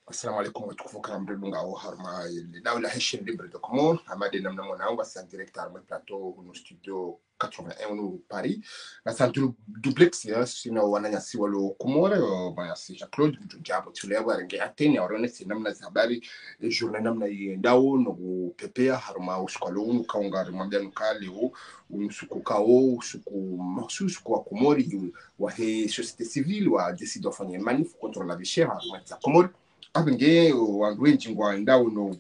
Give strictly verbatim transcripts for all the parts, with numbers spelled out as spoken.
Assalamu alaikum watukufu karambe lunga au harma dawla heshin libre de Comore amade namna mona anga sa directeur mo plateau no studio quatre-vingt-un no Paris la centre duplex ya sino wananya si walo Comore ba si Jacques Claude mjabo tulewa rangi ateni orone si namna habari journée namna yendao no pepea harma uskalo no kaunga mwambia nukali o usuku kao usuku maksus kwa Comore wa he société civile wa décide d'enfanya manif contre la vie chère harma za Comore abenge wangwenji ngwa ndao no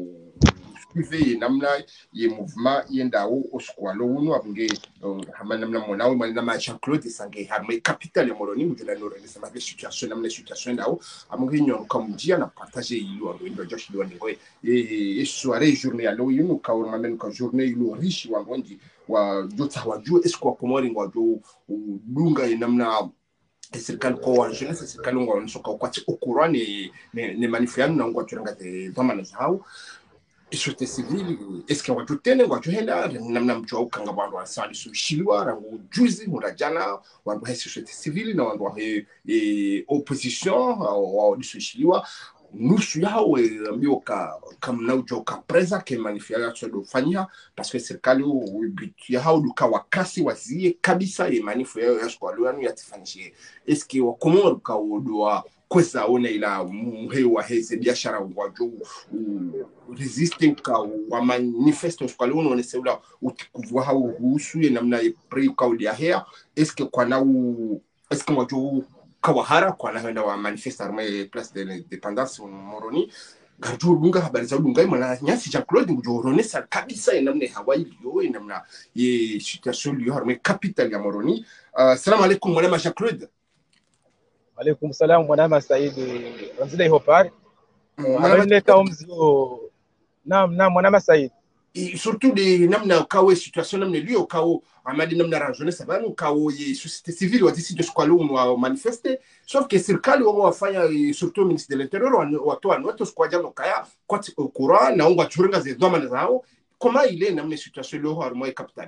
suive namna ye mouvement yendao oskwalo uno abenge hama namna monao namna Jean Claude sange harme capital ya Moroni mujuna no rele sama situation namna situation ndao amungi nyon kamujia na partager ilu ando ndo josh do ngo e soirée journée alo yuno ka urma men ka journée ilu riche wangwenji wa jota wajua esko Komori ngwa do dunga namna serikali kwa jeunesse serikali ngo nsoka kwati okura ni ni manifiano na ngo turanga te vama na zao société civile eske watu tene ngo tuhenda namna mchwa ukanga bandu asali sushilwa rangu juzi murajana wandu hesi société civile na wandu he opposition au sushilwa nusu yao mbio ka kamna ujoka presa ke manifestation do fanya parce que serikali ubitu yao duka wakasi wazie kabisa ye manifu yao ya skwalo yanu yatifanyishie eske wa Komoro ka udwa kwesa one ila muhewa heze biashara wajo resisting ka wa manifesto skwalo no nesela utikuvwa hao husu ye namna ye pre ka udia hea eske kwa na eske wajo kawahara kwa naenda wa manifestar me place de l'indépendance Moroni gardu bunga habari za dunga imana nyasi Jean Claude ngujorone sa kabisa namna Hawaii yo namna ye situation liyo harme capital ya Moroni. Assalamu alaikum mwana Jean Claude. Alaikum salam mwana Said ranzile hopar mwana ka umzio naam naam mwana Said surtout de namna kawe situation namna liyo kawo amadi namna ranjone sabanu kawo ye société civile wa décide de squalo wa manifester sauf que serikali wao wafanya surtout ministre de l'intérieur watu watu squaja no kaya kwa courant na ongwa churinga ze doma zao koma ile namna situation liyo harmo capital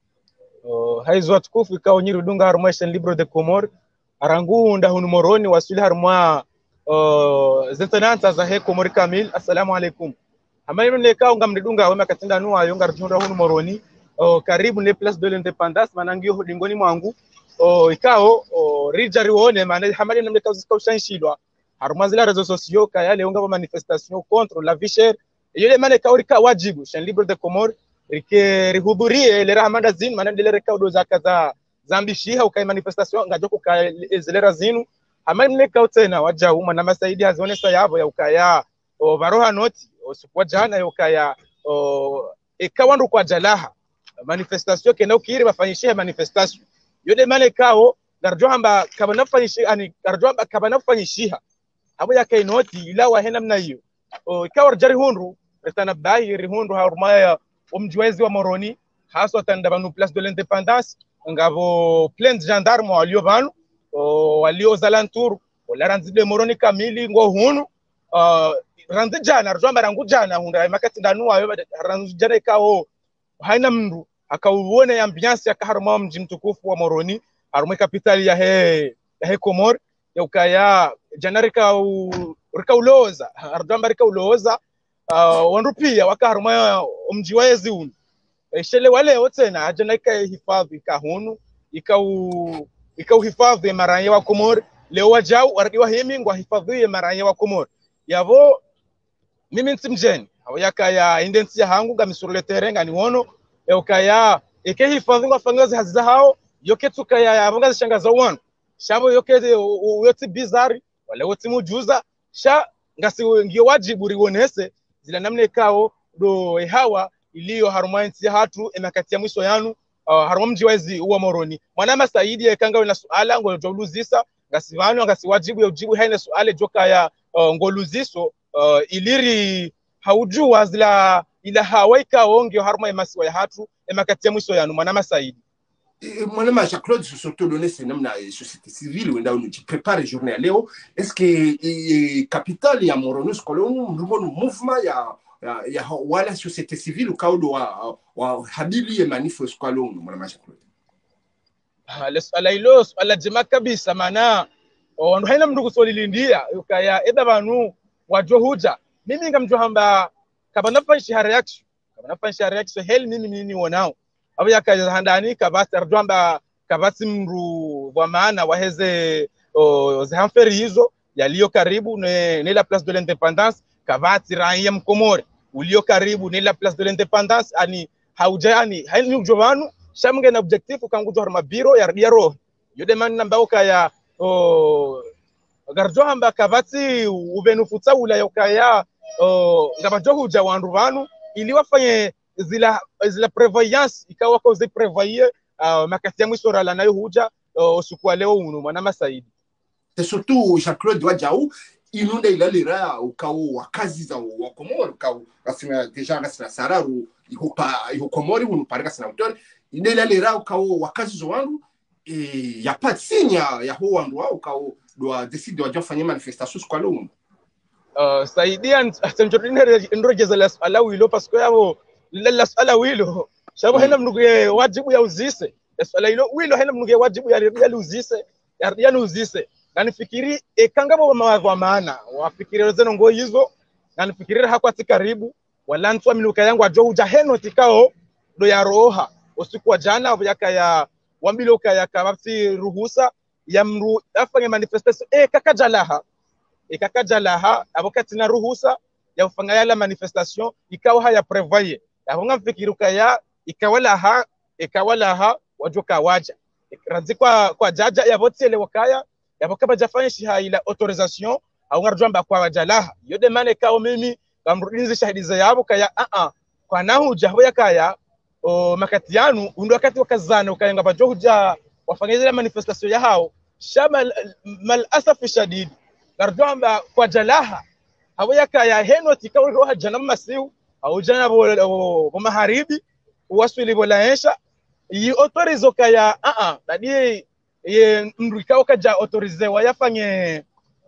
oh haizo watukufu ikawo nyirudunga harmo shen libre de Comore arangu nda hunu Moroni wasuli harmo uh zetananta za he Comore kamil. Assalamu alaikum amani neka ngamridunga wema katinda nuwa yonga rjunda hunu Moroni o karibu ne place de l'indépendance manangio hodingoni mwangu o ikao o rijari wone maana hamali namle kazi kaushanshilwa harumazila rezo sociaux ka yale onga manifestation contre la vie chère yele maana kaurika wajibu shan libre de Comore rike rihudhurie le rahmanda zin maana dile reka do zakaza zambishiha ukai manifestation ngajoko ka zelera zinu hamali ne kautena wajau maana masaidi azone sayabo ya ukaya o baroha noti o supwa jana yokaya o ikawandu kwa jalaha manifestation kena ukiri bafanyishia manifestation yode mane kao garjo hamba kabana fanyishia ani garjo hamba kabana fanyishia abo yake noti ila wa hena mna hiyo o ikawa jari hundu retana bai rihundu haurmaya umjwezi wa Moroni haswa tandabanu place de l'indépendance ngavo plainte gendarme walio banu o walio zalantour wala ranzide Moroni kamili ngo hunu uh, ranzi jana rjo hamba rangu jana hunda makati ndanu ayo ranzi jana kao haina mndu akauone ambiance ya kaharma mji mtukufu wa Moroni harumwe kapitali ya he ya he Comore ya ukaya janarika urika uloza ardamba rika uloza uh, wanrupia wakaharumwa mji wezi unu shele wale wote na janarika hifadhi kahunu ikau ikau hifadhi maranya wa Comore leo wajau waradiwa himi ngwa hifadhi maranya wa Comore yavo mimi ntimjeni awaka ya indensi ya hangu gamisurule terenga ni wono ukaya eke hifadhi ngo fangazi haziza hao yoke tukaya yabanga zishangaza wanu shabo yoke yoti bizarre wala woti mujuza sha ngasi ngiyo wajibu riwonese zila namne kao do hawa iliyo harumanti hatu emakati ya mwisho yanu uh, harumji wezi uwa Moroni mwana Saidi ekanga na suala ngo joluzisa ngasi vanu ngasi wajibu yojibu haina suale joka ya uh, ngoluziso uh, iliri haujua zila ila hawaika onge haruma emasiwa ya hatu emakati ya mwisho yanu mwana Saidi mwana Jean Claude surtout donner c'est namna société civile wenda on dit prépare journée leo est-ce que capital ya Moroni skolon mouvement ya ya wala société civile kaudo wa wa habili ya manifo skolon mwana Jean Claude hala swala hilo swala jema kabisa maana ndo haina mndu kusolindia ukaya eda banu wajo huja mimi ngamjua hamba kabana fanshi ha reaction kabana fanshi ha reaction hel mimi nini wonao abo yakaza handani kabati arjwamba kabati mru wa maana waheze zihamferi hizo yaliyo karibu ne, ne la place de l'indépendance kabati raia mkomore ulio karibu ne la place de l'indépendance ani haujani haini ujovanu shamge na objectif kangujo harma biro ya yaro yode man namba okaya o garjo hamba kabati ubenufutsa ula yokaya o ngabajo huja wandu vanu ili wafanye zila zila prévoyance ikawa ko zi prévoyer uh, makati yangu sora la nayo huja usiku leo uno mwana masaidi. C'est surtout Jean-Claude Wadjaou inunda ilalira ukao wakazi za wakomori ukao rasina deja rasina sararu ihopa ihokomori unu parika sina autor inde ilalira ukao wakazi zo wandu e ya pas de signe ya ho wandu wao ukao doa decide wajo fanya manifestation kwa leo uh, saidia atanjorine ndrojeza la swala wilo parce que yao la swala wilo shabo hena mnuge wajibu ya uzise swala hilo wilo hena mnuge wajibu ya ya uzise ya ya uzise nanifikiri ekangabo mawazo maana wafikiri zeno ngo hizo nanifikiri hakwati karibu wala ntwa minuka yangu ajo uja heno tikao do ya roha usiku wa jana yaka ya wambiloka ya kabati ruhusa ya mru afanye manifestation e kakajalaha e kakajalaha abokati na ruhusa ya ufanga yala manifestation ikawa haya prevoye abonga mfikiruka ya ikawala ha ikawala ha wajoka waja ranzi kwa kwa jaja ya botele wakaya yabokaba jafanya shiha ila autorisation au ngarjamba kwa wajalaha yode mane kao mimi kamrudinzi shahidi za yabo kaya a a kwa nahu jahbo yakaya o makati yanu undo wakati wakazana ukayanga bajo huja wafanya ile manifestation ya hao shama mal asaf shadid ngarjamba kwa jalaha habo yakaya heno tikao roha janam masiu au jana bo maharibi wasuli bolaensha yi autorizo kaya a a dadi ye mrikao kaja autorize wa yafanye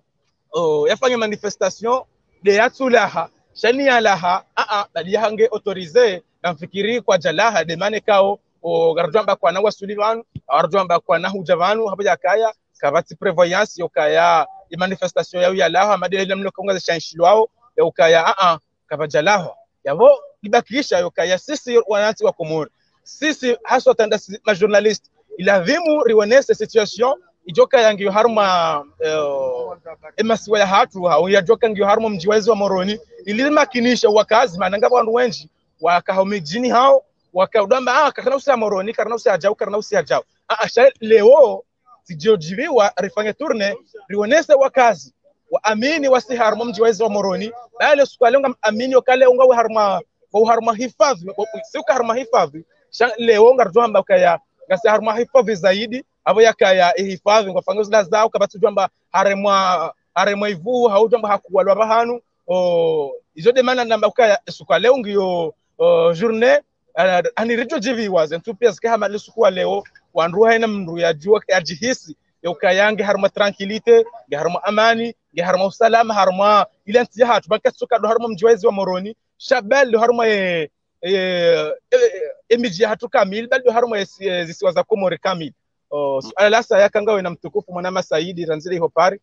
oh yafanye manifestation de yatulaha shani yalaha a a dadi hange autorize namfikiri kwa jalaha de mane kao o garjamba kwa na wasulivan arjamba kwa na hujavanu habaja kaya kabati prévoyance yokaya i manifestation ya yalaha madele lamno konga shanshilwao yokaya a a kabajalaha yabo ibakisha yokaya sisi wananchi wa Komoro sisi haswa tanda ma journalist ilavimu riwanese situation ijoka yangi haruma uh, emasiwa ya hatu hao yajoka ngi haruma mjiwezi wa Moroni ilimakinisha wakazi mananga bantu wengi wakahomijini hao wakaudamba ah kana usia Moroni kana usia ajao kana usia ajao ah leo sijojiviwa rifanye tourne riwanese wakazi waamini wasi haruma mjiwezi wa Moroni bale sukalenga amini okale unga wa haruma wa haruma hifadhi sio haruma hifadhi leo ngarjamba kaya ngasi haruma hifadhi zaidi abo yakaya hifadhi ngafanga zila zao kabatu jamba haremwa haremwa ivu haujamba hakuwalwa bahanu o izo demana namba kaya suka leo ngiyo journée ani rijo jivi waze ntupia zike hama suka leo wanru haina mndu ya jua ajihisi yokayange haruma tranquillité ge haruma amani ge haruma usalama haruma ile ntihatu bakasuka do haruma mjiwezi wa Moroni shabel do haruma e emiji hatu kamili bali do haruma zisiwa za Komoro kamili suala sasa yakangawe na mtukufu mwana Saidi ranzile hopari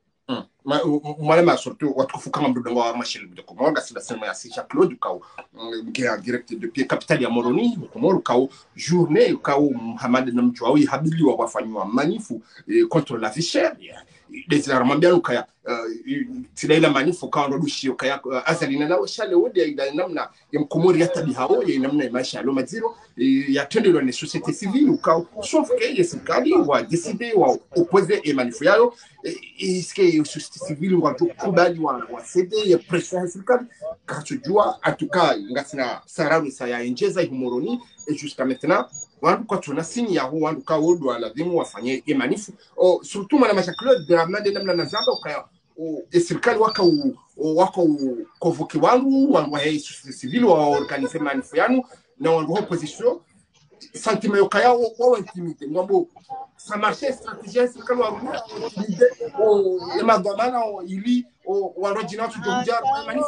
malama surtout watukufu kama mdodo wa mashili de Komoro gasida sema ya Sisha Claude kao ngia direct depuis capitale ya Moroni Komoro kao journée kao Muhammad na mjwawi habili wa wafanywa manifu contre la vie chère des armes bien ukaya tilaila manifu kao ndo dushi ukaya azalina na shale wodi ya namna ya Komoro ya tabi hao ya namna ya maisha lo maziro ya tendo la société civile ukao sauf que les kali wa décider wa opposer et manifu yao est-ce que société civile wa kubali wa wa céder ya pression serikali kachujua en tout cas ngasina sararu sa ya enjeza Moroni et jusqu'à maintenant wandu kwa tuna sinya hu wandu ka wodo alazimu wafanye emanifu o surtout mana Claude de ramade namna nazamba ukaya o serikali waka wako convoquer wandu wandu wa société civile wa organiser manifu yanu na wandu opposition sentiment yokaya wa intimité ngombo ça marchait stratégie serikali wa l'idée o emadamana ili o warojina tujoja manifu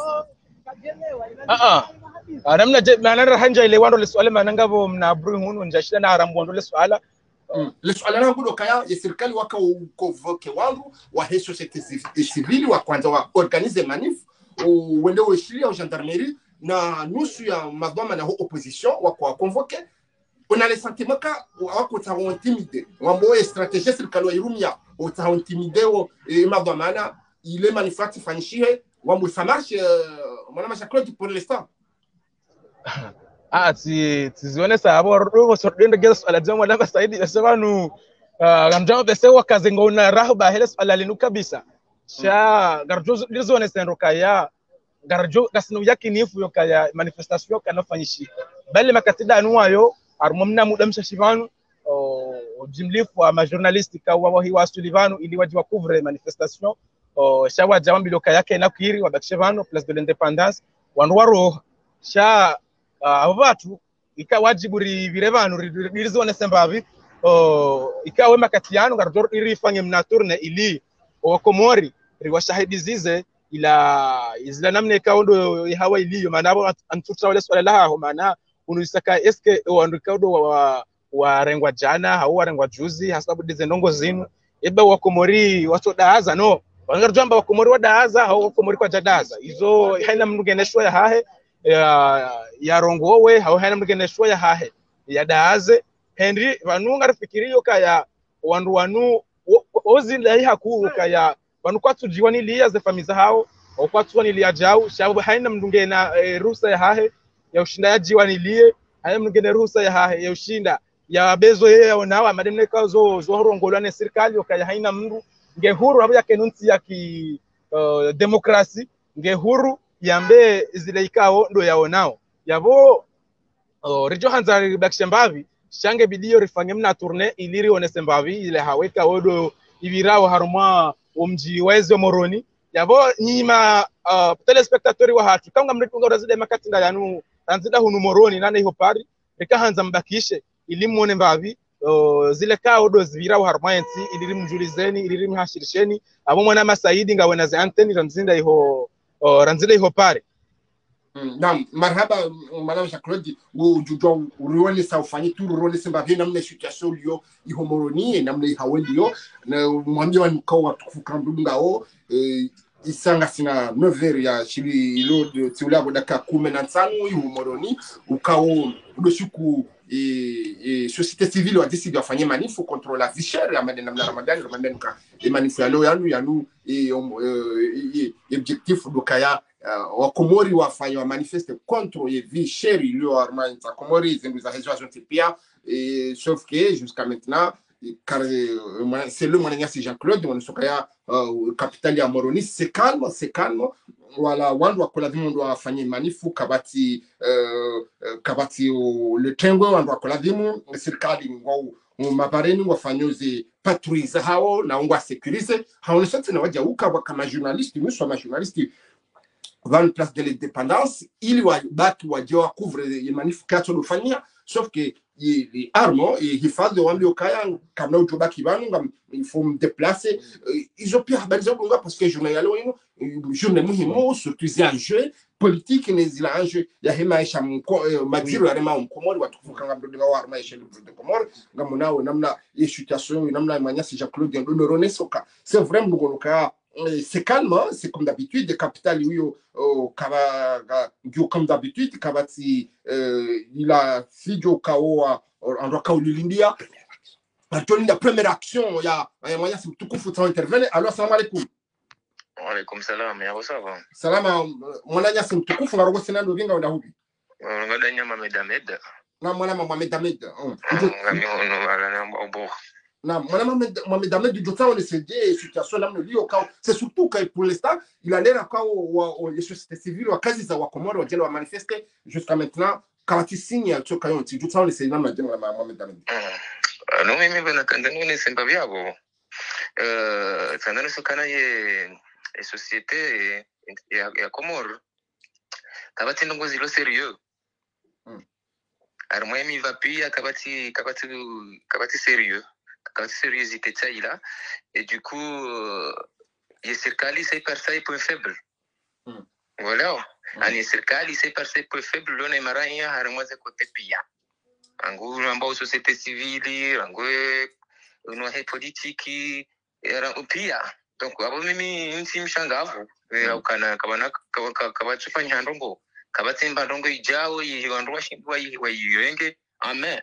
ah ah namna manara hanja ile wando le swala manangavo mna bru hunu njashida na arambo ndo le swala leswala langu lokaya serikali waka ukonvoke wangu wa he societe civile wa kwanza wa organize manif wende weshiria wa gendarmerie na nusu ya madhama na opposition wa kwa convoquer. On a le sentiment ka wako ta intimider wambo stratégie serikali wa irumia o ta intimider e madhama na ile manifeste fanishihe wambo ça marche mwana Jean-Claude pour l'instant. Ah, ti tizione sabo robo sordendo geso ala jamu laba saidi besebanu gamjamu besewa kazengo na rahba heles ala linu kabisa sha garjo lizone senroka ya garjo kasino yakinifu yo kaya manifestation kana fanyishi bali makatida anuwayo arumumna mudamsha shivanu o jimlifu wa journalist ka wa hiwa Sulivanu ili waji wa couvre manifestation o sha wa jambi loka yake na kuiri wa bakshevano place de l'indépendance wanwaro sha abo batu ikawajiburi birevanu rizone sembavi o ikawe makatiano garjo irifanye mna tourne ili o Komori riwashahidi zize ila izla namne ikaondo hawa iliyo manabo antutra wale swala laha maana unuisaka eske wandukaodo wa wa rengwa jana au rengwa juzi hasabu dize ndongo zinu eba wa Komori watu daaza no wangarjamba wa Komori wa daaza au wa Komori kwa jadaza hizo haina mnugeneshwa ya hahe ya ya rongowe au haina mnugeneshwa ya hahe ya daaze Henry vanunga rafikiriyo kaya wandu wanu ozinda hii haku kaya wanu kwatu jiwani liya ze famiza hao au kwatu wani liya jau shabu haina mnungena e, ruhusa ya hahe ya ushinda ya jiwani liye haina mnungena ruhusa ya hahe ya ushinda ya bezo yeye onawa mademne ka zo zo horongolane serikali kaya haina mndu nge huru habu ya kenunti ya ki uh, demokrasi nge huru yambe zile ikao ndo yaonao yabo uh, rijo hanzari bakshembavi shange bidio rifanye mna tourne iliri onesembavi ile haweka odo ibirao haruma umji weze Moroni yabo nyima uh, telespectatori wa hatu kanga mritunga urazide makatinda yanu tanzida hunu Moroni nane hiyo pari rikahanza mbakishe ilimuone mbavi uh, zile ka odo zibirao haruma enti iliri mjulizeni iliri mhashirisheni abo mwana masaidi ngawe na ze anteni ranzinda hiyo uh, ranzida hiyo pari. Naam, marhaba madame Jean-Claude ujujo uruone sa ufanyi tu uruone semba bien namna situation liyo iho Moroni namna hawelio na mwambie wa mkao wa tukufukambu ngao isanga sina neuf heures ya chili ilo de tiula bodaka kumi na tano iho Moroni ukao udoshuku et société civile a décidé de faire manif contre la vie chère ya madame la Ramadan Ramadan ka et manif yalo yanu yanu et objectif dokaya wa Komori wafanya manifeste contre les vie chère ilo arma za Komori zingu za région Pia et sauf que jusqu'à maintenant car c'est le monanya c'est Jean-Claude on sokaya capitale ya Moroni c'est calme c'est calme wala wandu wakola vimu wafanye manifu kabati uh, kabati uh, le tengwe wandu wakola vimu serikali ngau mabareni wafanyoze patrouille hao na ngwa sécuriser hao nishote na waja uka kama journaliste mwisho ma journaliste van place de l'indépendance ili wa baki wajua couvre les manifu kato lofanya sauf que les armes et hifadhi wambi okaya kama ujobaki banu il faut me déplacer ils ont pire habari zangu parce que journée yalo ino journée muhimu surtout za enjeu politique ni zila enjeu ya hemaisha madiro ya rema Komori watukufuka ngabdo wa maisha de Komori ngamunao namna hii situation namna manyasi Jean-Claude Ndorone soka c'est vraiment ngonoka c'est calme c'est comme d'habitude capitale huyo kaba comme d'habitude kabati il a fijo kaoa endroit ka ulilindia Antoni la première action ya moya si tukufu ta intervenir alors salam alaikum wa alaikum salam ya wasaba salama mwananya si tukufu ngarogo sinando vinga wenda hubi ngada nyama medamed na mwana mama medamed ngami ono ala na obo na mwana mama medamed du jota on essaie situation là liyo ka c'est surtout que pour l'instant il a l'air ka les sociétés civiles wa kazi za wa Komori wajela wa manifester jusqu'à maintenant quand il signe tu ka yonti jota on essaie na madame mama medamed no mimi bana kandani ne semba byabo euh tandana sokana ye e société ya ya Komoro kabati ndongo zilo sérieux armoya mi va pia kabati kabati kabati sérieux kabati sérieuxité tsaila et du coup euh, ye serikali c'est par ça point faible mm. Voilà mm. Ani serikali c'est par ça point faible lone maranya harmoya côté pia rangu ambao societe civile rangu no he politiki rangu pia donc abo mimi nti mshangavu ukana kabana kabachufanya ndongo kabatemba ndongo ijao yiwandu washindwa yiyenge amen.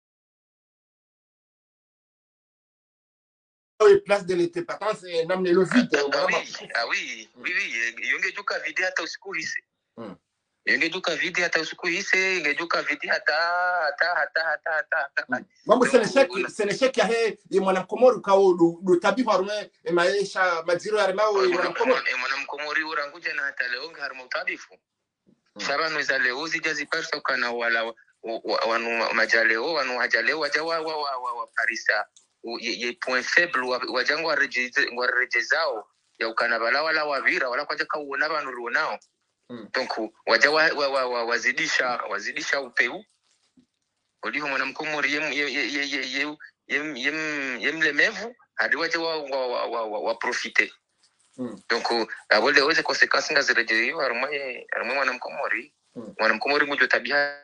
Oui, place de l'indépendance et n'amener le vide. Ah oui, ah oui, oui, oui. Yongejuka vidi hata usiku hisi. Mm. Yongejuka vidi hata usiku hisi, yongejuka vidi hata hata hata hata hata. Mambo senesheki senesheki yahe ye mwanamkomori kao do tabi harume e maisha majiro ya mao e mwanamkomori. E mwanamkomori uranguja na hata leo harume utabifu. Shabanu za leo zijazi parsa kana wala wanu majaleo wanu hajaleo wajawa wa wa wa parisa. Ye point faible wajango warejezao ya ukanabala wala wavira wala kwaje kauona abantu ruonao. Mm. Donc waja wa, wa, wa, wa, wazidisha wazidisha upeu oliho mwanamkomori yem yem yem yem yemlemevu hadi waje wa wa, wa, wa, wa, wa profiter. Mm. Donc abole oze conséquences ngazirejeyo arumwe arumwe mwanamkomori. Mm. Mwanamkomori mujo tabia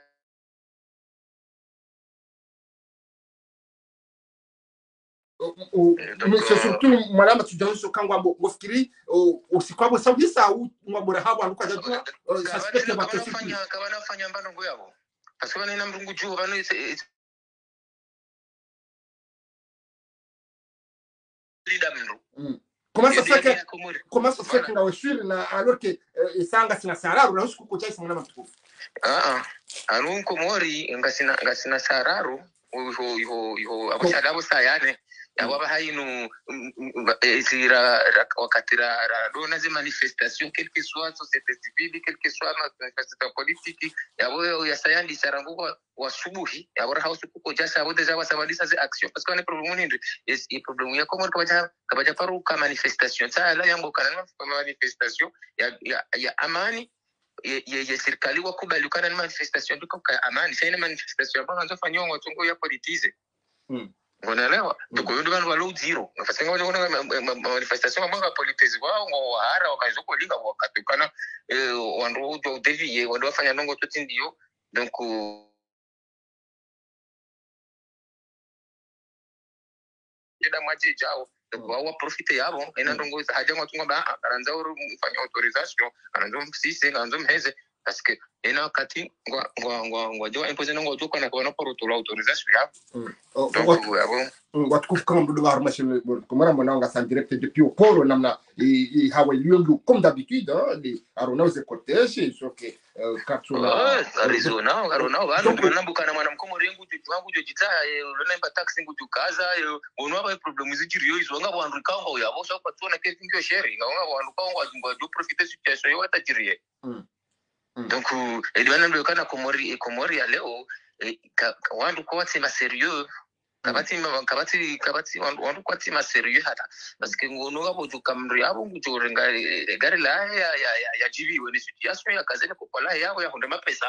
c'est surtout madame tu so kangwa bofikiri usikwabo sabisa au mwabora habo anuka jajua suspect ya bakesi kabana fanya mbano yabo aswa ni namrungu juu bano leader mndo. Comment ça fait que comment ça fait que na washiri na alors que isanga sina sararu na usiku kuchaisa mwana mtukufu ah ah anu komori ngasina ngasina sararu ho ho ho abashadabo sayane yaba hainu isira wakati ra dona zi manifestation quelle que soit société civile quelle que soit manifestation politique yabo ya sayandi saranguko wasubuhi yabo hausu kuko jasa abo deja wasabadisa zi action parce que on est problème nindi es i problème ya komor kabaja kabaja paru ka manifestation ça la yango kana manifestation ya ya, ya amani ye ye serikali wakubali kana manifestation duka ka amani sai manifestation bana nzofanywa watungo ya politize. Mm. Unaelewa? Tuko ndio bana walo zero. Nafasi ngoja kuna manifestation ambayo politize wao ngo hara wakaizoko linga wakatukana wandu wa devier wandu wafanya ndongo toti ndio. Donc ida maji jao wao profite yabo ina ndongo haja ngatunga ba aranza ufanya autorisation aranza msisi aranza mheze parce que ina kati ngwa ngwa ngwa ngwa jo imposer ngo jo kana kwa por autorisation ya. Donc abo watukufu kama mdudu wa mashine kumara mwananga san direct depuis au poro namna i hawa liyo comme d'habitude les arona ze cortège sauf que katuna arizona arona bano nambuka na mwanamkomori yangu wangu jo jita lona imba taxi nguju kaza ono aba problem zikiriyo izo ngabo wandu kawo yabo so kwatona ke ngyo share ngabo wandu kawo ngwa jo profiter situation yo watajirie. Donc edwana ndo kana komori komori ya leo wandu kwa tsema sérieux kabati kabati kabati wandu kwa tsema sérieux hata parce que ngono ngabo jukamri yabo ngujorenga gari la ya ya ya jibi wene situation ya kazeni kwa la yao ya honda mapesa.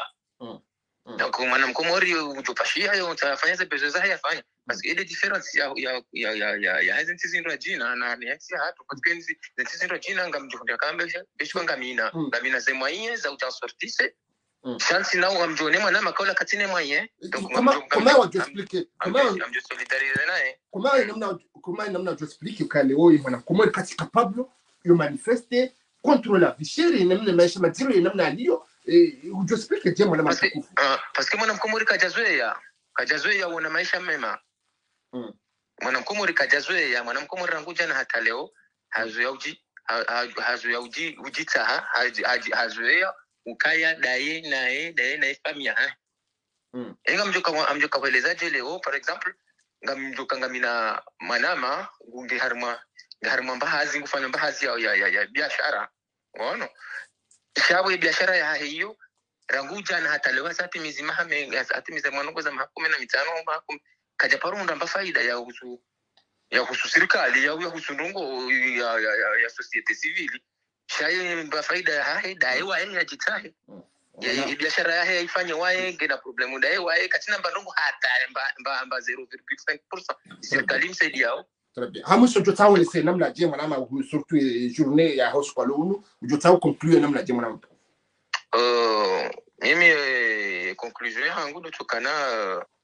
Donc mwana mkomori ujopashia yo utafanya ze bezo za yafanya parce que ile difference ya ya ya ya ya ya hizi ntizindo jina na ni hati hatu parce que hizi ntizindo jina ngamjukunda kambe bishwa ngamina ngamina ze moyens za utansortise chance na ngamjone mwana makola katine moyen. Donc comment on t'explique comment on je solidarise nae comment namna comment namna tu explique que leo mwana mkomori kati capable yo manifester contre la vie chère namna maisha matiro namna aliyo je explique je mwana mtukufu parce que mwana mkomori kajazoea kajazoea una maisha mema. Mm. Mwana mkomori kajazoea mwana mkomori ranguja na hata leo hazoea uji hazoea uji ujita hazoea ukaya daye nae daye nae famia ha. Mm. Enga mjoka amjoka kuelezaje leo par exemple ngamjoka ngamina manama ngunge harma harma mbahazi ngufanya mbahazi ya ya ya biashara unaona shabu ya biashara ya hiyo ranguja na hata leo sasa mizima hame hata mizima mwanangu za mahakumi na mitano mahakumi kaja paru ndamba faida ya husu ya husu serikali ya husu ndongo ya ya ya, ya societe civile shaye mba faida ya hae dai wae ya jitahe ya biashara ya hae ifanye wae gena problemu dai wae katina ndongo hata mba mba mba zero virgule cinq pour cent serikali msaidia yao. Très bien. Hamu so jotao lese namna je mwana surtout journée ya house kwa lunu jotao conclure namna je mwana. Euh mimi conclusion yangu ndotokana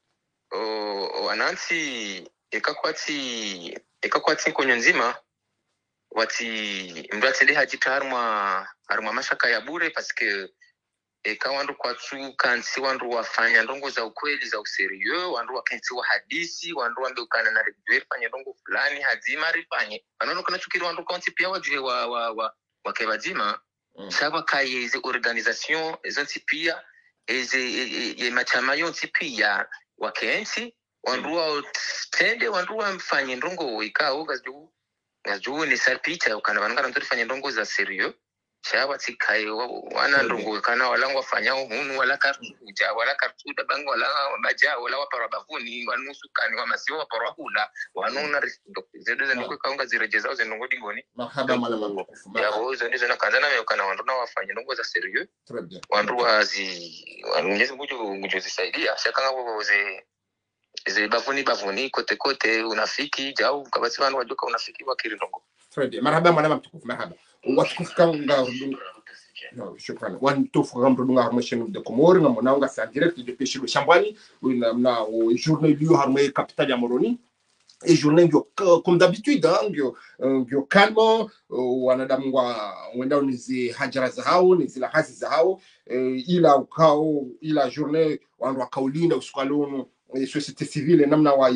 o anansi ekakwati ekakwati konyo nzima wati mbatende hajita harma harma mashaka ya bure paske eka wandu kwatsu kansi wandu wafanya ndongo za ukweli za userieux wandu wakensi wa hadisi wandu wandu kana na rejuer fanya ndongo fulani hazima rifanye anono kana chukiri wandu kaunti pia wajue wa wa wa wakebazima mm. Saba kaye ze organisation zonti pia eze ye machama yonti pia wakensi wandu wa tende wandu wamfanye ndongo ikao gazu gazu ni salpita ukana wananga ndo fanya ndongo za serieux shaba tikai wana ndongo kana walangu wafanya hunu wala kartuja wala kartuda bango wala maja wala wapara bavuni wanusu kani wa masio wapara hula wanona zedo zaniko kaunga zirejezao zenongo dingoni marhaba malama mkufu ya bozo ndizo na kanzana mekana wandona wafanya ndongo za serieux wandu wazi wanungezi ngujo ngujo zisaidia shakanga boze ze bavuni bavuni kote kote unafiki jau kabasi wanu wajoka unafiki wakiri ndongo très bien marhaba malama mkufu marhaba watukufu kanga no shukrani wan tofu gamro dunga harmation de Comore ngamona nga sa direct de pêcher le Chambani na na journée du harmé capitale ya Moroni et journée yo comme d'habitude ngyo ngyo calme wanadamu wa wenda nizi hajara za hao nizi la hazi za hao ila ukao ila journée wandu wakaulinda usukalunu société civile namna wa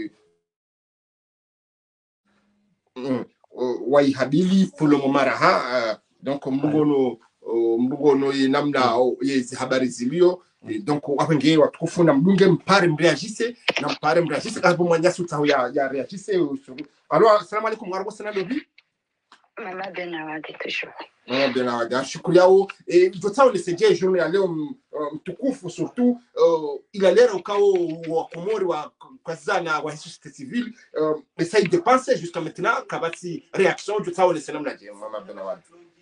wai habili pour le moment raha donc mbugono mbugono namna yezi habari zilio donc wapenge watukufu na mdunge mpare mreagise na mpare mreagise karibu mwanyasu tao ya ya reagise. Alors assalamu alaykum warahmatullahi sana lobi mama benawadi tisho mama benawadi shukuri yao et votao le seje journée ya leo mtukufu surtout ila lera ukao wa Komori wa kwazana wa société civile essaye de penser jusqu'à maintenant kabati réaction votao le senam naje mama benawadi.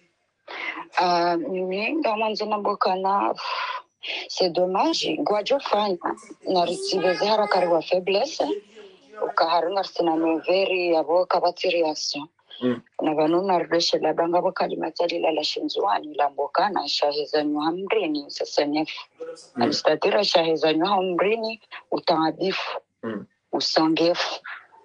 ah mimi ndo mwanzo nambokana c'est dommage gwajo fanya na recibe zara kariwa faiblesse ukaharunga sina noveri yabo kabati reaction mm. Na banuna rdeshe la banga bokali matali la shinzwani la mbokana shahizanyo hamrini sasa nefu mm. Alistatira shahizanyo hamrini utangadifu mm. Usangefu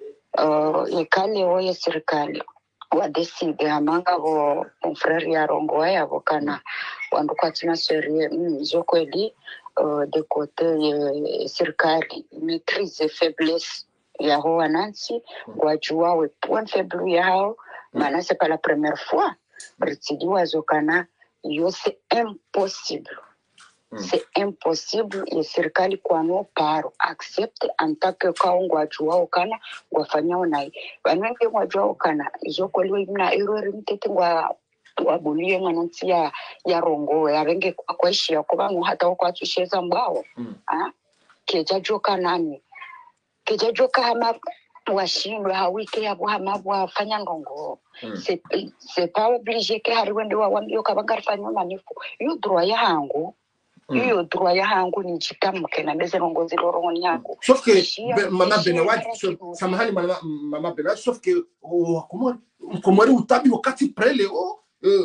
uh, yekale oye serikali wadeside hamanga bo frère ya rongo ya bokana wandu kwatina serie mzo kweli uh, de côté uh, serikali maîtrise faiblesse ya ho anansi gwajua we point faible yao maana c'est pas la première fois retidiwa zokana yo c'est impossible mm. C'est impossible et serikali kwa no paro accepte en tant que kaungwa jua kana gwafanya onai banenge gwajua kana izokoliwa ina error mtete ngwa wabulie mwanansi ya ya rongo ya renge kwaishia kuba mu hata kwa tusheza mbao mm. Ah kejajoka nani kejajoka hama washindwe hawike yabo hama wafanya ndongo mm. c'est c'est pas obligé que hariwende wa wambio kabangarfanya manifu yo droit ya hangu hiyo droit ya hangu ni chitamuke na beze rongozi loroni yangu sauf que mama benawadi samahani mama mama benawadi sauf que Komori Komori utabi wakati prele o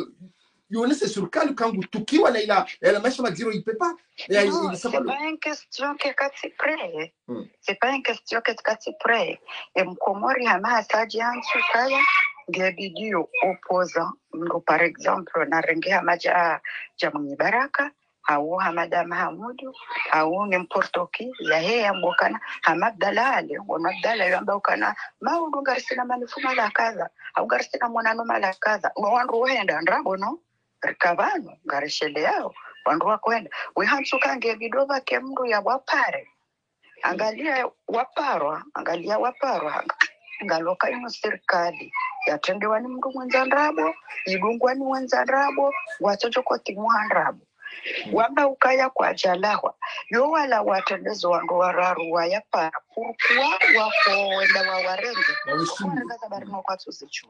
yonese surkali kangu tukiwa na ila ila maisha maziro ipepa ya c'est pas une question que kati prele c'est pas une question que kati prele et Komori hama hasaji ansu kaya ngebidio opposa ngo par exemple na renge hamaja jamu baraka au Hamada Mahamudu au n'importe qui ya heya mbokana hamadalale onadala yamba ukana maudu garsina manifuma la kaza au garsina mwanano mala kaza wandu wenda ndrago no rikabano garishele yao wandu wakwenda we hansuka ngebidoba kemru ya wapare angalia waparwa angalia waparwa ngaloka ino serikali yatendewa ni mndu mwanzandrabo igungwa ni mwanzandrabo wachochoko timuhandrabo wamba ukaya kwa jalahwa yo wala watendezo wangu wararu waya para purukua wako wenda wa warenge warenga za barino kwa tuzichua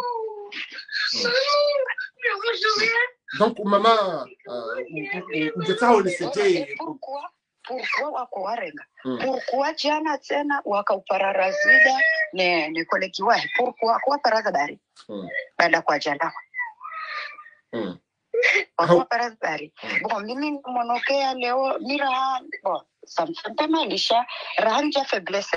donc mama ujatao ni sete purukua purukua wako warenga purukua jana tena waka upararazida ne ne kolekiwahi purukua kwa paraza bari bada kwa jalahwa Kwa parasari. Bon, mimi monokea leo mira bon, samfanta malisha ranja faiblesse.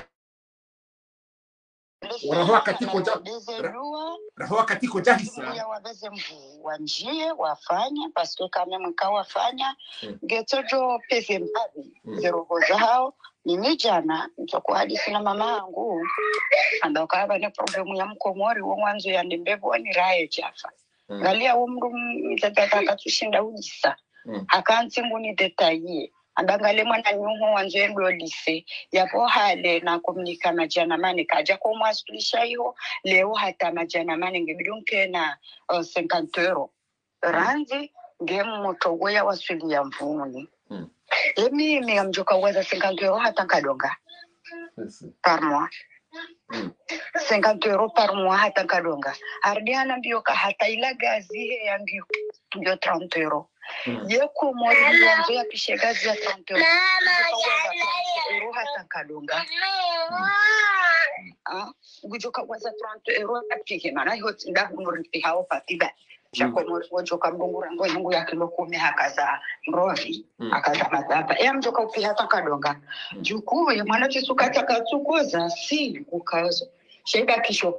Wanahoa katiko ja Rahoa katiko jahisa ya wabeze mvu wanjie wafanya paske kama mkawa fanya getojo pese mpabi zero goza hao mimi jana nitokuwa hadithi na mama yangu ando kaba ne problemu ya mkomori wa mwanzo ya ndembevu ni rae jafa ngalia umru mtataka katushinda ujisa akanti nguni detaye andangale mwana nyuho wanzo ndo lise yapo hale na komunika na jana mane kaja ko mwasulisha hiyo leo hata majana mane ngebidunke na uh, cinquante euro ranzi ngemu motogo ya wasuli ya mvuni mm. Emi mi amjoka waza cinquante euro hata kadonga yes. Par mois mm. cinquante euro par mois hata kadonga ardiana mbioka hata ila gazi ya mbio mbio trente euro Mm. Yeko mori mwanzo ya pishegazi ya trente euro hata kadonga ah gujoka waza trente euro apike mana hiyo nda kumurithi hao patiba chako mori wajoka mbungura ngo yangu ya kilo kumi hakaza mrovi mm. akaza mazaba ya mjoka upi hata kadonga mm. Juku ya mwana chisuka takatsukoza si kukazo shega kisho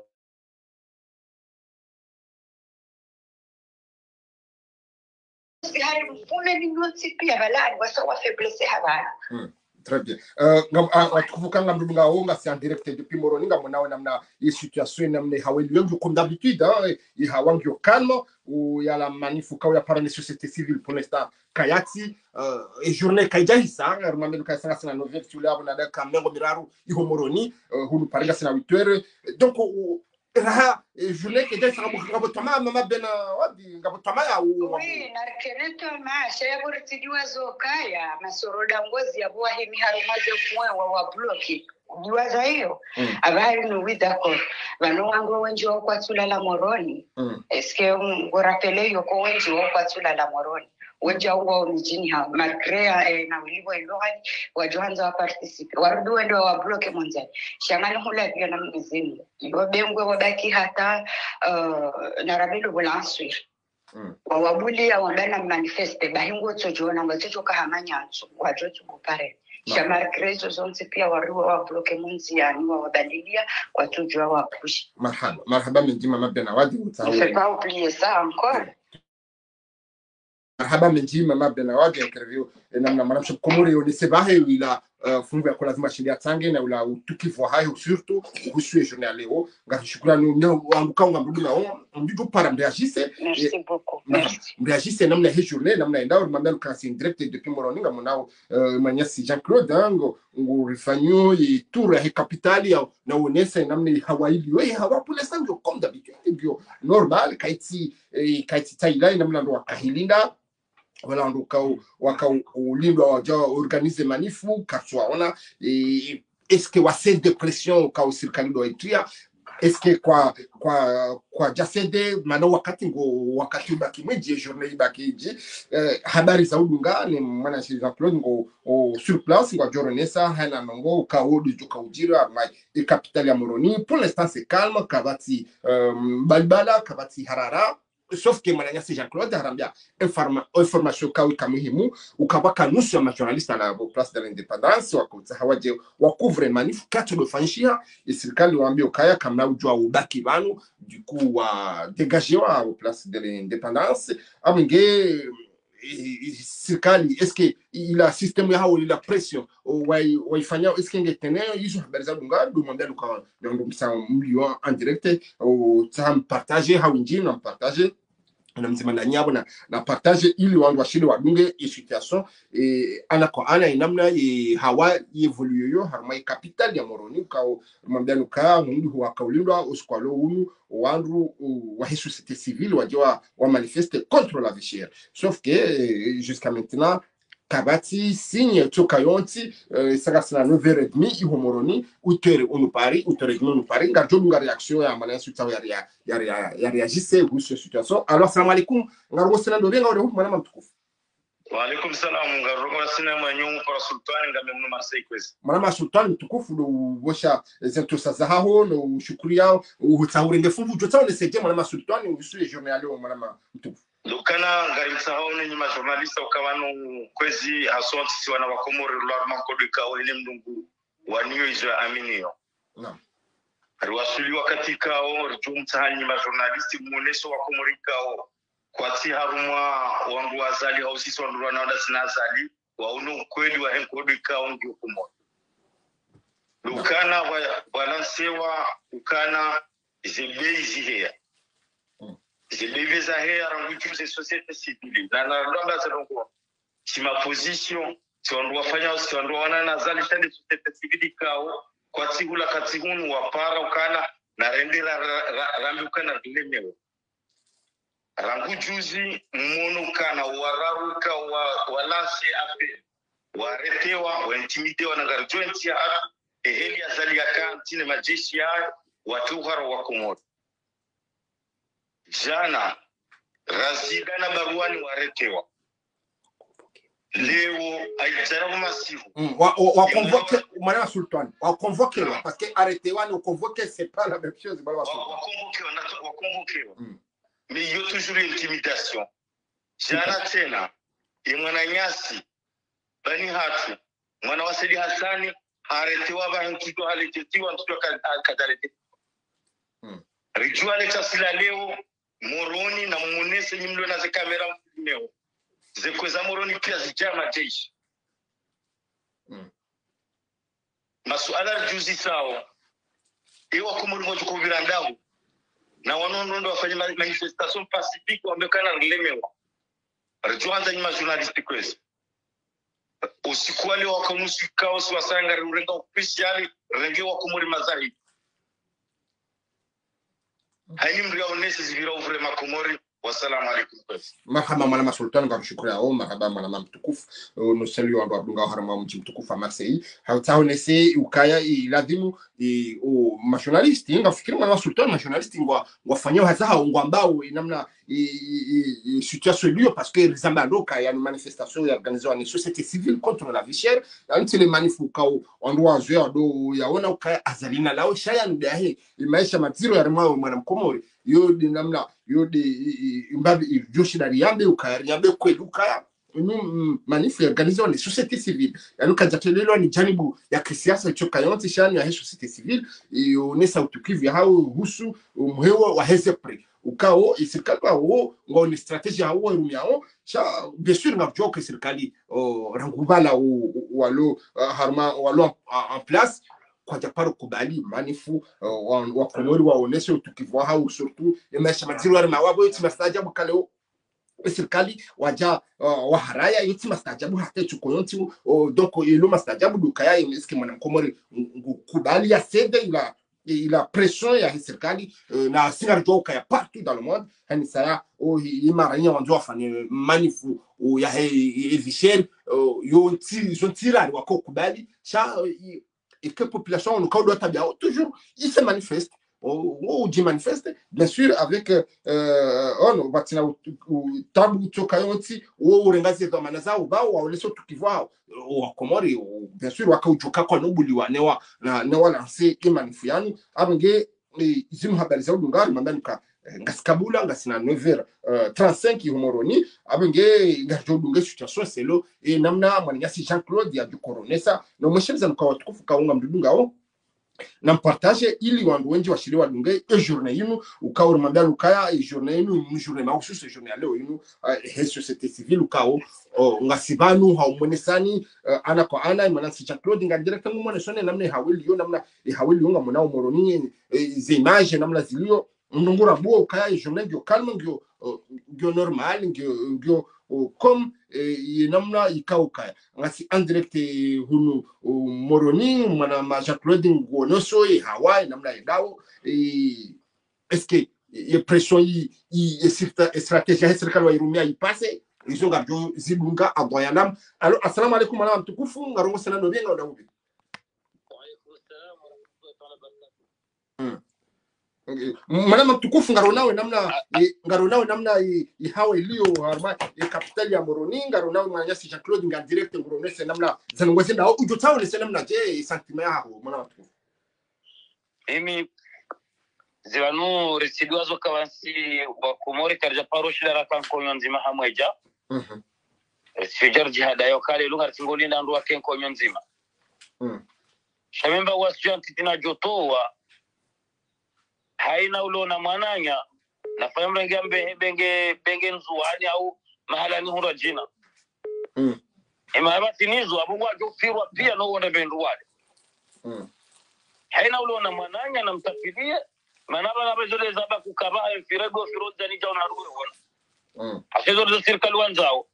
Mm, très bien. Euh, ngam nga nga c'est en direct depuis Moroni nga mona namna η situation namne haweli yangu comme d'habitude hein il hawangi au calme où il y a la manif ou ya para la société civile pour l'instant kayati euh et journée kaija ça remember ka sana sana nouvelle sur là on a da kamengo miraru iho Moroni hunu paringa sana huit heures donc raha journée que déjà ngabo tama mama bena wadi ngabo tama ya oui na keneto ma shebu ritidiwa zokaya masoroda ngozi ya bwa hemi harumaze kuwa wa wa bloki diwaza hiyo abari no widako bano wango wenji wa kwatula la Moroni eske ngorapele yoko wenji wa kwatula la Moroni wenja uwa mjini ha makrea eh, na ulivo ilogani wajohanza wa participe warudu wendo wa bloke monzani shangani hula pia na mzimu wabengwe wabaki hata uh, narabilo bulanswiri mm. wawabuli ya wabana manifeste bahingo tojoona ngachocho kahamanyanso wajocho kupare no. Shamarkrezo zonse pia waruwa wa bloke monziani wa wabalilia kwa tujua wa pushi marhaba marhaba mjima mabena wadi utawe c'est pas oublier ça encore marhaba mjima mabena wadi interview namna manamsho komori yonesebahe ila fungu ya kwa lazima shilia tange na ula utukivu hayo surtout kuhusu journée leo ngashukrani wangu kaunga mbudula on mbidu para mreagisse merci beaucoup merci mreagisse namna hii journée namna endao mamelo kasi direct depuis Moroni nga monao manyasi Jean-Claude ngo ngo rifanyo et tour ya capitale ya na onesa namna hawaili we hawa pour l'instant ndio comme d'habitude ndio normal kaiti kaiti taila namna ndo akahilinda voilà donc waka ulindwa waja organize manifu kaswa ona est-ce que wa cette dépression ka usirikali do etria est-ce que kwa kwa kwa jasede mano wakati ngo wakati baki mweje journée baki je eh, habari za udunga ni mwana Jean-Claude ngo sur place ngo joronesa hana ngo ka odu joka ujira mai e capitale ya Moroni pour l'instant c'est calme kabati um, balbala kabati harara sauf que mananya si Jean-Claude harambia informa information kawi kamihimu ukabaka nusu ya journaliste à la place de l'indépendance wakuza hawaje wacouvre manif quatre de fanshia et serikali waambia kaya kama ujua ubaki banu du coup wa dégager wa place de l'indépendance aminge serikali est-ce que il a système ya hao ila pression wai waifanya est-ce que ngeteneo hizo habari za dunga dumwambia luka ndio msa mlio en direct au tam partager hao njini na partager na mzima na nyabo na na partage ili wangu washili wadunge e situation e ana kwa ana inamna e hawa evolue yo harma capital ya Moroni ka mwambia luka mundu huwa kaulindwa uskwalo unu wandu wa société civile wajua wa manifeste contre la vie chère sauf que jusqu'à maintenant kabati signe chokayonti uh, saka sana neuf heures trente iho Moroni utere unu pari utere unu pari ngajo nga réaction ya mana sutawa ya ya ya ya réagisse sur cette situation alors salam alaikum ngargo sena do benga ode mana mtukufu wa alaikum salam ngargo sena manyu kwa sultani ngame mno Marseille kwezi mana sultani mtukufu do bosha zento sazaho no shukria uhutaure ndefungu jotao ne seje mana sultani usu journal leo mana mtukufu Lukana ngarimsa haone nyuma journalista ukawano kwezi asonti si wana wakomori lwa mankodika wene mdungu waniyo izo aminio. Naam. Riwasuliwa katika o rjumta nyuma journalisti muoneso wakomori kao kwa ti harumwa wangu wazali au sisi wandu wanaoda sinazali wa unu kweli wa henkodika ongi ukumori. Lukana walansewa ukana zebeizi hea. Zebeizi za hea rangujuze societe civile. Na narulanga zilongo sima position si wandu wafanya si wandu wanana zali shande societe civile kao kwa tihula katihunu wapara ukana na rendera rambi ukana vilemewe. Rangujuzi mmono ukana wararuka walanse ape waretewa waintimitewa na garjointi ya atu eheli azali yaka ntine majeshi ya watuhara wa Komoro. Jana razidana baruani waretewa. Leo aijarabu masivu. Mm, wa wa convoquer Madame Sultan. Wa convoquer parce que arrêtewa ou convoquer c'est pas la même chose Madame Sultan. Wa convoquer na wa convoquer. Mais il y a toujours intimidation. Jana tena imwana nyasi bani hatu mwana wasili Hasani arrêtewa ba mtuto aletetiwa mtuto kadalete. Mm. Rijua le chasila leo Moroni na munese nyimlo na ze kamera mfilmeo. Zekweza Moroni pia zijama jeshi. Mm. Masuala juzi sao. Ewa kumuri mojo kubirandahu. Na wanondo wafanya manifestation pacifique wamekana rilemewa. Rijua anza nyima journaliste kwezi. Usiku wale wakamusi kaos wasanga rurenga officiali renge wa kumuri mazahi. Haini mria onesi zivira uvre makomori. Wassalamu alaikum. Marhaba Madame Sultan, ngakushukuru yao. Marhaba Madame mtukufu. Nuseli wandu abdunga harama mji mtukufu wa Marseille. Hautaonese ukaya iladhimu o nationalisti ngafikiri Madame Sultan nationalisti ngwa wafanyao hazaha ngwa ambao namna situation liyo parce que les amaloka ya manifestation ya organisation ni société civile contre la vie chère yanti le manifu kao ondwa zoya do yaona ukaya azalina lao shaya ndahe imaisha maziro ya rmao mwana mkomori yo di namna yo di imbabi joshidari yambe ukaya yambe kweli ukaya nu manifu ya organisation ni société civile yanu kajatelelo ni janibu ya kisiasa choka yonti shani ya he société civile yonesa utukivu ya hao husu umhewa wa hezepre ukao isirikali wao ngo ni strategia hao rumiao cha bien sûr ngabjo que sirikali rangubala walo harma walo en place kwa japaro kubali manifu wa Komori waoneshe utukivu hao surtout emesha maziro ya mawabo yote mastajabu kaleo sirikali waja wa haraya yote mastajabu hata chukoyonti donc ilo mastajabu dukaya eski mwana Komori kubali ya sede ila il a pression ya serikali na singarjoka ya partout dans le monde hani saya o imaranya wanzo afanye manifu ya evisher yo nti zo ntira wako kubali cha et que population on code tabia toujours il se manifeste ou dit manifeste bien sûr avec euh on batina tabu toka yonti ou rengazi za manaza ubao waoleso tukivao wa Komori bien sûr wakaujoka kwa nobuliwa newa na newa lancer imanifu yani abenge izimu habari za udungari mambanuka ngaskabula ngasina neuf heures trente-cinq Moroni abenge ngajodunge situation selo e namna mwanyasi Jean-Claude ya du coronesa no mweshemza nuka watukufu kaunga mdudungao na partage ili wandu wengi washiriwa dunge e journée yinu ukao mandalo ukaya e journée yinu ni journée mahususi e journée leo yinu he société civile ukao ngasibanu haumuonesani ana kwa ana mwanansi Jean-Claude nga direct mwonesone namna hawili yo namna hawili yo ngamona Moroni ze image namna zilio ndungura bo ukaya e journée gyo calme gyo gyo normal gyo gyo comme namna ikauka ngasi en direct hunu Moroni mwana ma Jean-Claude ngonoso e Hawaii namna edao est-ce que y pression yi yi stratégie serikali wa irumia ipase izo ngabyo zibunga aboyanam. Alors assalamu alaykum madame mtukufu ngarongo sana ndo benga ndawo. Wa alaykum assalam wa rahmatullahi wa barakatuh. Madame mtukufu ngaronawe namna ngaronawe namna ihawe iliyo harma e capital ya Moroni ngaronawe mwanyasi Jean-Claude nga direct ngoronese namna zanongwese nda ujotao le namna je sentiment yao madame mtukufu. Mimi zilanu residuazo kawansi wa Komori karja paroshi la kanko nzima hamweja mhm sijar jihada yo kale lunga tingoli ndandu wa kenko nzima mhm shamemba wasijanti tina jotowa haina ulona mwananya na fahamu ngambe benge benge nzuani au mahala ni hura jina mhm ima basi nizo abungwa jofirwa pia no wona bendu wale mhm haina ulona mwananya na mtafilie manaba na bezole zaba kukaba firego firoza ni jauna ruwe wona mhm asezo za serikali wanzao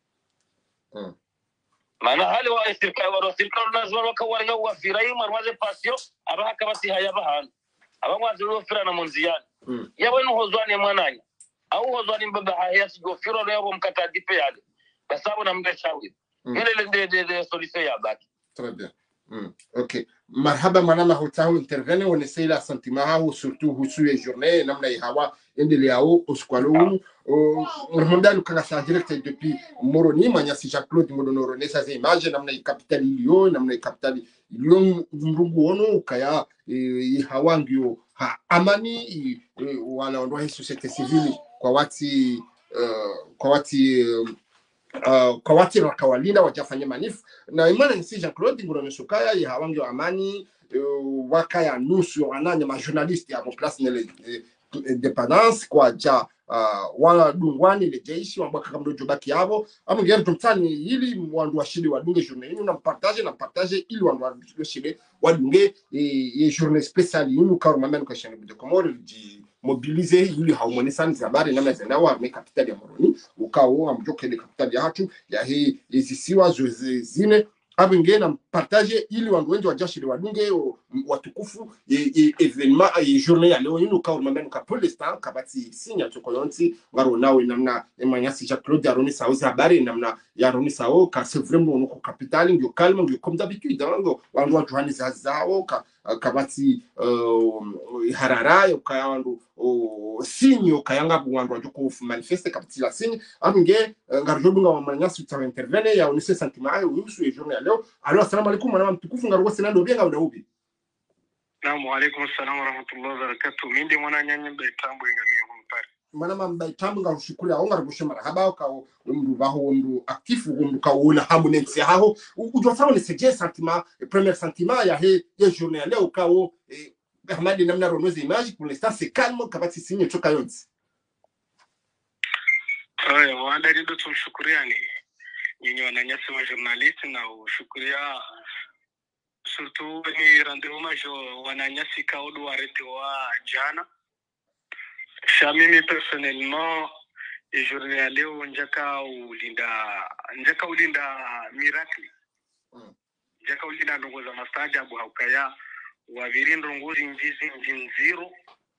mhm mana hali wa serikali wa serikali lazima wakawanga wa firai marwaze pasio abaha kabati haya bahan abangwa zero fira na monziani mhm yawe no hozwani mwananya au hozwani mbaba haya sigo firo leo mkata dipe yale basabu na mgeshawi ile ndio ndio solution ya baki. Très bien. Mm. Ok. Marhaba manama hutahu intervene on essaye la sentiment ou surtout husu e journée namna ihawa endele ao oskwalo o remonda lukanga sa direct depuis Moroni manya si Jean-Claude Modono ne sa image namna i capital ilio namna i capital ilio ndungu ono kaya ihawa ngio ha amani wana ndo société civile kwa wati kwa wati Uh, kwa wati wakawalinda wajafanya manifu na imana nisi Jean-Claude Ngurone Sukaya ya hawangi wa amani uh, waka ya nusu wananya ma journaliste ya place nele uh, independence kwa ja uh, wala dungwani le jeshi wambaka kamdo jobaki yabo amu ngeri tumtani ili wandu washili wadunge journée inu na mpartage na mpartage ili wandu washili wadunge e journée spéciale inu karu mamenu kwa shani de Komori di mobiliser ili haumonisani zabari namna zenawa me capital ya Moroni ukao amjoke de capital ya hatu ya hii izisiwa zine abinge na partage ili wandu wengi wajashili wadunge watukufu e evenement e journée ya leo inu ukao mamenu ka Polestar kabati sinya chokolonti ngaro nawe namna emanyasi Jean-Claude Aroni sao zabari namna ya Aroni sao ka c'est vraiment nuko capital ngyo calme ngyo comme d'habitude ngo wandu wa Johannesburg ka kabati uh, harara ukaya wandu uh, sinyo kayanga buwandu wajuko manifeste kabati la sinyo abinge uh, ngarjobunga wa manyasi utawa intervene ya unise sentiment ayo usu e journée leo alo assalamu alaikum mwana mtukufu ngarwa senando bienga udahubi naam wa alaikum assalam wa rahmatullahi wa barakatuh mindi mwana nyanya mbe tambo ingamia humpari mana mamba tambo ngarushukuri aho ngarubushe marahaba ka mndu baho mndu actif mndu ka wona hamunensi haho ujofao ni seje sentiment premier sentiment ya he ya journée leo kao Ahmadi namna ronoze image pour l'instant c'est calme kabati sinyo choka yonzi aya wanda rido tumshukuriani nyinyi wananyasi wa journalist na ushukuria surtout ni rendez-vous majo wananyasi kaudu warete wa jana shamimi personnellement et journée leo njaka ulinda njaka ulinda miracle mm. njaka ulinda ndongo za mastajabu haukaya waviri ndongozi njizi njinziro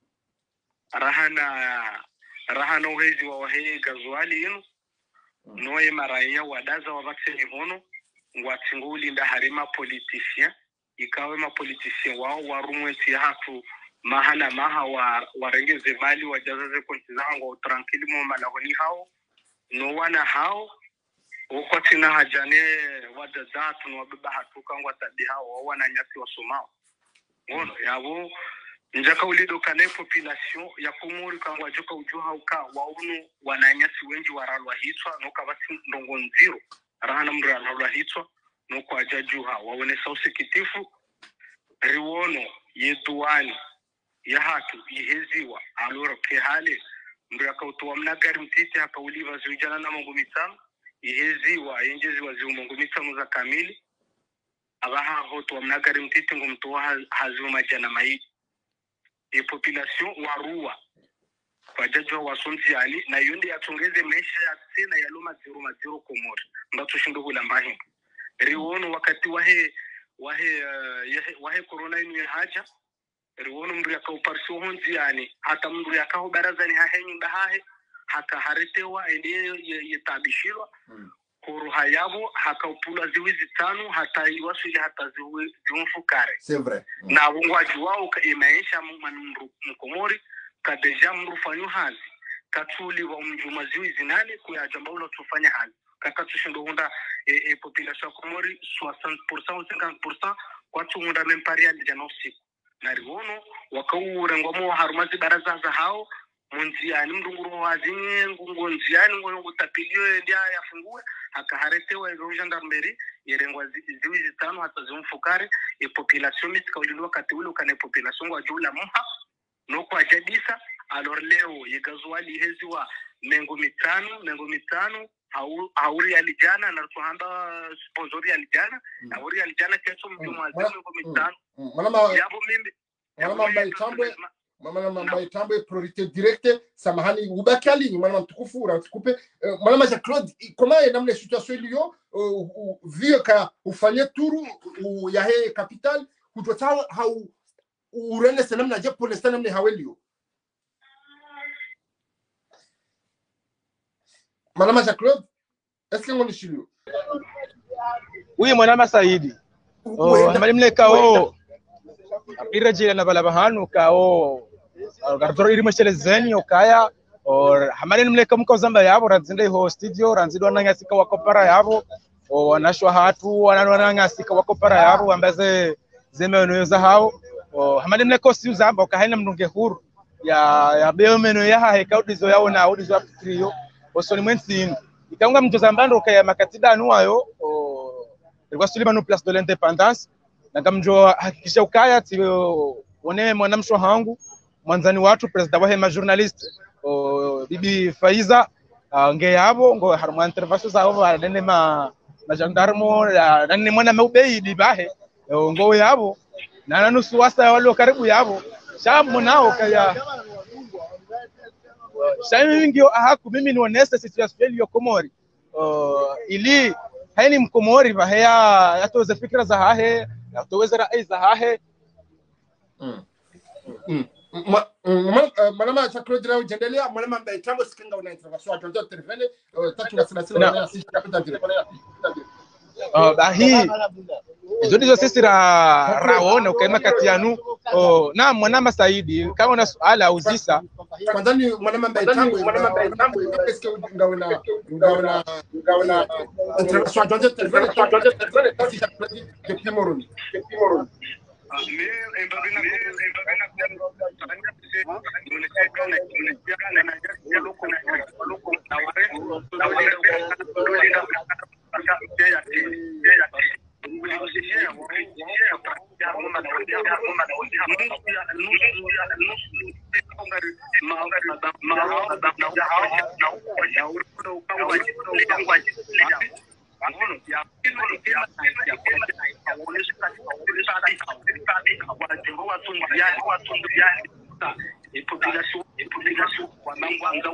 rahana rahana uhezi wa wahe gazuali inu mm. noe maraya wadaza wabakseni hono ngwatingo ulinda harima politicien ikawe ma politicien wao warumwesi hatu mahala maha wa warengeze mali wajazaze konti zangu tranquille mo malahoni hao no wana hao wakati na hajane wadazatu no wabeba hatuka ngwa tabi hao wana nyasi wa somao ngono yabo njaka ulido kane population ya Komori kangwa joka ujuha uka waunu wananyasi wengi waralwa hitwa no kabati ndongo nziro rahana mra ralwa hitwa no kwa jajuha waone sausikitifu riwono yeduani ya hatu iheziwa alora ke hali ndio akautoa mnagari mtiti hapa uliva zijana na mungu mitano iheziwa yenjezi wa mungu mitano za kamili abaha hoto mnagari mtiti ngomtoa hazuma jana mai e population warua kwa jajwa wasonzi ali na yonde atongeze maisha ya tena ya loma zero mazero Komori ndato shindo kula mbahi riwono wakati wahe wahe uh, wahe corona inu ya haja riwono mndu yakauparsi honzi yani hata mndu yakao barazani hahenyu ndahahe haka haretewa ende yetabishirwa mm. kuru hayabo haka upula ziwizi tano hata iwasuli hata ziwi ziumfukare c'est vrai mm. na wungwaji wao ka imaisha mndu Mkomori kadeja mndu fanyu hazi katuli wa mjuma ziwizi nane kuya jamba ulo tufanya hazi kakatushindo hunda e, e population Komori soixante pour cent ou cinquante pour cent kwa tu hunda mempari ya jana usiku na rigono wakaurengwamo harumazi baraza za hao munziani mndunguro wazini ngungo nziani ngungo tapilio ndia yafungue akaharetewa ezo gendarmerie yerengwa ziwi zitano hata zimfukare e population mitika ulilwa katiulo kana population wa jula mha noko ajadisa alors leo yegazwali heziwa mengo mitano mengo mitano hauri alijana na tuhamba sponsori alijana hauri alijana kesho mtu mwazimu mengo mitano yabo mimi mama Mbaitambwe mama Mbaitambwe priorité directe samahani ubaki alini mama mtukufu uratukupe mama Jean Claude comment namna situation iliyo vu ka ufanye turu ya he capital kutotao hau urende sana namna je pour l'instant namna hawelio Madame Jean Claude, est-ce que on est chez lui? Oui, mwanama Saidi. Oh, malimle kao irajila na balabahanu kao gardoro iri mashele zeni okaya or hamani mleka mko zamba yabo ranzinde ho studio ranzido wanangasika wakopara yabo o wanashwa hatu wananangasika wakopara yabo ambaze zemenoza hao o hamani mleka si zamba okahaina mndunge huru ya ya beomeno ya ha hekaudizo yao na audizo apitrio osoni mwensi ikaunga mtozambando kaya makatida anuayo o ilikuwa sulima no place de l'indépendance na kamjo hakikisha ukaya tio one mwanamsho hangu mwanzani watu president wa hema journalist o bibi Faiza nge yabo ngo harma intervention zao banene ma ma gendarmo nani mwana meubei dibahe ngo yabo na nanusu wasa wale karibu yabo shamu nao kaya Shami mingi ahaku mimi nionyesha situation ya Komori uh, ili haini mkomori bahaya yatoza fikra za hahe yatoweza rai za hahe mm mm mwanama Jean Claude Rao jendelea mwanama Mbaitambwe sikinga una intervention atonzo telefone tatu na thelathini na sita kapita direct uh bahi hizo ndizo sisi ra raona ukaima kati yanu oh na mwanama Saidi kama una swala au zisa kwanza ni mwanama Mbaitambwe mwanama Mbaitambwe est-ce que ngaona ngaona ngaona intervention atonzo telefone atonzo telefone depuis Moroni depuis Moroni mais embabina embabina et population et population wanangu anga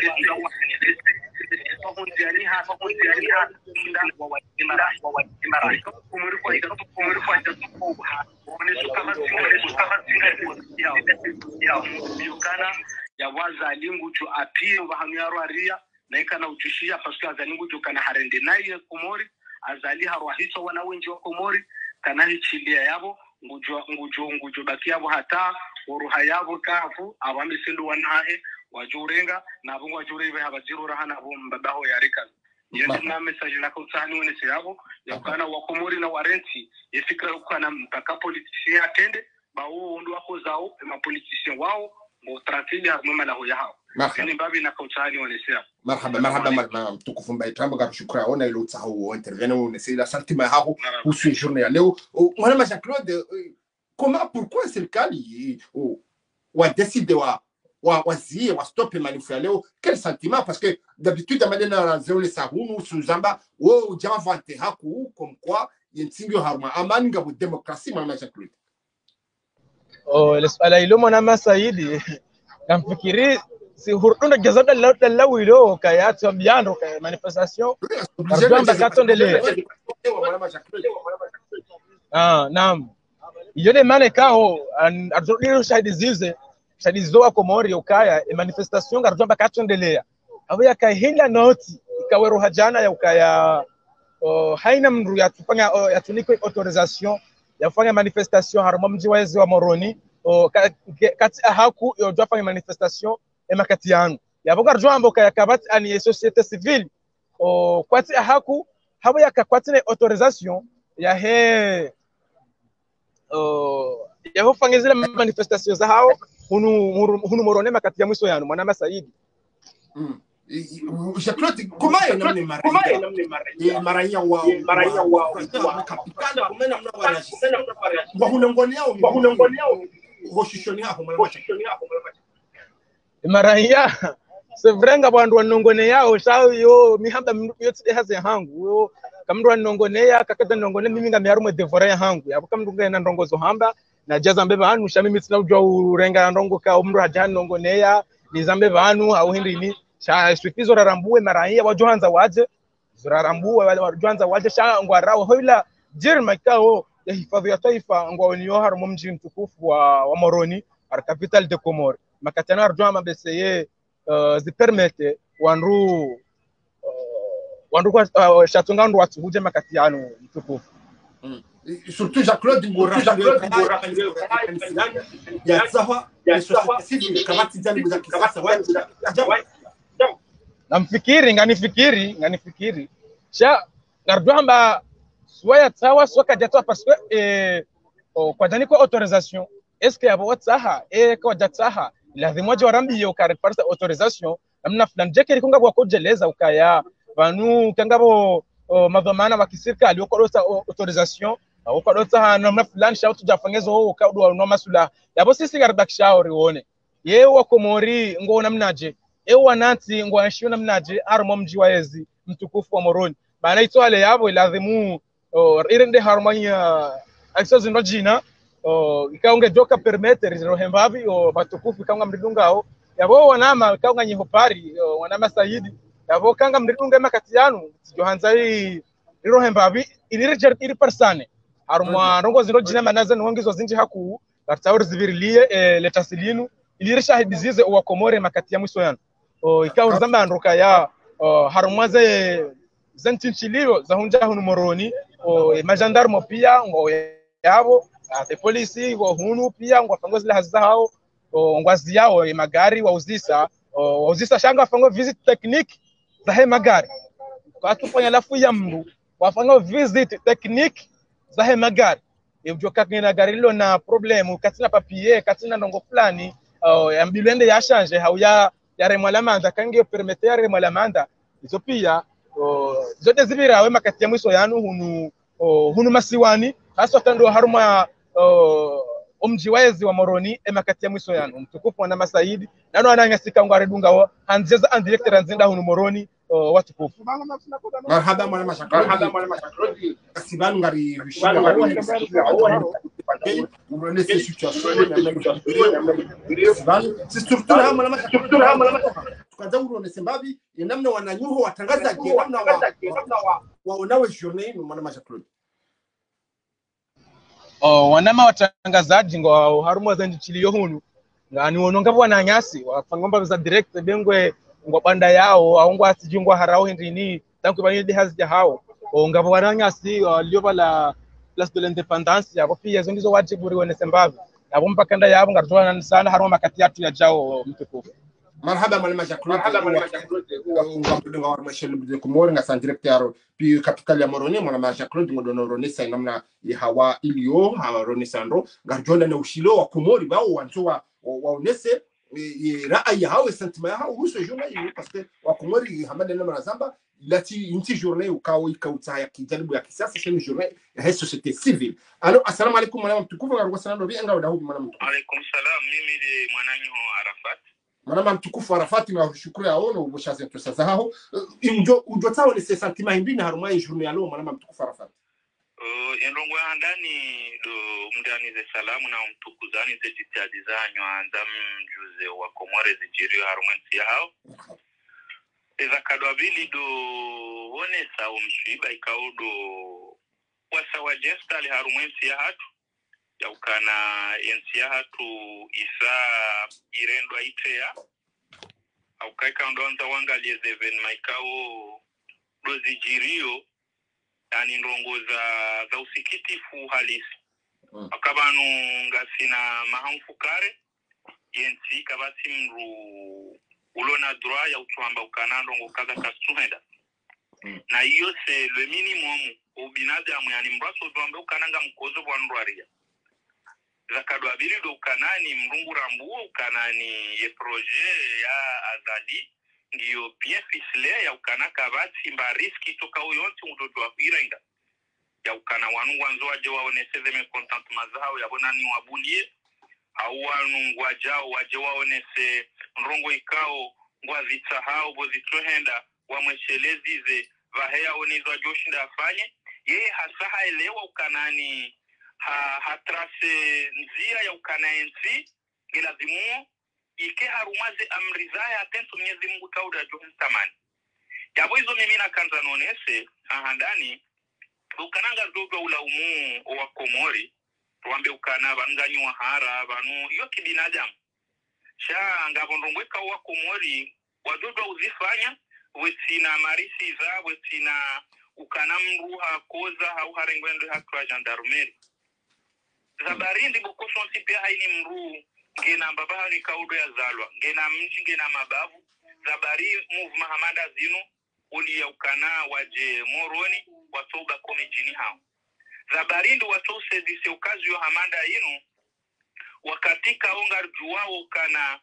wakondiani hapa kondiani hapa wa wa imara wa imara kumuri kwa ida kumuri kwa ida kuonesha kama sio kama sio ya yukana ya waza lingucho apio bahamyaro aria na ikana utushia paske azalingucho kana harende naye Komori azali harwa hicho wana wengi wa Komori kana hichilia yabo ngujo ngujo ngujo bakiabo hata uruha yabo kafu abamisindu wanahe wajurenga na bungu wajurebe habazirura hana bo mbabaho yarika yende na message la kutsani wonese yabo yakana wa Komori na warenti ifikra ukana mpaka politician atende bawo ndo wako zao ma politician wao mo trafili harmama la hoya hao ni babi na kutsani wonese yabo marhaba marhaba marhaba mtukufu Mbaitambwe kwa shukrani ona ile utsaho intervenir wonese la santima hako kusu journée leo mwana Jean Claude comment pourquoi c'est le cas ou a décidé wa wa wazie wa stop manifester leo quel sentiment parce que d'habitude amadena na zero le sahunu suzamba wo jama vante haku comme quoi yentsingo harma amani ngabu démocratie mwana Jean Claude oh lesala ilo mwana Saidi kamfikiri si hurunda jazada la lawilo kaya tambiano kaya manifestation ardamba katondele ah naam yone mane kao ardodiro shahidi zize shahidi zoa Komori ukaya manifestation ardamba katondele abo yakahinga noti ikawero hajana ya ukaya haina mndu yatufanya yatuniko autorisation ya kufanya manifestation harimo mji wezi wa Moroni kati haku yofanya manifestation emakati yangu yaboga rjwambo kaya kabati ani société civile o kwati haku habo yakakwatine autorisation ya he uh, yaho fangezile manifestation za hao hunu hunu moronema katika mwiso yanu mwana Saidi. Mm. Jacques kumaye namne maraya ye maraya wa maraya wa kapitana kumena mna waraji wa hunongolea wa hunongolea hoshishoni hapo mwana hoshishoni hapo maraya sevrenga bandu wanongone yao shao yo mihamba yote haze hangu yo kamndu wanongonea kakata nongone mimi ngamiarume devora hangu yabo kamndu ngena ndongozo hamba na jaza mbeba hanu shamimi sina ujwa urenga ndongo ka umru hajani nongonea nizambe banu au hindi ni sha swifizo rarambue maraya wajohanza waje zurarambue wale wajohanza waje sha ngwarao hoila jirma kao ya hifadhi ya taifa ngwaonio harumo mji mtukufu wa, wa Moroni ar capital de Comore makatana arjoma beseye uh, zipermete wanru uh, wanru kwa uh, shatunga ndo watu huje makatiano mtukufu. Mm. Surtout Jacques-Claude Ngora ya zawa ya society kamati jani za kisasa waje namfikiri nganifikiri nganifikiri sha nardwamba swaya tawa soka jatwa parce que eh kwa jani kwa autorisation est-ce que abo watsaha eh kwa jatsaha lazima je warambi yo kare parsa autorisation namna fulani je kile kunga kwa kujeleza ukaya banu kangabo madhamana wa kiserikali ukodosa autorisation ukodosa namna fulani sha tujafangezo ho ukadwa no masula yabo sisi garbakshao rione ye wa Komori ngo namnaje ewa nanti ngo anshiyo namnaje armo mji wa Yezi mtukufu wa Moroni bana itwale yabo lazimu irende harmania aksozi ndojina ikaunge joka permettre zero hembavi o batukufu kanga mridungao yabo wanama kaunga nyihopari wanama Saidi yabo kanga mridunga makati yanu johanza hii iro hembavi ilirejert iri persane harmo rongo zero jina manaza nongizo zinji haku bartawr zivirilie letasilinu ilirisha hibizize wa Komore makati ya mwiso yanu o ikawa zamba ndoka ya harumwaze zentinchilio za hunja hunu Moroni o majandarmo pia ngo yabo ate polisi ngo hunu pia ngo fango zile haziza hao ngwazi yao magari wauzisa wauzisa shanga fango visit technique za he magari kwa kufanya lafu ya mbu wafango visit technique za he magari yojoka kina gari lilo na problemu katina papier katina ndongo fulani ambilende ya change hauya yare mwalamanda kange permettre yare mwalamanda izo pia zote zibira we makati ya mwiso yanu hunu hunu masiwani hasa tando haruma omji waezi wa Moroni e makati ya mwiso yanu mtukufu na Masaidi nano ananyasika ngware dunga hanzeza and director anzinda hunu Moroni watukufu marhaba mwana mashakro marhaba mwana mashakro kasibanu ngari rishia urone se situation c'est surtout là mwana mashakro tukaza urone sembavi namna wananyuho watangaza je namna wa waonawe journée mwana mashakro oh wanama watangazaji ngo harumo za nchilio hunu ngani wononga bwana nyasi wafangomba za direct bengwe ngo banda yao aungwa asijungwa harao ndini tangu bani de hazija hao ngabo waranyasi lioba la place de l'indépendance yabo pia zongizo wajiburi wone sembavi yabo mpaka nda yabo ngatwana sana harumo makati yatu ya jao mtukufu. Marhaba mwana Jacques marhaba mwana Jacques ngombe ngawar mashel de Komore nga san directeur puis capital ya Moroni mwana Jacques ngodono ronesa namna ya hawa ilio hawa ronesandro garjonda na ushilo wa Komori bao wanzoa waonese rai hawe sentiment hao uso journée parce que wa Komori hamada na mazamba lati inti journée ukao ikauta ya kijaribu ya kisasa c'est une journée ya société civile. Alors assalamu alaykum mwana mtukufu ngaro sanando bi ngao dahu mwana mtukufu. Alaykum salam mimi de mwananyo Arafat. Mwana mtukufu Arafat na shukuru yaono uboshaze tusaza hao injo unjo tawo ni sentiment himbina haruma journée ya leo mwana mtukufu Arafat. Uh, enrongo handani do mdani ze salamu na mtukuzani ze jitihadi zanyu anza mjuze wa Komore zijirio harumensi ya hao eza kadwabili do honesa umshiba ikaudo wasawa gesta li harumensi ya hatu ya ukana yensi ya hatu isa irendwa itea au kaika ondonza wangalie zeven maikao do zijirio yani ndongo za za usikitifu halisi mm. akabanu ngasina mahamfukare yensi kabati mru ulona droit ya utwamba ukanando ngo kaza kasuhenda mm. na hiyo c'est le minimum au binadamu yani mbraso twamba ukananga mkozo bwa ndwaria zakadwa bili do kanani mrungu rambu ukanani ye projet ya azali ndiyo bien ficelé ya ukana kabati mba riski toka uyonti mtoto wa irenga ya ukana wanu wanzo waje waonese me contentement zao ya bonani wabulie au wanu wajao waje waonese nrongo ikao ngwa zitsahao bozitohenda wamweshelezize vahea onizwa joshinda afanye yeye hasa haelewa ukanani ha hatrase nzia ya ukanaensi ilazimu ike harumaze amri zaya atento Mwenyezi Mungu kauda john tamani yabo hizo mimi na kanza nonese ahandani ukananga dogo ula umu wa Komori tuambe ukana banganywa hara banu iyo kibinadamu sha ngabondongweka wa Komori wadodo uzifanya wetina marisi za wetina ukana mruha koza au harengwendo hakwa gendarmerie zabarindi bukoso ntipe haini mru ngena mbaba ni kaudo ya zalwa ngena mji ngena mabavu zabari move mahamada zinu uli ya ukana waje moroni watoba komejini hao zabarindi watose dise ukazi yo hamada inu wakatika ongar juwao ukana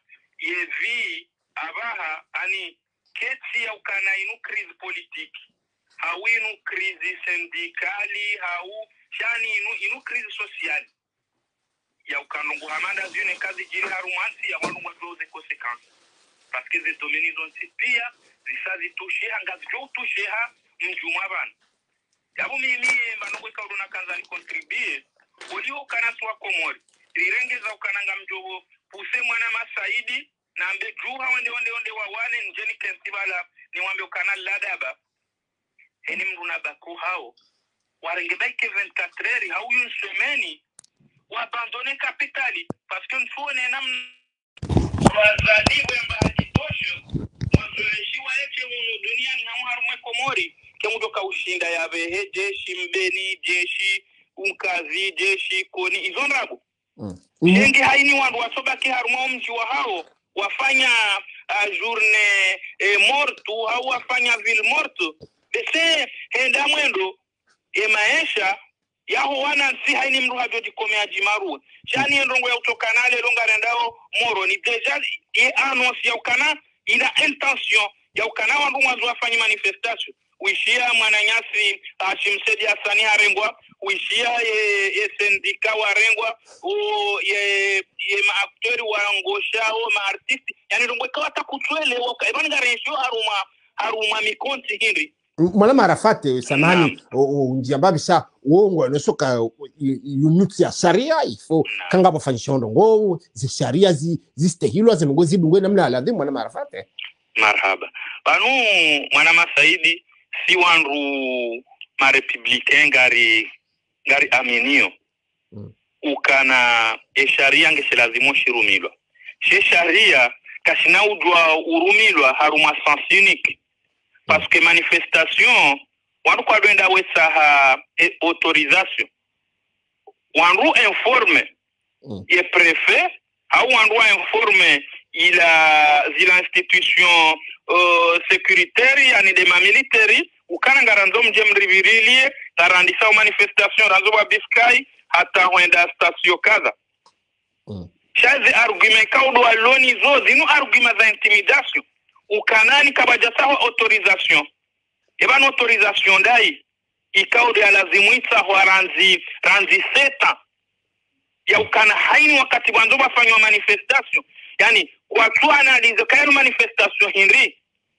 yevi abaha ani keti ya ukana inu krizi politiki hau inu krizi sindikali hau shani inu inu krizi sosiali ya ukanungu hamada zine kazi jiri harumansi ya wanu wadoze konsekansi paske ze domeni zonti pia zisazi tusheha ngazi jo tusheha mjuma bana yabu mimi manungu ikauduna kanza ni kontribie ulio ukanasi wa Komori rirengeza ukananga mjogo puse mwana masaidi na ambe juha wende wende wende wawane njeni kensibala ni wambe ukana ladaba heni mruna baku hao warengebaike vingt-quatre heures hau yun semeni wabandone kapitali paske mfuone na wazaliwe mba hakitosho wazoeshiwa eche unu dunia ni hamu harumwe Komori kemudoka ushinda ya behe jeshi mbeni jeshi unkazi jeshi koni izonrabu mm. Shenge haini wandu wasobaki harumwe mji wa hao wafanya uh, journée eh, mortu au wafanya ville mortu bese henda mwendo e maisha yaho wana si haini mruha jodi komea jimaru chani ndongo ya utokanale longa rendao moro ni deja e annonce ya ukana ina intention ya ukana wandu mwanzo wafanya manifestation uishia mwananyasi Ashimsedi Hasani harengwa uishia ye, ye sendika warengwa o ye ye maaktori wa ngosha o maartisti yani ndongo kawata kutwele wakaiban garensho haruma haruma mikonti hindi mwana marafate samani njia mbabisa uongo nosoka unit ya sharia ifo kanga bafanyisha ndongo zi sharia zi zistehilwa zinongo zibungwe namna aladhi mwana marafate marhaba banu mwana masaidi si wandu ma republicain ngari ngari aminio mm. ukana e sharia ngese lazimo shirumilwa she sharia kashina udwa urumilwa haruma sens unique parce que manifestation wandu kwa doenda wesa ha e, autorisation wandu informe mm. ye préfet au wandu informe ila zila institution uh, sécuritaire yani de ma militaire ukana ngaranzo mjemribirilie tarandisa manifestation ranzo wa biskai hata huenda station kaza mm. shazi argument kaudo aloni zo zinu argument za intimidation ukanani kabajasa autorisation eba autorisation dai ikaudo ya lazimuita wa ranzi ranzi seta ya ukana haini wakati wanzo wafanywa manifestation yani kwa tu analize kaino manifestation Henry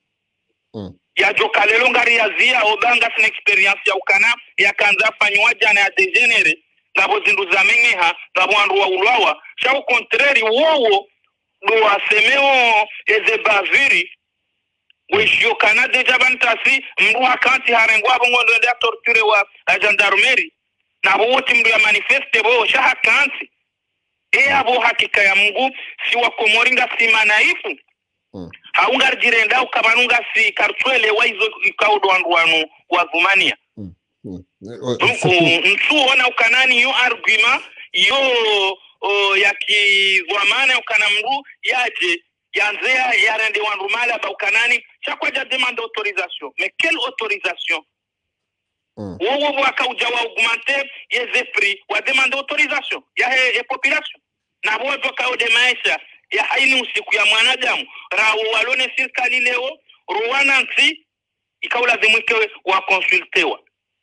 mm. ya jokalelo ngari ya zia obanga sin experience ya ukana ya kanza fanywa jana ya degenere ngabo zindu za menyeha ngabo andu wa ulwawa sha au contraire wowo do asemeo eze baviri wishio kana deja bantasi mbu akanti harengwa bongondo nda torture wa gendarmerie na wote mdu ya manifeste bo sha hakanti e abo hakika ya Mungu si wa Komoringa si manaifu mm. haungar jirenda ukabanunga si kartwele waizo ikaudo andwanu wa Zumania mm. mm. donc nsuona ukanani yo argument yo o, ya kizwamana ukanamru yaje yanzea yarende wanrumala ba ukanani chakwa ja demande autorisation mais quelle autorisation Ou wakauja wa augmenter les prix wa demander autorisation ya he population na bodo kaode maisha ya haini usiku ya mwanadamu rawo walone serikali leo ruwana nti ikaulazimike wa consultewa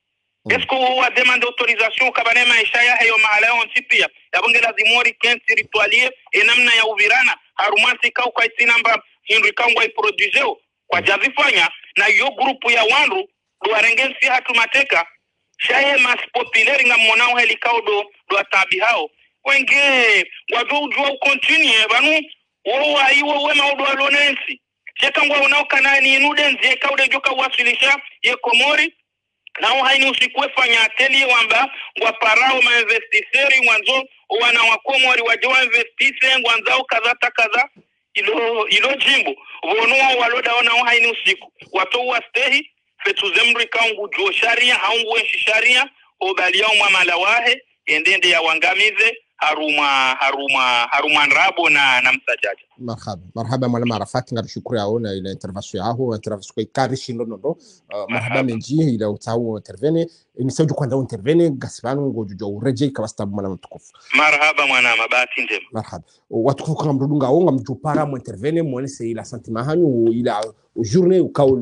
esko wa demander autorisation kabane maisha ya hayo mahala onti pia yabonge lazimori kensi ritualier enamna ya uvirana harumansi kau kwa itinamba hindu kangwa iproduceo kwa javifanya na yo grupu ya wanru duarengensi hatu mateka shaye mas populaire nga monao helikao do do atabi hao wenge wado ujua ukontinue banu wo aiwo wema do alonensi cheka ngwa unao kanani inudenzi kaude joka wasilisha ye Komori nao haini usikwe fanya ateli wamba ngwa parao ma investisseurs mwanzo wana wa Komori waje wa investisse ngwanzao kaza kaza ilo ilo jimbo wono waloda ona haini usiku watu wastehi fetuzemri kangu jo sharia haungu sharia obalia umamala wahe endende ya wangamize haruma haruma haruma nrabo na na msajaja. Marhaba marhaba mwana Arafat ngari shukuru yao na ile intervention yao intervention kwa karishi ndondo marhaba menji ile utawo intervene ni sauju kwanza intervene gasibanu ngojujo ureje kabastabu mwana mtukufu. Marhaba mwana mabati ndema. Marhaba watukufu kama mrudunga onga mjupara mu intervene mwone se ila sentiment hanyu ila journée ukao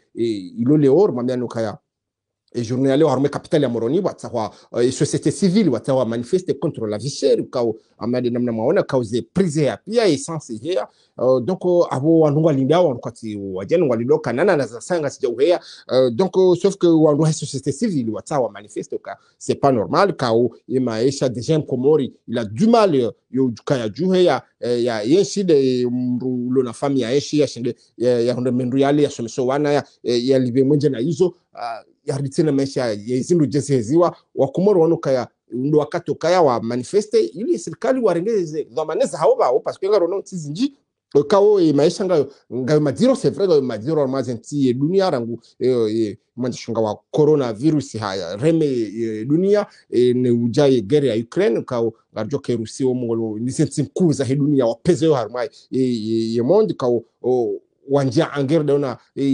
ilo leor mamiano kaya et journée leo harme capital ya Moroni watsawa société civile watsawa manifester contre la vie chère ukao amade namna maona cause prise ya pia essence here donc abo wandu walinda wandu kwati wajeni waliloka nana na sanga sija uhea donc sauf que wandu ha société civile watsawa manifester ka c'est pas normal kao imaisha déjà Komori il a du mal yo kaya juhe ya ya yenshi de mrulo na famille ya yenshi ya shinde ya honde mendu yale ya someso wana ya ya libe mwenje na hizo ya ritina maisha ya izindu jeseziwa wa Komoro wano kaya ndo wakati kaya wa manifeste ili serikali warengeze dhamaneza haoba au parce que ngaro no tizinji kao maisha ngayo ngayo madiro c'est vrai ngayo madiro mazenti dunia rangu e manjishunga wa coronavirus haya reme dunia ne ujaye gere ya Ukraine kao ngarjo ke Rusi wo mongolo ni senti kuza he dunia wa peze yo harmai ye monde kao wanja angere dona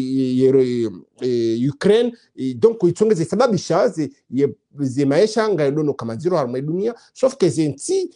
Ukraine donc itongeze sababu shazi ye maisha ngayo dono kama zero harmai dunia sauf que zenti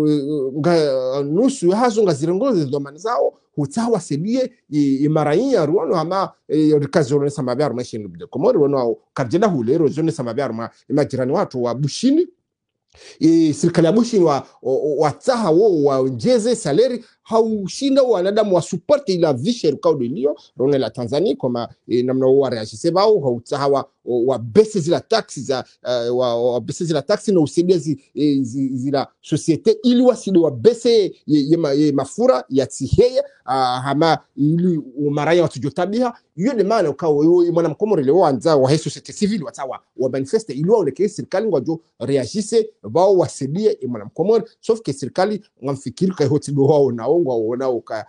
nga nusu hazo nga zirongoze domani zao hutawa sebie imaraia ruano ama rikazi rone samabia ruma shini bide Komori wano karjenda hulero zone samabia ruma imajirani watu wa bushini e serikali ya bushini wa wataha wo wa njeze saleri haushinda wanadamu wa support ila vishe rukao duilio rone la Tanzania kama e, namna wa reagise bao hautaha wa wa bese zila taxi za uh, wa, wa bese zila taxi na usaidia zi, e, zi, zila societe ili waside wa bese ye, ye, ma, ye mafura ya tiheye uh, hama ili umaraya watujotabia yu de maana ukawa mwana Mkomori leo wanza wa societe civile watawa wa manifeste ili waonekee serikali wajo reagise bao wasaidie mwana Mkomori sauf que serikali ngamfikiri kai hotido wao naongwa wao ka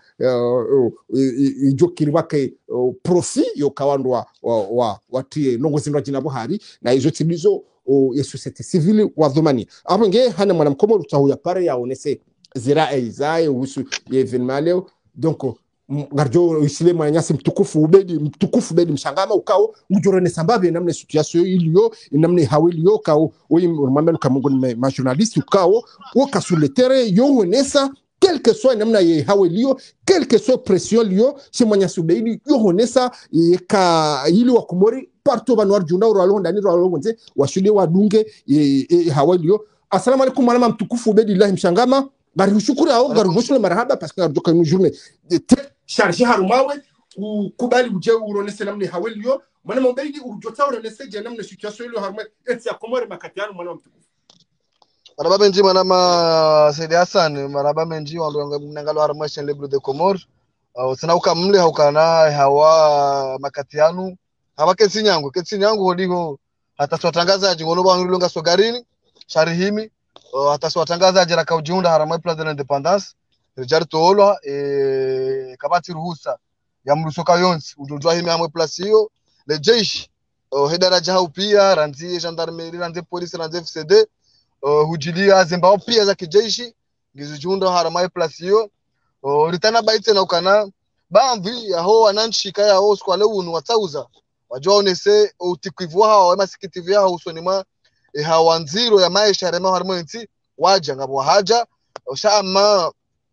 ijo kiribake profit yo kawandwa wa watie nongo zinwa jina Buhari na hizo tibizo ya societe civile wa dhumani hapo nge hana mwana Mkomori utahuya pare ya onese zira eizae usu ya evenement leo donc ngarjo isile mwanyasi mtukufu ubedi mtukufu bedi mshangama ukao mjorone sambabe namne situation iliyo namne hawiliyo kao oyi mwambenu kamungu ma journaliste ukao woka sur le terrain yo honesa quel que soit namna ye hawiliyo quel que soit pression liyo si mwanyasi ubedi yo honesa ka ili wa Komori partout ba noir juna ro ndani ro ngonze washule wadunge e hawiliyo. Assalamu alaikum mwana mtukufu ubedi Allah mshangama bari ushukuru au bari ushukuru marhaba parce que ngarjo une journée chargé harumawe ukubali uje uronese namne hawelio mwana mbegi ujota uronese je namne situation ile harumawe eti ya Komori makatiano mwana mtukufu maraba menji mwana ma Saidi Hassan maraba menji wando ngalo harumawe shen libre de Komori usina ukamle haukana hawa makatiano hawa kesi nyangu kesi nyangu hodigo hata swatangaza jingono bangu longa sogarini sharihimi hata swatangaza jira kaujiunda harumawe place de l'indépendance Rijari toolwa e kabati ruhusa ya mrusoka yonsi udojwa himi amwe place hiyo le jeshi uh, hedaraja hau pia ranzi gendarmerie ranzi police ranzi F C D uh, hujilia zembao pia za kijeshi ngizujunda haramaye place hiyo uh, ritana baite na ukana bamvi aho wananchi kaya ho skwa leo unu watauza wajua onese utikivu hao ama sikitivu hao usoni mwa e hawanziro ya maisha rema harmonti waja ngabo haja shama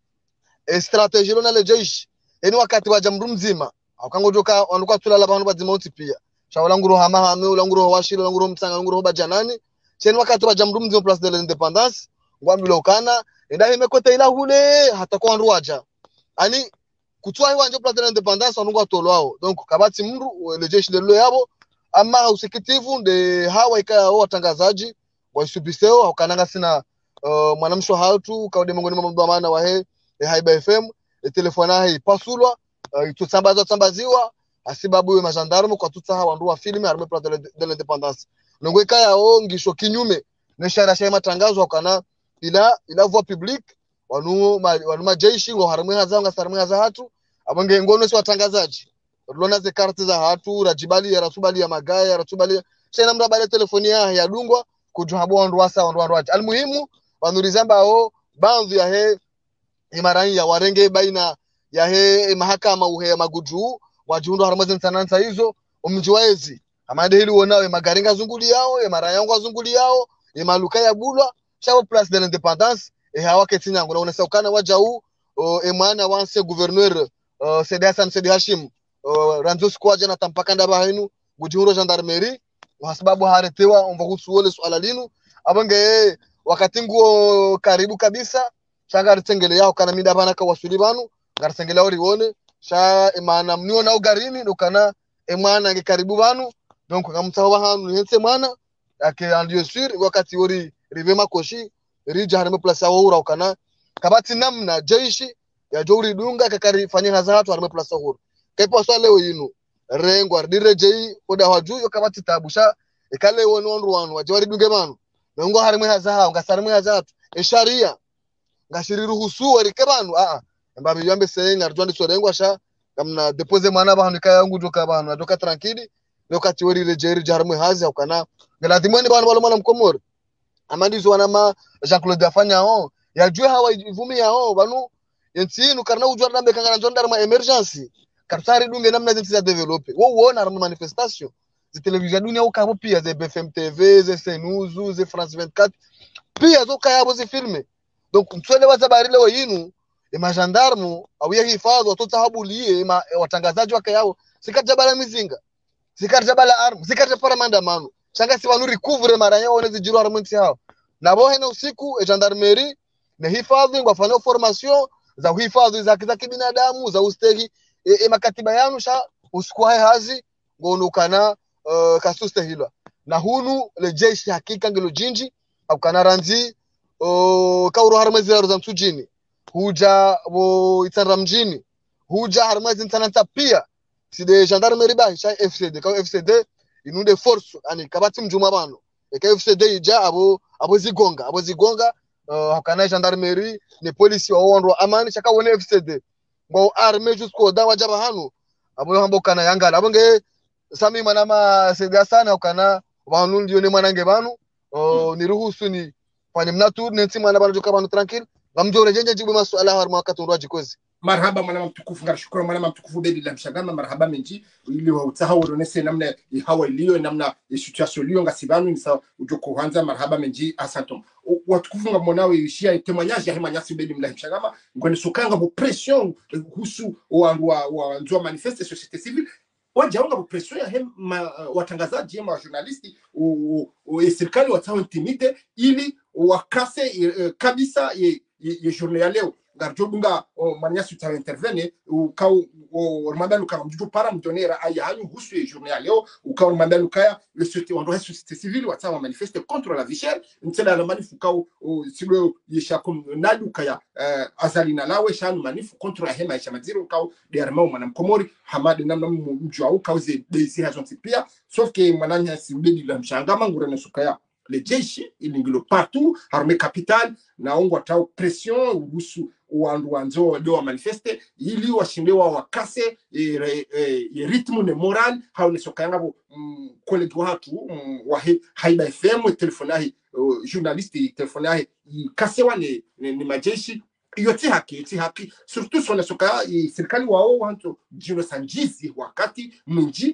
e strategy lona le jeshi eni wakati waja mru mzima akangojoka wanuka tulala bantu bazima uti pia shawala nguro hama hame ulanguro washilo nguro msanga nguro bajanani cheni wakati waja mru mzima place de l'indépendance ngwamilo kana enda himekota ila hule hata kwa nruaja ani kutwa hiwa njo place de l'indépendance wanuka tolwao donc kabati mru le jeshi lelo yabo ama usikitivu de hawa ikaya watangazaji wa subiseo ukananga sina uh, mwanamsho hatu kaode mongoni mwa maana wa he e Haiba F M e telefona he pasulwa uh, itusambaza tambaziwa asibabu ya majandarmu kwa tutsa hawa ndu wa filme arme place de l'indépendance nongwe kaya o ngisho kinyume neshara shema matangazo kana ila ila voix publique wanu ma, wanu majeshi ngo harmwe hazanga sarmwe hazatu abange ngono si watangazaji lona ze karti za hatu rajibali ya rasubali ya magaya ya rasubali shena mrabale telefoni ya ya dungwa kujuhabo wandu wasa wandu wandu wacha almuhimu wanurizamba o banzu ya he imarani ya warenge baina ya he mahakama uhe maguju wajundo haramazen sanansa hizo umjiwaezi amade hili wonawe magaringa zunguli yao ya mara yangu zunguli yao ya maluka ya bulwa shabo place de l'indépendance e hawake tinyango na unasaukana waja huu e mwana wanse gouverneur uh, Sedi Hassan Sedi Hashim uh, ranzo squad na tampaka ndaba hainu gujuro gendarmerie kwa sababu haretewa umvahusu wole swala linu abange wakati nguo karibu kabisa shanga ritengele yao kana mida bana ka wasuli banu garsengele ori wone sha imana mniona na ugarini dokana emana nge karibu banu donc ngamtawa hanu hense mwana ake andio sur wakati ori rivema koshi rija harame place awo ura kana kabati namna jeshi ya jori dunga kakari fanya hazatu harame place awo kepo swala leo yinu rengo ardire jei oda waju yo kabati tabusha ekale wonu onru wanu wajori dunge manu ngo harame hazaha ngasarame hazatu e sharia ngashiriru husu wari kabanu a a mbabi yambe senga rjwandi sorengo sha kamna depose mana ba hanika yangu doka banu doka tranquille lokati wori rejeri jarme hazi ukana galadimoni banu balo mwana mkomori amandi wana ma Jean-Claude afanya on yajue hawa ivumi yao banu yentinu karna ujwa nambe kangana njondar ma emergency karsari dunge namna zinti za developer wo wona arma manifestation zi television dunia ukabo pia ze B F M T V ze Senuzu ze France vingt-quatre pia zo kayabo zi filme donc mtswele wazabarile wa yinu e majandarmu au ya hifadhi watoto habulie ma watangazaji wake yao sikata bala mizinga sikata bala arm sikata para maandamano changa si wanu recover mara yao wanezi jiro armenti hao na bohe na usiku e gendarmerie na hifadhi ngwafanya formation za hifadhi za za kibinadamu za ustegi e, e makatiba yanu sha usiku hai hazi ngonukana uh, kasuste hilo na hunu le jeshi hakika ngelo jinji au kana ranzi uh, kauro harmazi za msujini huja bo itara mjini huja harmazi ntananta pia si de gendarmerie ba sha F C D ka F C D inunde force ani kabati mjuma bano e ka F C D ija abo abo zigonga abo zigonga uh, hakana gendarmerie ne police wa wonro amani chaka wone F C D ngo arme jusqu'au dawa jaba hanu abo hambo kana yangala abo nge sami manama Sedi sana ukana banu ndio ne manange banu uh, ni ruhusu ni fanye mnatu nenti mana banu joka banu tranquille ngamjore jenje jibu masuala harma wakati ndo ajikozi marhaba mwana mtukufu ngashukuru mwana mtukufu bedi la mshagama marhaba menji ili wa utahawo nese namna hawa iliyo namna situation liyo ngasibanu ni sawa ujoko kwanza marhaba menji asantom watukufu ngamonawe ishia témoignage ya himanyasi bedi mla mshagama ngone sokanga bo pression husu wa wa wa nzwa manifeste société civile wajaonga bo pression ya hem watangazaji ya journalisti o serikali watawa intimide ili wakase kabisa ye ye journal leo garjobunga o manyasi ta intervene u kau o mandanu kama mjuju para mtonera aya hanyu husu e journal leo u kau mandanu kaya le société on doit société civile watawa manifeste contre la vie chère ntela la manifu kau silo yesha kom nadu kaya azalina lawe shanu manifu contre la hema ya maziro kau derma mwana mkomori hamadi namna mjua u kau ze desi hazonti pia sauf que mananya simbedi la mshangama ngurene sukaya le jeshi ilingilo partout armée capitale na ongo tao pression uhusu wandu wanzo leo manifeste ili washindewa wakase e, e, e ritmu ne moral haone sokanga bo mm, collègue watu mm, wa Haiba F M telefonahi uh, journaliste telefonahi kasewa ne, ne, ne majeshi yote haki yote haki surtout sona soka serikali wao wanto jino sanjizi wakati munji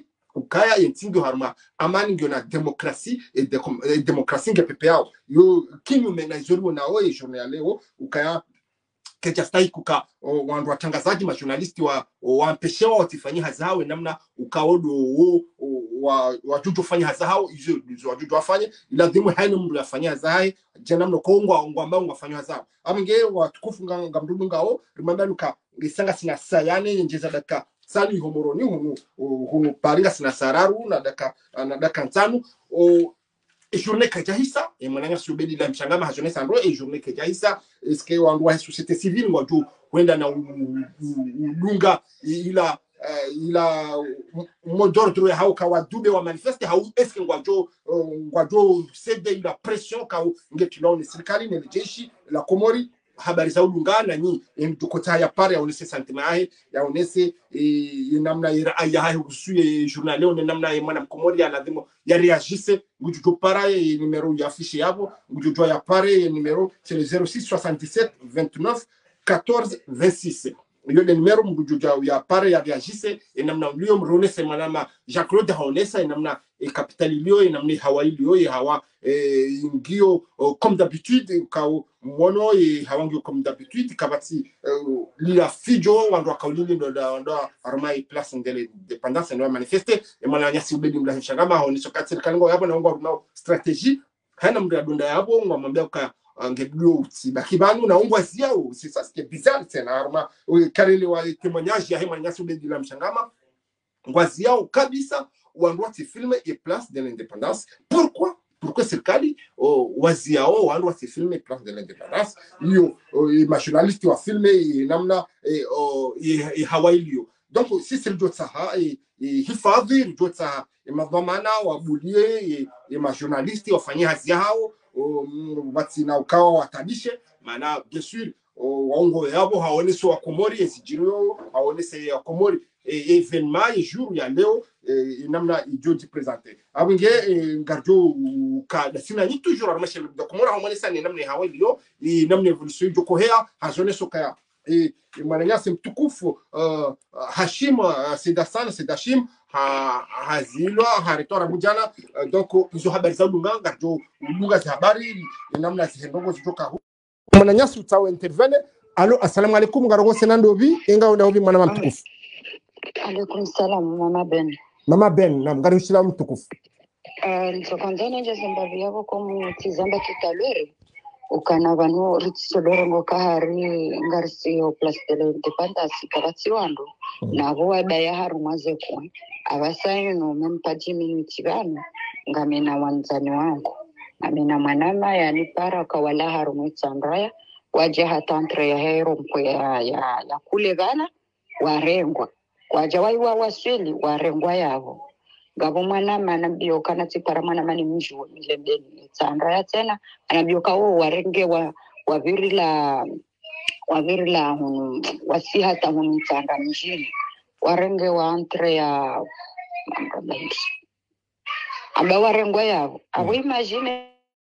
ukaya yentingo harma amani ngio na demokrasi e de, e demokrasi nge pepe yao yo kinyume na izori na oe journal leo ukaya keja stai kuka wandu watangazaji majournalisti wa wampeshewa watifanyia hazawe namna ukaodo wa wajuju fanya hazao hizo wajuju wafanye ila dhimu haino mndu yafanyia hazae jana mno kongwa ngwamba ngwafanyia hazao aminge watukufu ngamdudu ngao rimamba nuka ngisanga sina sayane njeza daka sali homoroni hunu hunu paringa sina sararu na daka na daka ntanu o journée kajahisa e mwananga subedi la mchangama ha journée sandro e journée kajahisa eske wandu wa société civile ngwaju kwenda na udunga ila ila modordro hao kawa dube wa manifeste hao eske ngwajo ngwajo cede ila pression ka ngetilo ni serikali ni jeshi la Komori habari za ulunga na ni ndukota ya pare ya onese sentiment ahe ya onese e namna ya aya hayo kusuye journal leo namna ya mwana Komori anadhimo ya reagisse ngujujo para e numero ya affiche yabo ngujujo ya pare e numero c'est le zéro six soixante-dix-sept vingt-neuf quatorze vingt-six yo le numero ngujujo ya pare ya reagisse e namna lio mrone se manama Jean-Claude Haonesa e namna e capital lio e namna Hawaii lio e hawa e ngio comme d'habitude kao mono e hawangio comme d'habitude kabati li fijo wando akaulili ndo ndo armai place ngele dependance ndo manifeste e mwana nyasi ubedi mla shangama haonisho kati serikali ngo yabo na ngo runao strategy hana mndu adonda yabo ngwamwambia ka ngeduo utibaki banu na ungwa ziao c'est ça c'est bizarre c'est arma karele wa témoignage ya hema nyasi ubedi la mshangama ngwa ziao kabisa wandwati filme et place de l'indépendance. Pourquoi pourquoi serikali waziao wandu wa filme place de l'indépendance yo ma journaliste wa filme namna e hawailio donc si c'est le jotsaha et hifadhi le jotsaha e madhamana wa bulie e ma journaliste wafanyia hazi yao wati na ukawa watabishe maana bien sûr waongo yabo haonese wa Komori esijiro haonese ya Komori et événement et jour ya leo namna ijoji présenter abinge ngarjo ka sina ni toujours armashe de Komora hamone sana namna hawaii yo namna evolution joko hea hazone soka e mwananya simtukufu Hashim Sedasana Sedashim ha hazilwa haritora bujana donc izo habari za lunga ngarjo lunga za habari namna zihendongo zitoka mwananya sutawe intervene. Allo assalamu alaikum ngarongo senando bi inga ona hobi mwana mtukufu. Alaikum salam mama Ben. Mama Ben na mgari usila mtukufu. Eh nsokanza nje Zimbabwe yako komu tizamba kitalere ukana vanu ritsolero ngoka hari ngarisi o place de l'indépendance kabati wando nabo wadaya harumaze ko abasayo no mempaji minutes bana ngamena wanzani wangu amena mwanama yani para kawala harumetsandaya waje hatantre ya hero mpo ya ya, ya kule gana warengwa waje waiwa waswili warengwa yavo ngabo mwana mana bioka na tipara mwana mani mjuu milembeni tsandaya tena anabioka wo warenge wa wavirila wavirila hunu wasi hata hunu tsanga mjini warenge wa entre ya aba warengwa yavo abo imagine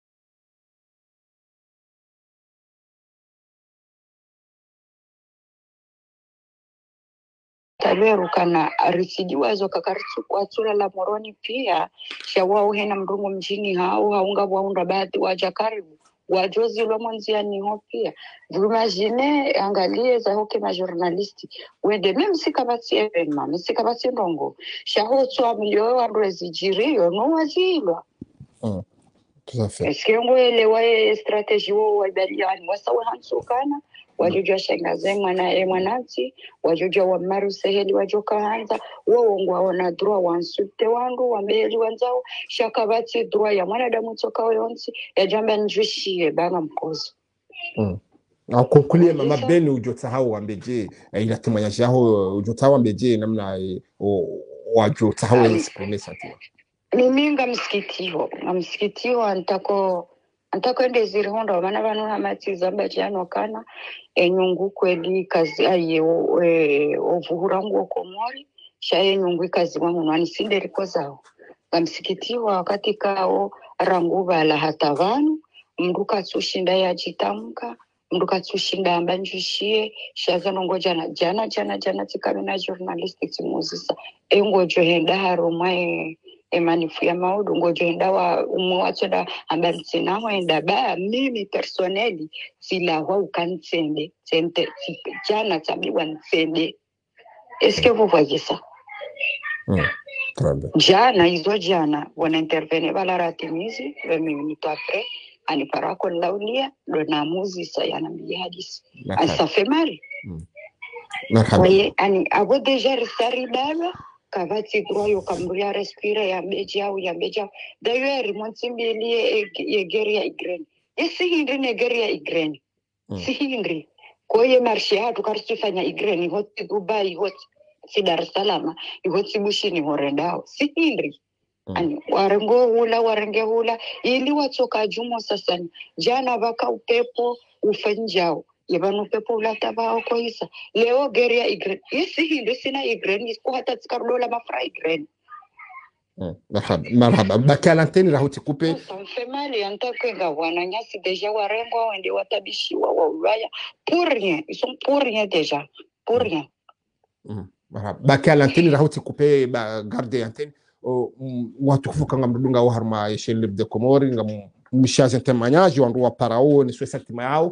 taberu kana arisijiwazo kakaritu kwa tsula la moroni pia shawao hena mrungu mjini hao haunga waunda baadhi waja karibu wajozi lo mwanzia ni ho pia vumagine angalie za hoke ma journalisti wende meme sikabati evenement sikabati ndongo shaho tswa milio wa rezijirio no wazilwa mm tout à fait est-ce que ngo elewa strategie wa baliani wasawa hansukana wajujwa shengaze mwana e mwananti wajujwa wa maru seheli wajoka hanza wao ngwaona droit wansute wangu wambeli wanzao shakabati droit ya mwanadamu toka yonsi ya jamba njushie bana mkozo mm na kokulie mama Ben ujota hao wambeje ila témoignage yao ujota wambeje namna wajota hao exprimer ça tu mimi ngamsikitio ngamsikitio antako antako ndeziri hondo bana banu hamatiza bajano kana enyungu kweli kazi aye ovuhurangu Komori shaye nyungu kazi wangu nani sinderiko zao ngamsikitiwa wakati kao rangu bala hata vanu mruka tsushinda ya chitamka mndu katsushinda ambanjushie shaza nongoja na jana jana jana tikamina journalistics muzisa engojo henda harumwe emanifu ya maudu ngojo henda wa umwatsoda ambantsina hoenda ba mimi personally sila wa ukansende sente jana tabiwa nsende. Est-ce que vous voyez ça? Mm. Très bien. Jana hizo jana wana intervene bala ratimizi vingt minutes après ani parako laulia ndo na muzisa yanambia hadisi. Ça fait mal. Mm. Oui, ani abo déjà restari dala kavati groyo kamburia respire ya beji au ya beji. D'ailleurs montimbili ye geria igren. Yesi hindri ne geria igren. Si hindri. Koye marshi hatu karsifanya igren hoti Dubai hoti si Dar es Salaam hoti bushini horendao. Si hindri. Ani warengo hula warenge hula ili watoka jumo sasa jana baka upepo ufanjao. Yabanu pepo ulata bao kwa isa. Leo geria igren. Yesi hindu sina igren. Nisku hata tsikarudola mafra igren. Marhaba. Marhaba. Baki alanteni rahuti kupe. Mfemali antake nga wananyasi deja warengo wende watabishiwa wa ulaya. Pour rien. Ils sont pour rien déjà. Pour rien. Marhaba. Baki alanteni rahuti kupe garde anteni. Watukufu kanga mdunga wa harma yeshele de Komori. Nga mshazi ntemanyaji wandu wa parao ni suwe santima yao.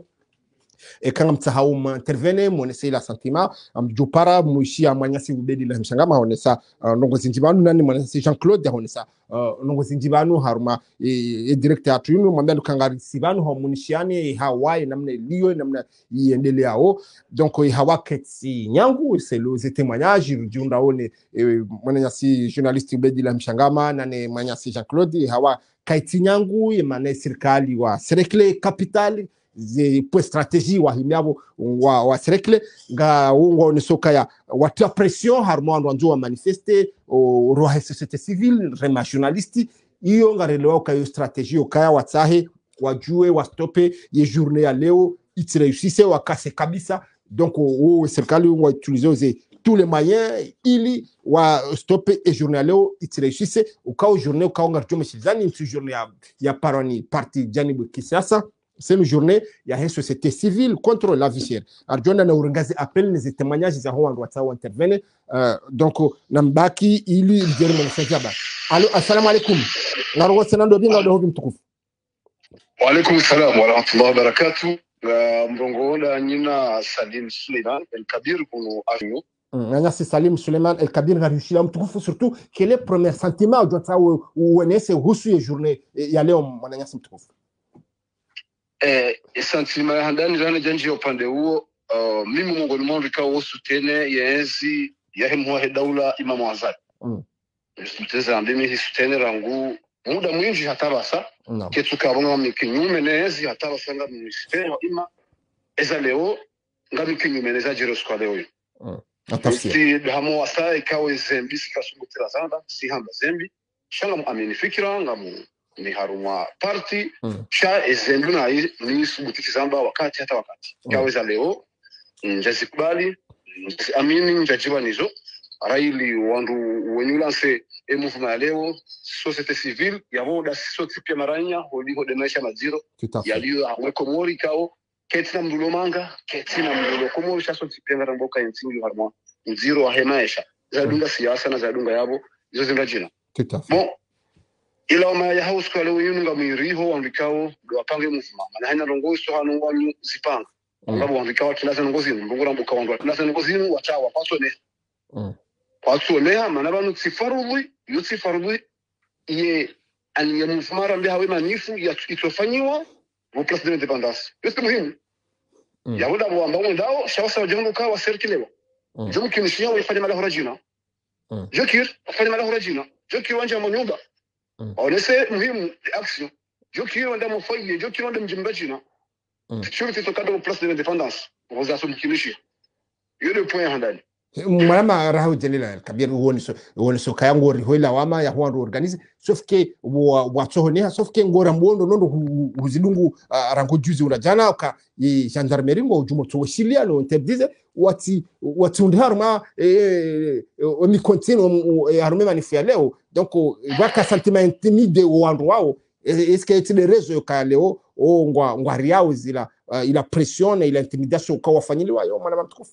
E kanga mtahau intervene mwonese ila santima mjupara muishi amanyasi ubedi la mshangama honesa nongo zinjibanu nani mwanasi Jean-Claude honesa nongo zinjibanu haruma e directeur atuyunu mwambia lukangari sibanu homunishiane Hawaii namna liyo namna iendelea o donc hawaketsi nyangu c'est le témoignage rujunda one mwanasi journaliste ubedi la mshangama nane mwanasi Jean-Claude hawa kaiti nyangu yemane serikali wa Serekle capitali ze po strategie wa himiabo wa wa Serekle nga ungo ni soka ya watia pression harmo ndo wa manifeste o roha société civile rema journalisti iyo ngarelewa ka yo strategie okaya watsahe wajue wa stope ye journée ya leo itireusise wakase kabisa donc o serikali wa utiliser ze tous les moyens ili wa stope e journée ya leo itireusise ukao journée ukao ngarjo mshizani nti journée ya ya paroni parti janibu kisiasa. C'est une journée, il y a une société civile contre la vie chère. Arjona na urengazi appel les témoignages za ho andwa tsawa intervene donc nambaki ili mjeri mwanasajaba. Allo assalamu alaikum. Ngaro senando binga ndo hobi mtukufu. Wa alaikum salam wa rahmatullahi wa barakatuh. Mrongola nyina Salim Suleiman El Kabir kuno avenue. Nganya si Salim Suleiman El Kabir ngarushila mtukufu surtout quel est le premier sentiment de tsawa uenese husu ya journée ya leo mwananya mtukufu. Eh, sentiment handani jana janji upande huo uh, mimi mongoni mwangu ikawa sutene yenzi ya hemwa he daula Imam Azad. Mm. Mteza ambimi hi sutene rangu muda mwingi hatabasa. No. Ketu kabonga mikinyume nezi hatabasa nga ministeri wa ima eza leo nga mikinyume neza jiros kwa leo. Mm. Atafsia. Si hamo wasa ikawa zembi sikasungutira zanda si hamba zembi shanga mu amini fikira nga mu ni haruma party mm. Sha ezembu na ni subutiki zamba wakati hata wakati mm. Kaweza leo njazikubali amini njajiba nizo raili wandu wenyulanse e movement leo société civile yabo da soti pia maranya holiho de maisha maziro yaliyo amwe Komori kao ketina mdulo manga ketina mdulo Komori sha soti pia ngaramboka nsingi haruma mziro wa hemaisha zadunga siasa na zadunga yabo hizo zingajina bon ila ma ya house kwa leo yunga miriho wambikao wapange muvuma na hana rongoso hanu wanyu zipanga ngabo mm. Wambikao kilaza ngozi ngongora mbuka wangu kilaza ngozi wachawa pasone mm. Pasone mana banu tsifarudhi yutsifarudhi ye ani ya muvumara mbe hawe manifu ya itofanywa mu place de indépendance c'est muhimu mm. Ya wada mwamba mwendao shawasa jangu ka wa serkilewa mm. Jomu kinishia wafanya mala horajina mm. Jokir afanya mala horajina jokir wanja mnyumba. Mm. Onese muhimu action. Jo kiro nda mofoye, jo kiro nda mjimbachina. Mm. Sécurité to cadre place de l'indépendance. Vous assumez kilishi. Yo le point handani. Mwana rahu jelila El Kabir uone so uone so kaya ngori hoila wama ya huandu organize sauf que watsohoneha sauf que ngora mbondo nondo huzilungu rango juzi unajana ka gendarmerie ngo jumo tsoshiliya no interdize wati wati undarma eh mi continue arme manifia leo donc waka sentiment intimide wandu wao est-ce que c'est les réseaux ka leo o ngwa ngwa riao zila uh, ila pression ila intimidation kwa wafanyiliwa yo mwana mtukufu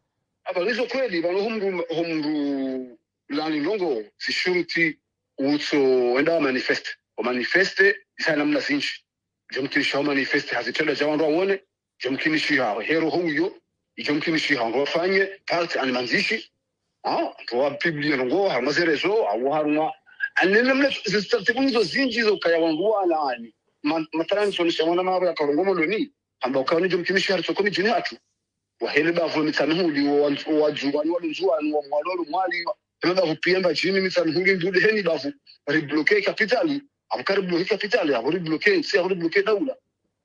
aba nizo kweli bano humru humru lani longo si shurti uto enda manifest o manifeste sana mna zinchi jomkini shao manifeste hazitenda jawandu waone jomkini shi hawo hero huyo jomkini shi hawo wafanye part animanzishi ah to biblia longo hamazerezo awu haruma anene mna zistartikunzo zinji zo kaya wandu alani mathalan sonisha mwana mabo yakarongomo loni ambao kawani jomkini shi harito komi jini hatu wahele bavu mitsanhuli wajuwani walunzuwani wa mwalolo mwali eba kupiyemba chini mitsanhuli ndude heni bavu ribloke kapitali abukari bloke kapitali aburi bloke nsi aburi bloke daula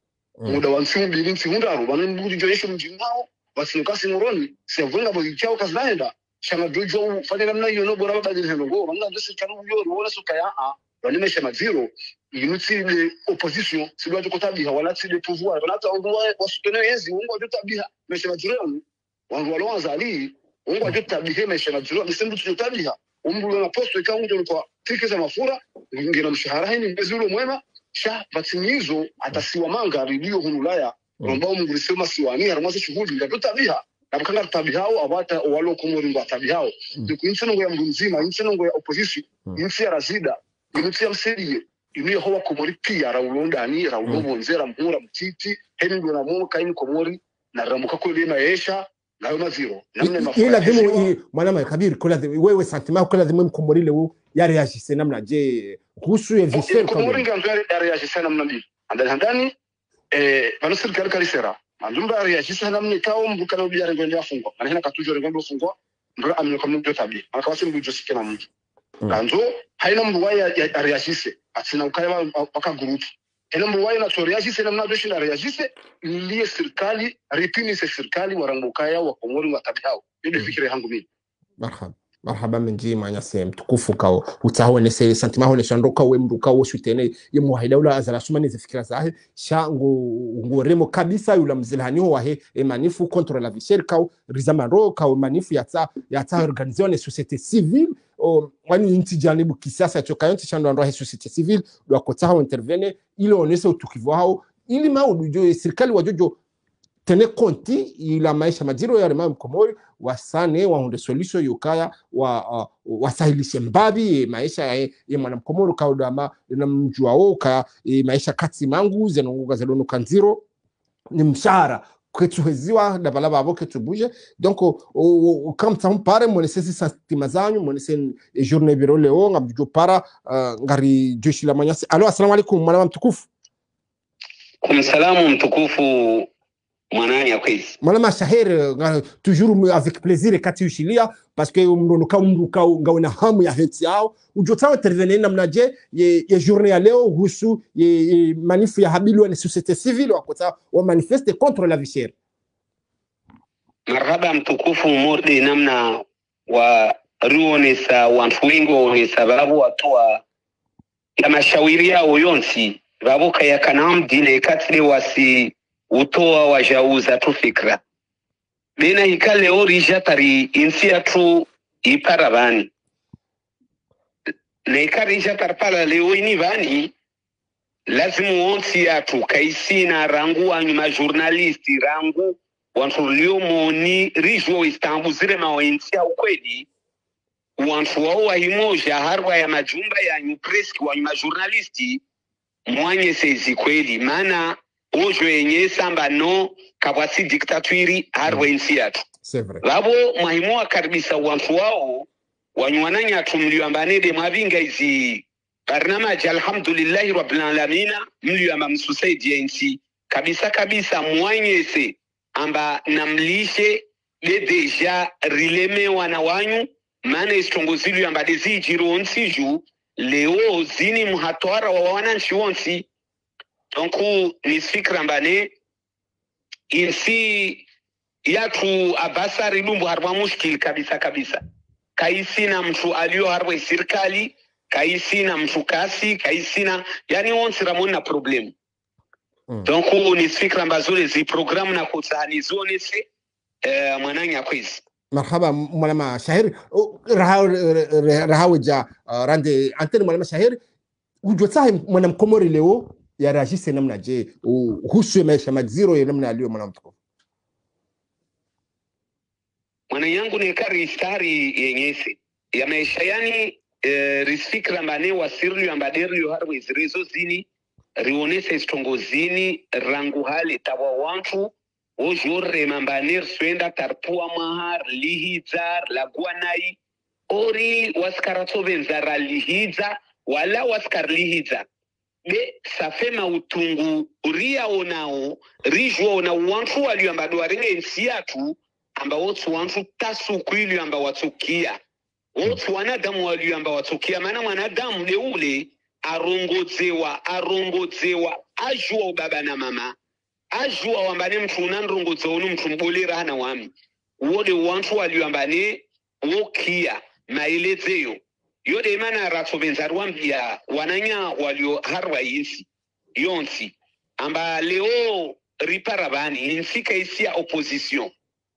muda wansi mbili nsi hundaru banu mbudi joyesho mjingao basinukasi moroni sevunga bo ichao kazaenda shama dojo fanya namna hiyo no bora baba dilheno go banga ndese kanu yoro wala sukaya a bani shama zero inuti le opposition silwa tukotabiha wala tsi pouvoir wala ta ondwa wasukene yenzi ungo tutabiha mesha majirani wangu walonza ali ungo tutabiha mesha majirani nisembu tutabiha umbulo na posto ikaunjo kwa tikeza mafura ngina mshahara hini mbezulo mwema sha vatimizo atasiwa manga redio hunulaya ambao mungu lisema siwani haramaze shughuli ndio tutabiha na kanga tabihao abata walo kumuri ngwa tabihao ndiko inchino ngo ya mzima inchino ngo ya opposition inchi ya razida inchi ya msediye ini hoa komori pia raulonda ni raulobo nzera mpura mtiti heni ndo na mo kaini komori na ramuka ko lema yesha ngayo maziro namne mafanya ila demo mwana kabiri kola wewe sentiment kola demo mkomori lewo ya reagisse namna je kuhusu ya visel komori ngambia ya reagisse namna mbi andani handani eh banusir kali kali sera mandumba reagisse namna kao mbuka no biya rengo ndia fungwa ana hena katujo rengo fungwa ndo amne komno tabi akawasi mbujo sikena mtu kanzo haina mbuwa ya reagisse atina ukaya waka group ena mbuwa na to reagisse namna doshi na reagisse liye serikali repini se serikali warangukaya wa komori watabao ndio fikire yangu mimi marhaba marhaba menji manya sem tukufu kao utaho ne se sentiment ne shandoka we mruka wo shutene ye muhaidawla azala suma ne zifikira zahe shango ngoremo kabisa yula mzilhani ho wahe e manifu contre la vichère kao rizamaro kao manifu yata yata organisation et société civile o wani ntijani bukisasa chokayo tishando ndo he société civile do kotaho intervene ile onese utukivu hao ili ma udujo serikali wajojo tene konti ila maisha majiro ya rema mkomori wasane waunde solution yukaya wa uh, wasahilishe mbabi maisha ya, ya mwana mkomori kaudo ama na mjua oka e, maisha kati mangu zenonguga zelono kanziro ni mshahara kwetu heziwa na balaba abo ketu buje donc kam tampare monese si santima zanyu monese e journée biro leo ngabjo para uh, ngari joshi la manyasi. Alo, assalamu alaikum mwana mtukufu. Kumsalamu mtukufu mwanani ya kwezi. Mwana Shahir toujours avec plaisir kati ushilia parce que mronuka mruka ngawena hamu ya heti yao ujota intervenir namna je ye, ye journée ya leo husu ye, ye manifu ya habilu na société civile wakota wa manifeste contre la vie chère. Marhaba mtukufu morde namna wa ruonesa wantu wengo ni sababu watoa ya mashawiri yao yonsi babuka ya kanam dine katile wasi utoa wajauza tu fikra bena hikale orija tari insia tu iparabani na ikarija tarpala leo ini vani lazimu onsi atu kaisina rangu wanyuma journalisti rangu wantu lio moni rijo Istanbul zire mawensia ukwedi wantu wao wahimoja harwa ya majumba ya nyupreski wanyuma journalisti mwanye sezi kweli maana ojo yenye samba no kabwasi diktaturi harwe nsiatu. C'est vrai. Labo mahimo akaribisa wantu wao wanywananya tumliambanede mwavinga izi barnamaji alhamdulillahi rabbil alamin mliamba msusaidi yensi kabisa kabisa mwanyese amba namlishe le deja rileme wana wanyu maana istongozilu amba dezi jironsi ju leo zini muhatwara wa wananchi wonsi. Donc ni fikra mbane insi yatu abasari lumbu harwa mushkil kabisa kabisa kaisina mtu alio harwa serikali kaisina mtu kasi kaisina yani wonsi ramon na problem mm. Donc ni fikra mbazule zi programu na kutani zone se eh, mwananya kwezi. Marhaba mwana Shahir rahaweja rande antene mwana Shahir ujota mwana mkomori leo ya reagise namna je husu maisha maziro ya namna aliyo mwanamtukufu? Mwana yangu ni kari istari yenyesi ya maisha yani e, risfikra mbane wa sirli ambaderi yo harwe zirezo zini rionese istongozini rangu hali tawa wantu ojore mambanir swenda tarpua mahar lihizar laguanai ori waskarato benzara lihiza wala waskar lihiza be safema utungu ria onao rijwa ona wantu waliambado waringe nsiatu amba wotu wantu tasu kwili amba watukia wotu wanadamu waliamba watukia maana mwanadamu le ule arongozewa arongozewa ajua ubaba na mama ajua wambane mtu unanrongozewa unu mtu mbolera hana wami wode wantu waliambane wokia maelezeyo yode imana ratobenzaru wambia wananya walio harwa yinsi yonsi amba leo riparabani insika isia opposition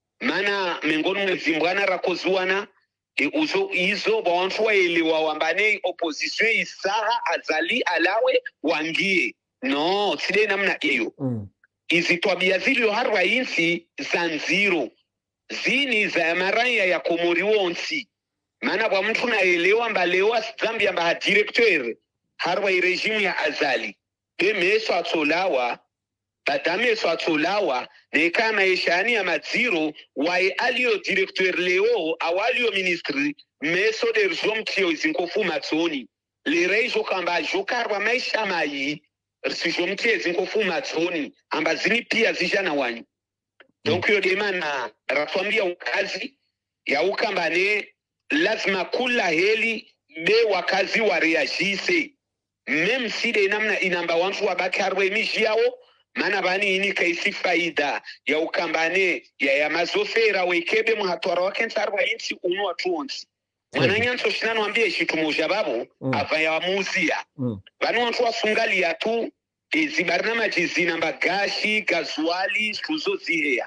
mana mengonu mwezimbwana rakozuana e uzo izo ba wantu waelewa wambane opposition isaha azali alawe wangie no sile namna hiyo mm. Izi twabia zilio harwa insi zanziro zini za maraya ya Komori wonsi mana kwa mtu naelewa mbalewa Zambia mba directeur harwa rejimu ya azali emeso atolawa badame so atolawa neka maishani ya maziro wae alio directeur leo awalio ministry meso de rzomtio izinkofu matsoni le reijo kamba jokarwa maisha mai rzomtio izinkofu matsoni amba zini pia zijana wanyu donc yo demana ratwambia ukazi ya ukambane lazima kula heli be wakazi wa reagise mem side namna inamba wantu wabaki harwe mishi yao mana bani ini kaisi faida ya ukambane ya ya mazofera wekebe muhatwara wake ntarwa insi unu watu onsi mwana nyanso shinano wambie shitu mojababo mm. avaya muzia mm. bani wantu wasungali ya tu zibarna majizina mba gashi gazuali shuzo zihea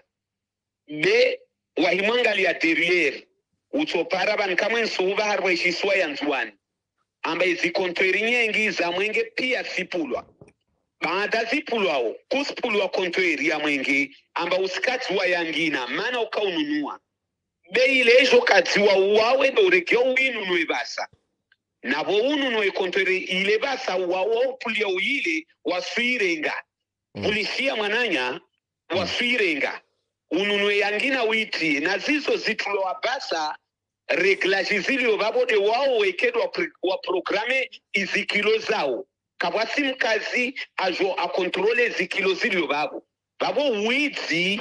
be wahimangali ya derriere utopara bani kama nsuhuba harwa ishiswa ya nzuani amba izi kontoeri nyengi za mwenge pia sipulwa baada zipulwao kuspulwa kontoeri ya mwenge amba usikati wa yangina mana ukaununua bei lejo katiwa uwawe dorekeo uinunue basa nabo ununue kontoeri ile basa uwawo pulia uile wasuirenga ulishia mwananya wasuirenga ununue yangina witi na zizo zitulowa basa reglaji zilio babode wao wekedwa wa programe izikilo zao kabwasi mkazi ajo akontrole zikilo zilio babo babo wizi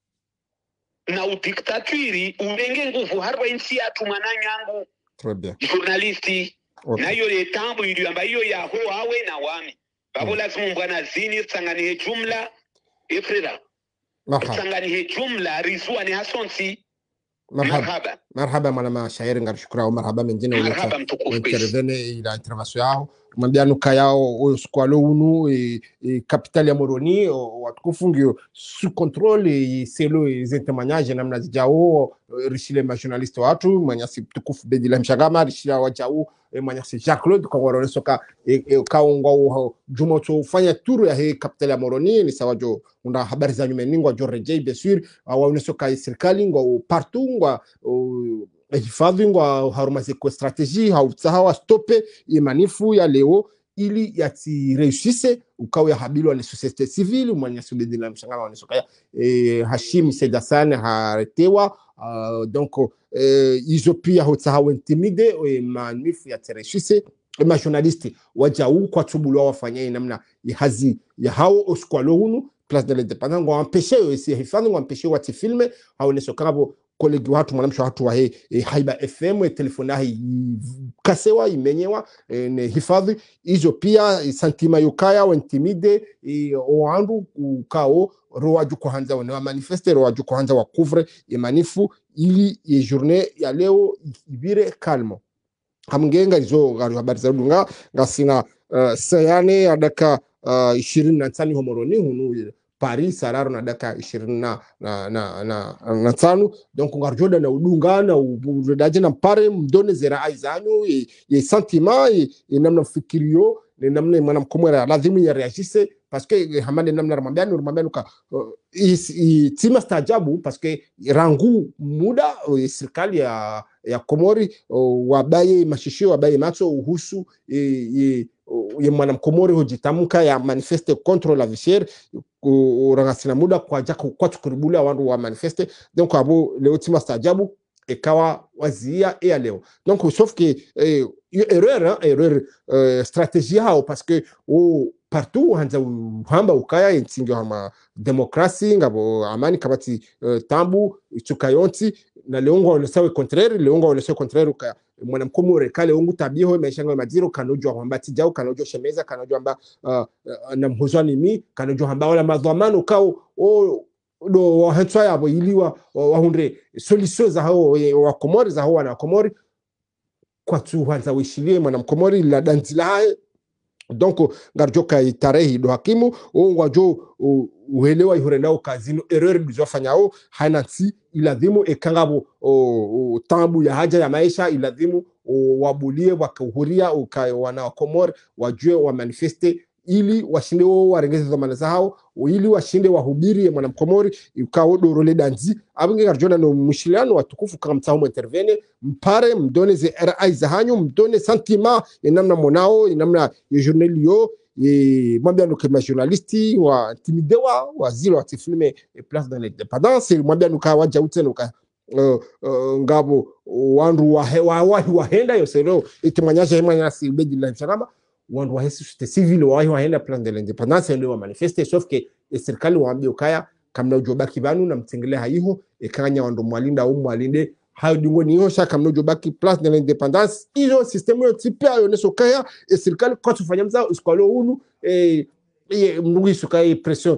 na udiktaturi umenge nguvu harwa insi atu mananyangu journalisti okay. Na hiyo letambu ili amba hiyo ya ho hawe na wami babo mm. Lazimu mbwana zini tsangani he jumla efreda tsangani he jumla rizua ni hasonsi marhaba marhaba mwana shairi ngarishukura au marhaba mengine intervene ila intervention yao mwambiano kayao squalo unu e, e capital ya Moroni watukufungi sous contrôle selo zentemanyage namna zijao rishile ma journaliste watu mwanyasi tukufu bedila mshagama rishia wajao mwanyasi Jacques Claude kwa warone soka e, e, kaunga jumo to fanya turu ya he capital ya Moroni ni sawajo unda habari za nyume ningwa jo rejei bien sûr wa serikali serikali ngwa partout ngwa hifadhi ngwa harumaze kwa strategie hautahawa stope imanifu ya leo ili yati reusise ukawe habilwa ni societe civile mwanya subedi la mshangama wa soka e, Hashim Sedasane haretewa uh, donc e, izo pia hautahawa intimide e, manifu ya reusise ma journaliste wajau kwa tubulwa wafanya namna hazi ya hao oskwalo hunu place de l'indépendance ngwa empêcher aussi hifadhi ngwa empêcher wati filme haone sokabo kolegi watu mwanamsho watu wa he e, Haiba F M telefona hii kasewa imenyewa e, ne hifadhi hizo pia santima yukaya wa intimide e, oandu ukao roa juko hanza wa manifeste roa juko hanza wa couvre e manifu ili e journée ya leo ibire calmo hamgenga hizo habari za dunga ngasina uh, sayane adaka uh, ishirini na tano homoroni hunu Paris sararo na daka ishirini na na na na, na tano donc ngarjoda na udunga na uredaje na pare mdone zera aizanyu e, e sentiment e, e namna fikirio ni namna mwana mkomori lazima ya reagisse parce que hamande namna ramambiani ramambiani ka tima stajabu parce que rangu muda serikali ya ya Komori wabaye mashishio wabaye macho uhusu ya mwana mkomori hujitamka ya manifeste contre la vie urangasina muda kwa jaka kwa tukuribula wandu wa manifeste donc abo leo tima stajabu ekawa wazia e leo donc sauf que eh, erreur hein, erreur euh, stratégie hao parce que o partout hanza hamba ukaya nsingo hama demokrasi ngabo amani kabati uh, tambu chukayonti na leongo walesawe contraire leongo walesawe contraire ka mwana mkomore kale ungu tabiho maisha majiro kanojwa hamba tijao kanojwa shemeza kanojwa hamba uh, uh, na mhozani mi kanojwa hamba wala madhamano kao o do wahantswa yabo iliwa wahunde solution za hao wa Komori za hao wana Komori kwa tu hanza wishilie mwana mkomori la danzila hae donc ngarjoka tarehi do hakimu o wajo uelewa ihorendao kazino erreur bizofanyao hanansi iladhimu ekangabo tambu ya haja ya maisha iladhimu wabulie wakahuria wana Komori wajue wa manifeste ili washinde wao warengeze dhamana zao ili washinde wahubiri mwana mkomori ukao dorole danzi abinge garjona no mushiliano watukufu kama mtao intervene mpare mdone ze R I za hanyu mdone sentiment namna monao namna ya journalio e mwambia no kama journalisti wa timidewa wa zilo atifilme place dans l'indépendance mwambia no ka waja uteno ka Uh, uh, ngabo wandu wa wa wa henda yosero itimanyasha hemanya si bedi la mshangama wandu wa société civile wa wa henda plan de l'indépendance ndio wa manifeste sauf que serikali waambie ukaya kamna ujobaki banu na mtengele haiho ekanya wandu mwalinda au mwalinde hayo dingo niyo shaka kamna ujobaki place de l'indépendance hizo système yo tipia yo neso kaya e serikali kwa tufanya mzao iskalo unu e mnungi sukai pression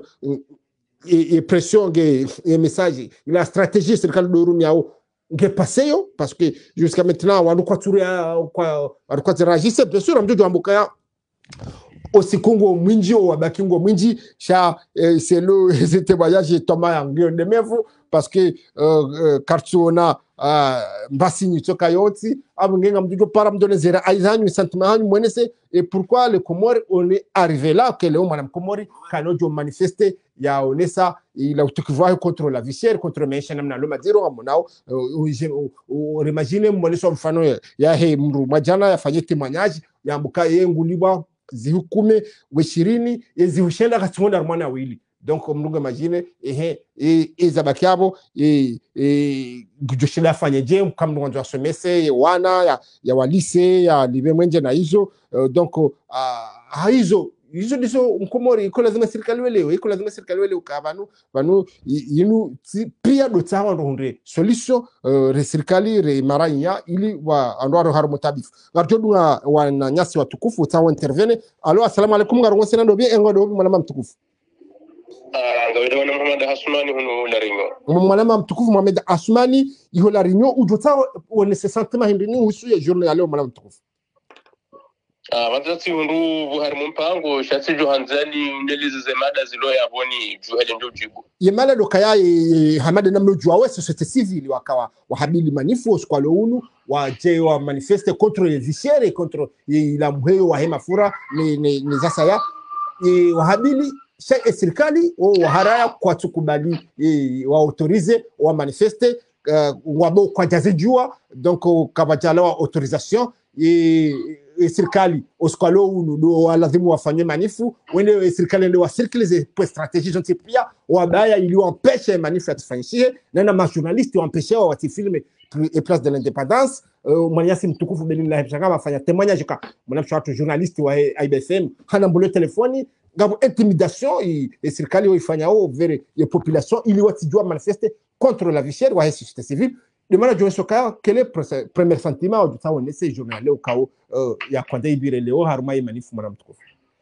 et pression et message la stratégie serikali dorumi au nge passeyo parce que jusqu'à maintenant wandu kwa turia kwa wandu kwa réagir bien sûr amjojo ambuka osikungo mwinji o wabakingo mwinji sha eh, c'est le c'était voyage Thomas Angio de mevu parce que euh, kartuona uh, mbasi nitoka yoti abungenga mjojo para mdone zera aizanyu sentiment hanyu mwenese et pourquoi le Comore on est arrivé là que le mwana Comore kanojo manifester ya onesa ila utukivayo contre la vie chère contre maisha namna lo mazero amonao uh, imagine mwoneso mfano ya he mru majana yafanye témoignage yambuka yenguliwa zihukume weshirini yezihushenda katsonda mwana wili donc mnunga imagine ehe ezabakiabo e e gujoshida fanyeje kama mwanzo wa semese wana ya, ya walise ya libe mwenje na hizo uh, donc uh, hizo hizo ndizo mkomori iko lazima serikali welewe iko lazima serikali welewe kabanu banu yinu pia do tsawa ndo hundre solution uh, re serikali re maranya ili wa andwaro harmotabif garjodu wa na nyasi watukufu tsawa intervene alo assalamu alaikum ngarongo sena ndo bien engo do mwana mtukufu ah ngawida wana Muhammad Asmani huno la rinyo mwana mtukufu Muhammad Asmani iho la rinyo ujotsawa wone se sentiment hindini usu ya journée ya leo mwana mtukufu ah wazati hundu buhari mumpango shatsi johanzani ndelize zemada zilo yaboni juhele ndio jibu yemala dokaya e, hamada namno juawe société civile wakawa wahabili manifu kwa unu wa je wa manifeste contre les vicières contre la muheyo wa hema fura ni ni, ni zasa ya e, wahabili sha serikali o waharaya kwa tukubali e, wa autoriser wa manifeste uh, wabo kwa jazejua donc kabajala wa autorisation e e serikali oskalo unu do lazima wafanye manifu wende serikali ndio wa circle ze pour stratégie jonti pia wabaya ili empêcher manifu atufanyishie na na journaliste empêcher wa watifilme et place de l'indépendance uh, mwanyasi mtukufu Benin la Hepshanga wafanya témoignage ka mwanamsha watu journaliste wa I B F M hana mbole telefoni ngabo intimidation et serikali waifanya au vers les populations ili watijua manifester contre la vie chère wa société civile de mana joso ka quel est le premier sentiment du temps on essaie journal au kao ya kwanda ibire leo haruma imanifu mwana mtukufu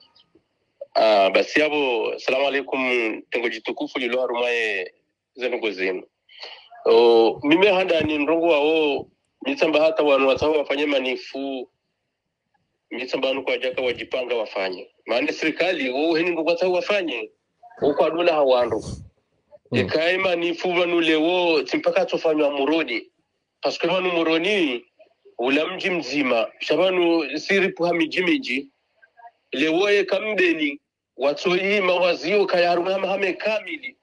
ah basi yabo salamu alaikum tengo jitukufu lilo haruma zenu gozenu oh mimi handa ni ndongo wao mitsamba hata wanu watawa wafanye manifu mitsamba anu kwa jaka wajipanga wafanye maana serikali wao heni ndongo watawa wafanye uko adula hawandu ekaima ni fuva nulewo timpaka tofanywa muroni parce que banu muroni ula mji mzima shabanu siri puha miji miji lewoye kambeni watsoyi mawazio kayaruna mahame kamili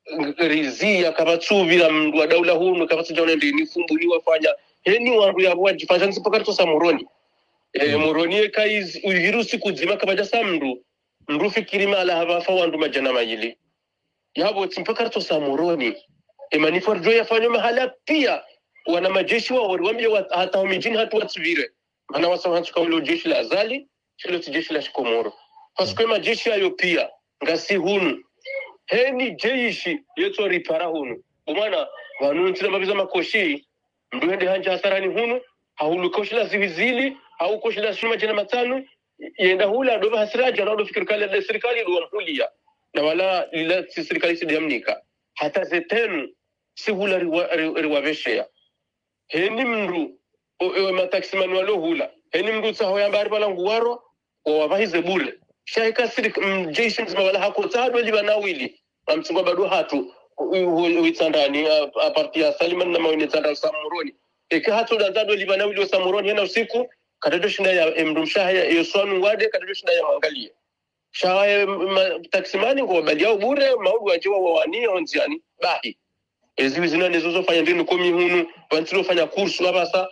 rizia kabatsuvira mndu wa daula huno kabatsajaona ndini fumbuni wafanya heni wandu ya wajifanya nsipaka to samuroni e muroni kaiz virusi kudzima kabaja samndu mndu fikiri mala habafa wandu majana mayili yabo tsimpaka to samuroni e maniforjo yafanywa mahala pia wana majeshi wao wambie hata mijini hatu watsivire maana wasawantu kama jeshi la azali shilo jeshi la Komoro paske majeshi hayo pia ngasi hunu heni jeshi yeto ripara hunu umana wanu ntina mabiza makoshi mduende hanja hasarani hunu haulu koshi la zivizili au koshi la shuma jana matano yenda hula doba hasiraja na dofikiri kali la serikali ndo wamhulia na wala ila serikali sidamnika hata zetenu si hula riwaveshea heni mndu o mataxi manualo hula heni mndu tsaho ya bari bala nguwaro o wabahize bure shaika siri jeshi mzima wala hako tsadwe libana wili amtsingo bado hatu uitsandani a partir ya Saliman na mawine tsanda samuroni eka hatu danzadwe libana wili samuroni hena usiku kadodo shinda ya mndu mshaha ya yoswanu wade kadodo shinda ya mangalia shaha taxi mani ngo baliao bure maudu wajewa wawani onziani bahi eziwi zina nezozo fanya ndini komi hunu wantilo fanya kursu abasa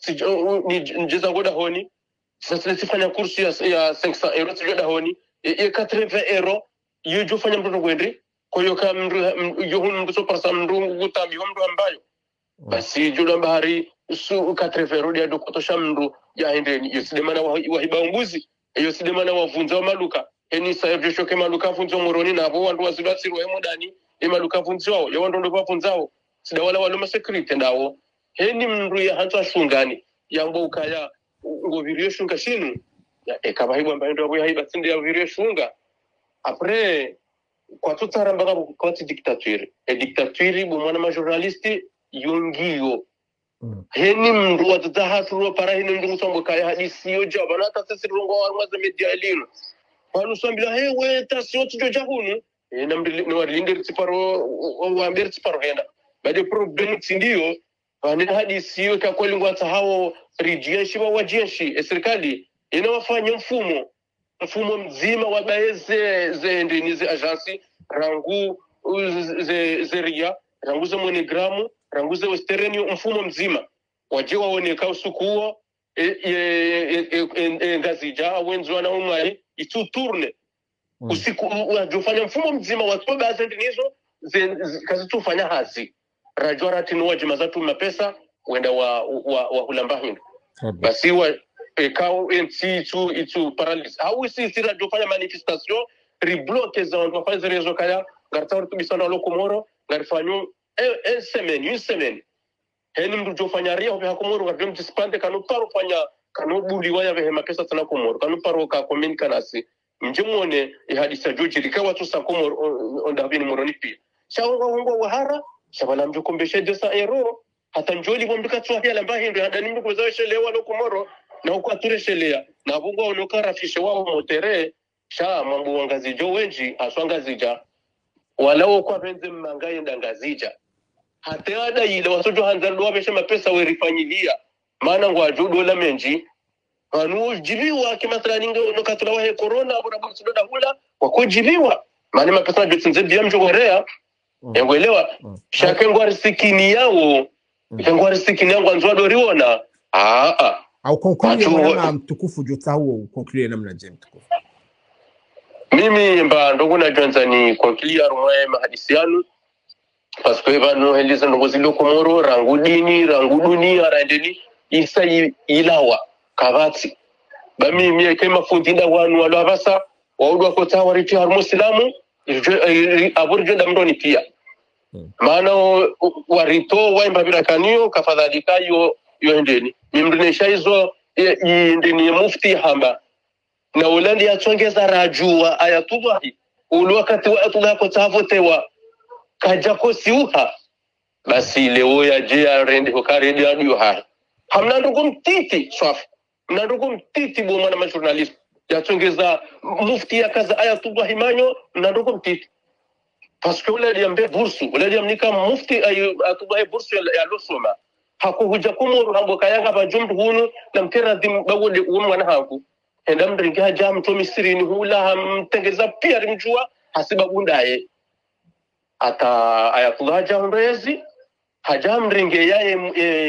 ni njeza ngoda honi sasa sifanya kursu ya ya cinq cents euros tijoda honi e quatre-vingts euros yojo fanya mtoto gwendri koyo ka mndu yo hunu mtu soparsa mndu gutambi mndu ambayo basi jodo bahari su quatre-vingts euros ya dokotosha mndu ya hendeni yosidemana wahiba umbuzi yosidemana wavunza maluka eni sayo shoke maluka funzo moroni nabo wandu wazibatsirwa emodani emaluka funzo yo wandu ndo bafunzao sida wala wala security ndawo heni mndu ya hantu ashungani yambo ukaya ngo virio shunga shinu ya ekabahibwa mbayo ndo yahiba tsinde ya virio shunga après kwa tutaramba kwa dictature e dictature bo mwana ma journaliste yongiyo mm. heni mndu watahatu para heni mndu sombo kaya hadisi yo jabana ta sisi rongo wa mwaza media elino wanu sombila hewe ta sio tijo jahunu e namri no warinde tsiparo wa mbere tsiparo hena bade problem tindio wani hadisi yo ka kweli ngwata hao rijeshi wa wajeshi serikali inawafanya mfumo mfumo mzima wa baeze ze ndinize agency rangu ze zeria rangu ze monogramu rangu ze westereni mfumo mzima waje waoneka usukuo e ngazija wenzo na umali itu tourne usiku wajofanya mfumo mzima watu baeze ndinizo kazi tufanya hazi rajora tinua jimazatu mapesa wenda wa wa, wa hulamba hindu basi wa ekao enti tu itu paralysis au si sira jofanya manifestation ribloque za watu wafanya rezo kaya garta watu bisana lo Komoro garfanyo un semaine une semaine heni mdu jofanya ria kwa Komoro gartem dispande kanu paro fanya kanu buli waya vehe mapesa sana Komoro kanu paro ka communica nasi mjimone ihadisa joji likawa tu sa Komoro onda bini moroni pia shaonga hongo wahara shabala mjo kombeshe desa euro hata njoli bomduka tswahia lamba hindu hadani mdu kuzaweshelewa lo Komoro na uko tureshelea na bungo onokara fishe wao motere sha mambo wangazija wenji aswangazija walao kwa benze mangaye ndangazija hata ile wasojo hanzalo wabesha mapesa werifanyilia maana ngwa judo la menji anu jibiwa kimathala ningo nokatula wa corona bora bora da hula wako jibiwa maana mapesa jotsinze bia mjogorea engwelewa shake ngwa risikini yao ngwa risikini yangu anzwa doriona ah ah au conclure mwana mtukufu jota huo conclure namna je mtukufu mimi mba ndongo na Tanzania conclure rumwe mahadisi yanu parce que bano heliza ndongo zilo Komoro rangu dini rangu dunia randeni isa ilawa kabati bami mimi kema fundinda wanu walo abasa waudwa kota wariti har muslimu aburjo damdoni pia maana warito waimba bila kanio kafadhalika yo yo ndeni mimdunesha hizo ndeni mufti hamba na ulandi yatongeza rajua ayatubahi ulu wakati wa atuga ko tavotewa kaja ko siuha basi leo ya je rende ko karedi adio ha hamna ndugu mtiti swaf na ndugu mtiti bo mwana ma journalist yatongeza mufti yakaza ayatubahi manyo na ndugu mtiti parce que ulandi ambe bursu ulandi amnika mufti ayatubahi bursu ya losoma hakuhuja Komoro hambo kayanga bajumdu hunu na mkera dim bagode umwana hangu enda mringi haja mtu misirini hula hamtengeza pia rimjua hasiba bundaye ata ayatullah haja hundezi haja mringi yaye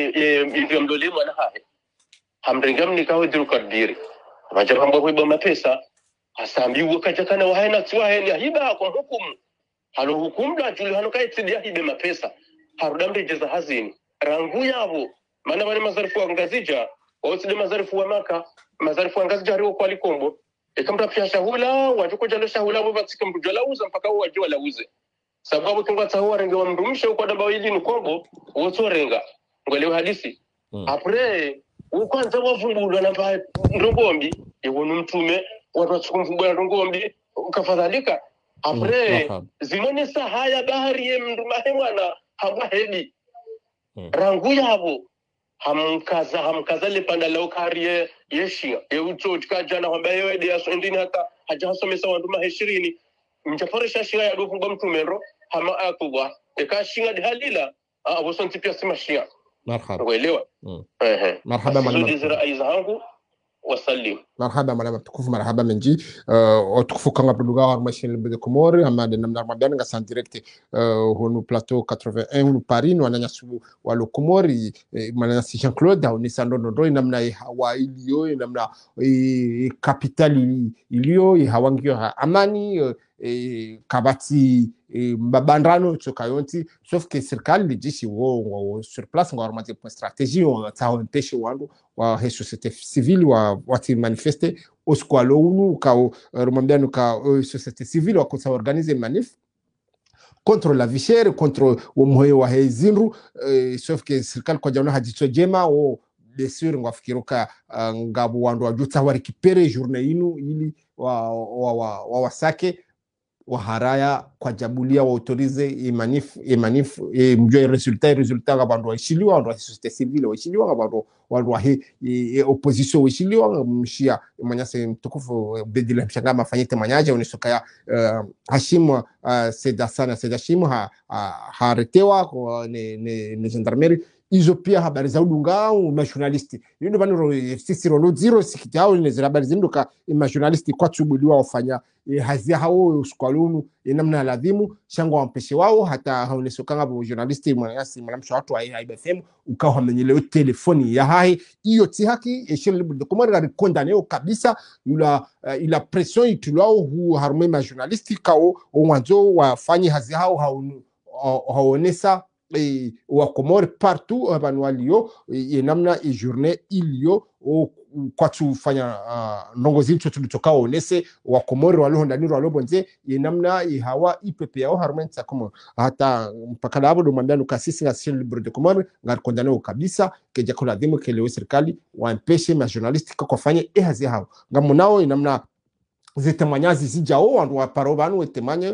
hivyo mdoli mwana hae hamringi mnikawe diru kadiri majapamba kuiba mapesa hasambi wakajakana wahaina tuwahe hiba kwa hukumu halo hukumu da juli hano kaitidia hibe mapesa harudamri jeza hazini rangu yabo maana wale mazarifu wa ngazija woside mazarifu wa maka mazarifu wa ngazija hariwo kwa likombo ekamra pia shahula wajuko jalo shahula bo batika mrujala uza mpaka waje wala uze sababu tunga tahuwa renga wa mrumshe kwa damba wili nukombo woto renga ngwelewe hadisi hmm. Apre ukwanza wavumbulwa na mba ndongombi yewonu mtume watu watukumvumbula ndongombi ukafadhalika apre mm, zimone sahaya bahari ye mndumahe mwana hamwa hebi mm. Rangu yabo hamkaza hamkaza le panda la ukariye yeshia ye ucho chikajana kwamba yewe de yaso ndini hata haja hasomesa wandu mahe ishirini mjafarisha shia ya dofu kwa mtumero hama akubwa ekashinga de halila abo sonti pia sima shia marhaba uelewa mm. ehe marhaba malama aizahangu wasallim marhaba malama tukufu marhaba menji uh, tukufu kanga produga har machine libre de Comore amade namna mabian nga san direct uh, honu plateau quatre-vingt-un honu Paris no ananya su walo Comore eh, mananya si Jean Claude au ni sando ndo namna hawa ilio namna eh, capital ilio hawangio ha amani uh, E, kabati e, mbabandrano chokayonti sauf que serikali lijishi wo, wo sur place ngo armati pour stratégie on taonteshi wandu wa he société civile wa wati manifester oskwalo unu ka romambiano ka société civile wa kosa organiser manif contre la vie chère contre omoyo wa hezinru e, sauf que serikali kwa jana hajicho jema o bien sûr ngafikiruka uh, ngabu wandu wajuta wa récupérer journée inu ili wa wa wa, wa wasake wa haraya kwa jabulia wa autorize imanif imanif e mjue resultat resultat ngabandu waishiliwa wandu wa société civile waishiliwa ngabandu wandu wa he e, opposition waishiliwa mshia manyase mtukufu bedila mshanga mafanyite manyaje unisoka ya uh, Hashim uh, Seda sana Seda Hashim ha haretewa kwa ne ne, ne gendarmerie izo pia habari za udunga ma journaliste ndio bano sisi rolo zero sikitao ni habari zinduka ma journaliste kwa tubuliwa wafanya e, hazia hao skwalunu e, namna ladhimu shango wampeshe wao hata haonesokanga bo journaliste mwanasi mwanamsho watu wa I B F M ukawa hamenyeleo telefoni ya hai hiyo ti haki eshele libre de Comore ga condamné kabisa ila uh, ila pression itulao hu harme ma journaliste kao wanzo wafanye hazia hao haonesa e wa Comore partout abantu walio e namna e journée ilio o kwa tufanya uh, ndongozi ncho tulitoka onese wa Comore walio ndani walio bonze e namna e hawa ipepe yao harmenta Comore hata mpaka labo do mwambia nukasisi nga Chaîne Libre de Comore ngar kondana kabisa keja kola demo kele serikali wampeshe ma journaliste kwa fanye e hazi hao ngamunao e namna zetemanyazi zijao wandu wa parobanu wetemanye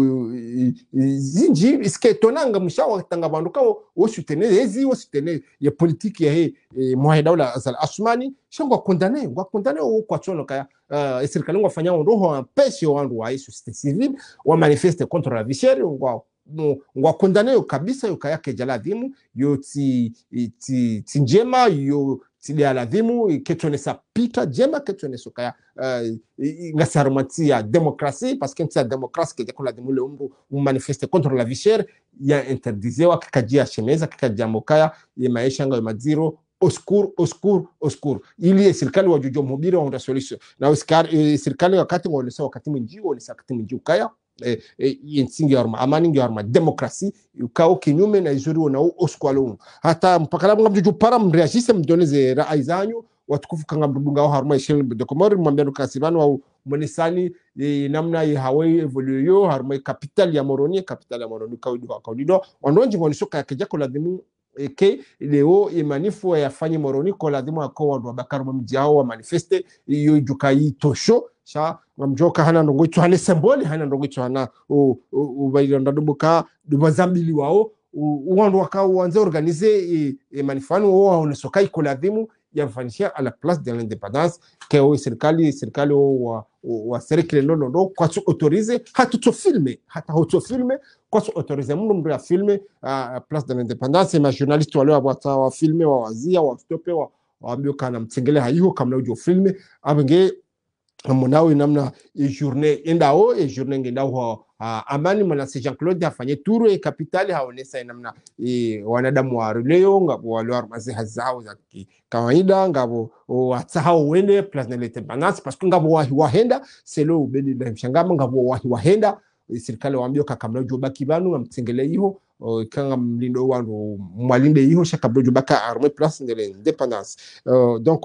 zinji isketonanga mushawa tanga bandu kao osutene ezi osutene ya politiki ya he e, Mohamed Azal Asmani shango kondane ngwa kondane o kwa chono kaya uh, serikali ngwafanya roho ampeshe wandu wa société civile wa manifeste contre la vie chère ngwa ngwa kondane kabisa yokayake jaladhimu yo ti ti tinjema yo tili aladhimu ketonesa pita jema ketonesa kaya uh, ngasarumati ya demokrasi parce que c'est la démocratie que jakola dimu le umru manifeste contre la vie chère ya interdizewa kikajia shemeza kikajia mokaya ya maisha ngo maziro oscur oscur oscur ili serikali wajujo mhubiri wa unda solution na serikali wakati ngolesa wakati mwingi ngolesa wakati mwingi ukaya eh, eh, yensingi arma amani ngi arma demokrasi ukao kinyume na izuri na oskwalo hata mpaka labu ngabjuju para mreagise mdoneze rai zanyu watukufu kanga mdunga wa harma Chaîne Libre de Comore mwambia kasibano au monisani e, namna ya hawe evoluyo harma capital ya Moroni capital ya Moroni kaudi wa kaudido wanonji ngonisoka ya kejako ladhimu eke leo imanifu ya fanyi Moroni kwa ladhimu ako wandu Bakaru mjao wa manifeste iyo jukai tosho sha mjoka hana ndongo itu hane symbole hana ndongo itu hana ubailanda dubuka dubazambili wao uwandu wakao wanze organize e, e manifano wao unesoka iko ladhimu ya mfanisha à la place de l'indépendance que o serikali serikali wa wa serikali nono ndo kwa tu autoriser hatu filmer hata hatu filmer kwa tu autoriser mtu mtu ya filmer à place de l'indépendance ma journaliste wale wabata wa filmer wa wazia wa stope wa waambio kana mtengele hayo kama ujo filmer abenge monao namna e journée endao e journée ngendao ha amani mwana se Jean-Claude afanye turu e kapitali haonesa namna e wanadamu wa leo ngabo wale armazi hazao za kawaida ngabo watsahau wende place de l'indépendance parce que ngabo wahi wahenda selo ubeli na mshangama ngabo wahi wahenda serikali waambia kakamla jobaki banu ngamtsengele hiyo kanga mlindo wandu mwalinde hiyo shakablo jobaka armée place de l'indépendance donc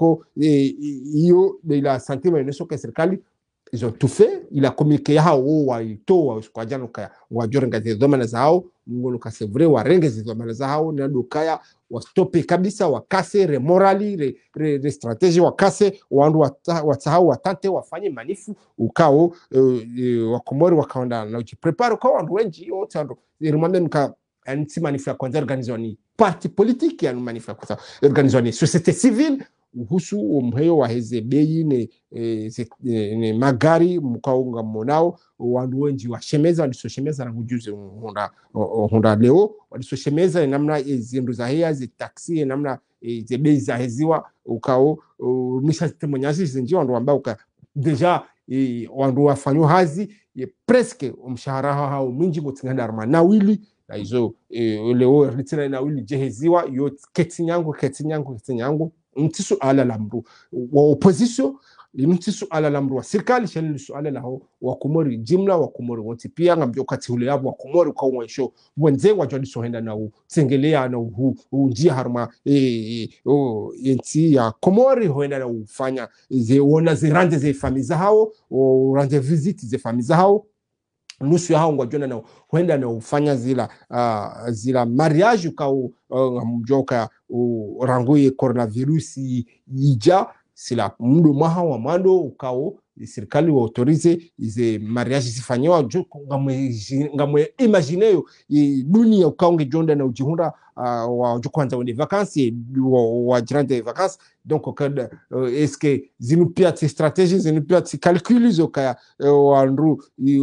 hiyo de la santé wa neso ka serikali ils ont tout fait. Il a communiqué à ou à ito wa squadjano kaya wa jorenga ze domana zao ngolo ka c'est vrai wa renge ze domana zao na dokaya wa stoppe kabisa wa kase re morali re, re, re strategie wa kase wandu wa sahau watante wafanye manifu ukao uh, wa Komori wakaenda na ujiprepare kwa wandu wengi wote wandu irimwambia nika anti manifu ya kwanza organizwa ni parti politique ya manifu ya kwanza organizwa ni société civile uhusu umheyo wa heze bei ne, e, e, ne magari mkaunga monao wandu wengi washemeza walisoshemeza na ujuzi honda honda leo walisoshemeza namna zindu za hea zi taxi namna e, ze bei za heziwa ukao misha temonyazi zinji wandu ambao ka deja e, wandu wafanyo hazi e, presque umshahara hao mwingi mutingana arma na wili na hizo e, leo ritina na wili jeheziwa yo ketinyangu ketinyangu ketinyangu mtisu ala lamru wa opposition limtisu ala lamru wa serikali shani suala lao wa Komori jimla wa Komori wote pia ngambio kati ule yabo wa Komori kwa uwansho wenze wajodi sohenda na u tengelea na u njia harma e, e, o enti ya Komori hoenda na ufanya ze wona ze rande ze famiza hao o rande visit ze famiza hao nusu ya hao ngwajona na huenda na ufanya zila uh, zila mariage ukao uh, mjoka uh, ranguye coronavirus ija sila mdo maha wa mando ukao serikali wa autorize ize mariage zifanyewa joko ngamwe ngamwe imagineyo dunia ukao ngejonda na ujihunda uh, wa joko kwanza wende vacances wa, wa jirande vacances donc kada uh, est-ce que zinupia ti stratégie zinupia ti calcul zoka uh, wandu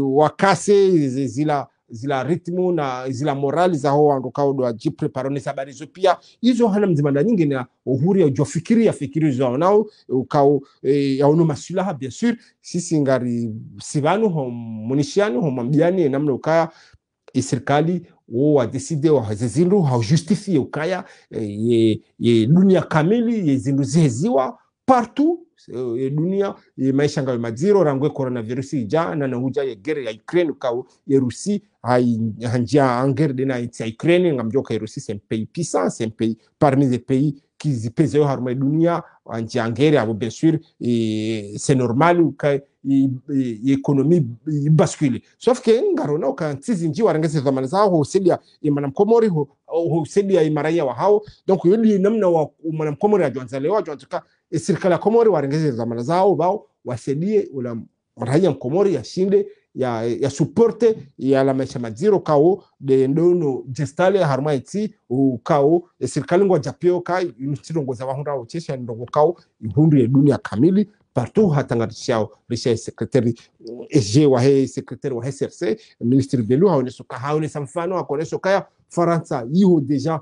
wakase zila zila ritmu na zila morali za ho wandu kao do ajiprepare ne sabari zo pia hizo hana mzimanda nyingi na uhuru ya jofikiria fikiri zao nao ukao e, ya ono masulaha bien sûr sisi ngari sivanu ho munishiano ho mambiani namna ukaya serikali wa decide wa zezindu ha justifie ukaya e, ye, ye dunia kamili ye zindu ziheziwa partout e, dunia ye maisha ngawe maziro rangwe coronavirus ijana na huja ye gere ya Ukraine ukao ye Rusi hanjia angere de na iti ya Ukraine ngamjoka ye Rusi c'est un pays puissant c'est un pays parmi les pays qui pèsent au harma dunia hanjia angere abo bien sûr e, c'est normal ukaya l'économie bascule sauf que ngarona ukantizi nji warangeze zamana zao husedia imana Komori ho husedia imaraia wa hao donc yuli namna wa imana Komori ajonza leo ajontuka serikali ya Komori warangeze zamana zao bao wasedie ula raia Komori ya shinde ya ya supporte ya la maisha maziro kao de ndono gestale harma iti ukao serikali ngwa japio kai unitirongo za wahunda uchesha ndongo kao ihundu ya dunia kamili partout hatangarisha risha secretary S G wa he secretary wa S R C ministre Belu haoneso ka haoneso mfano akoneso kaya Faransa yiho deja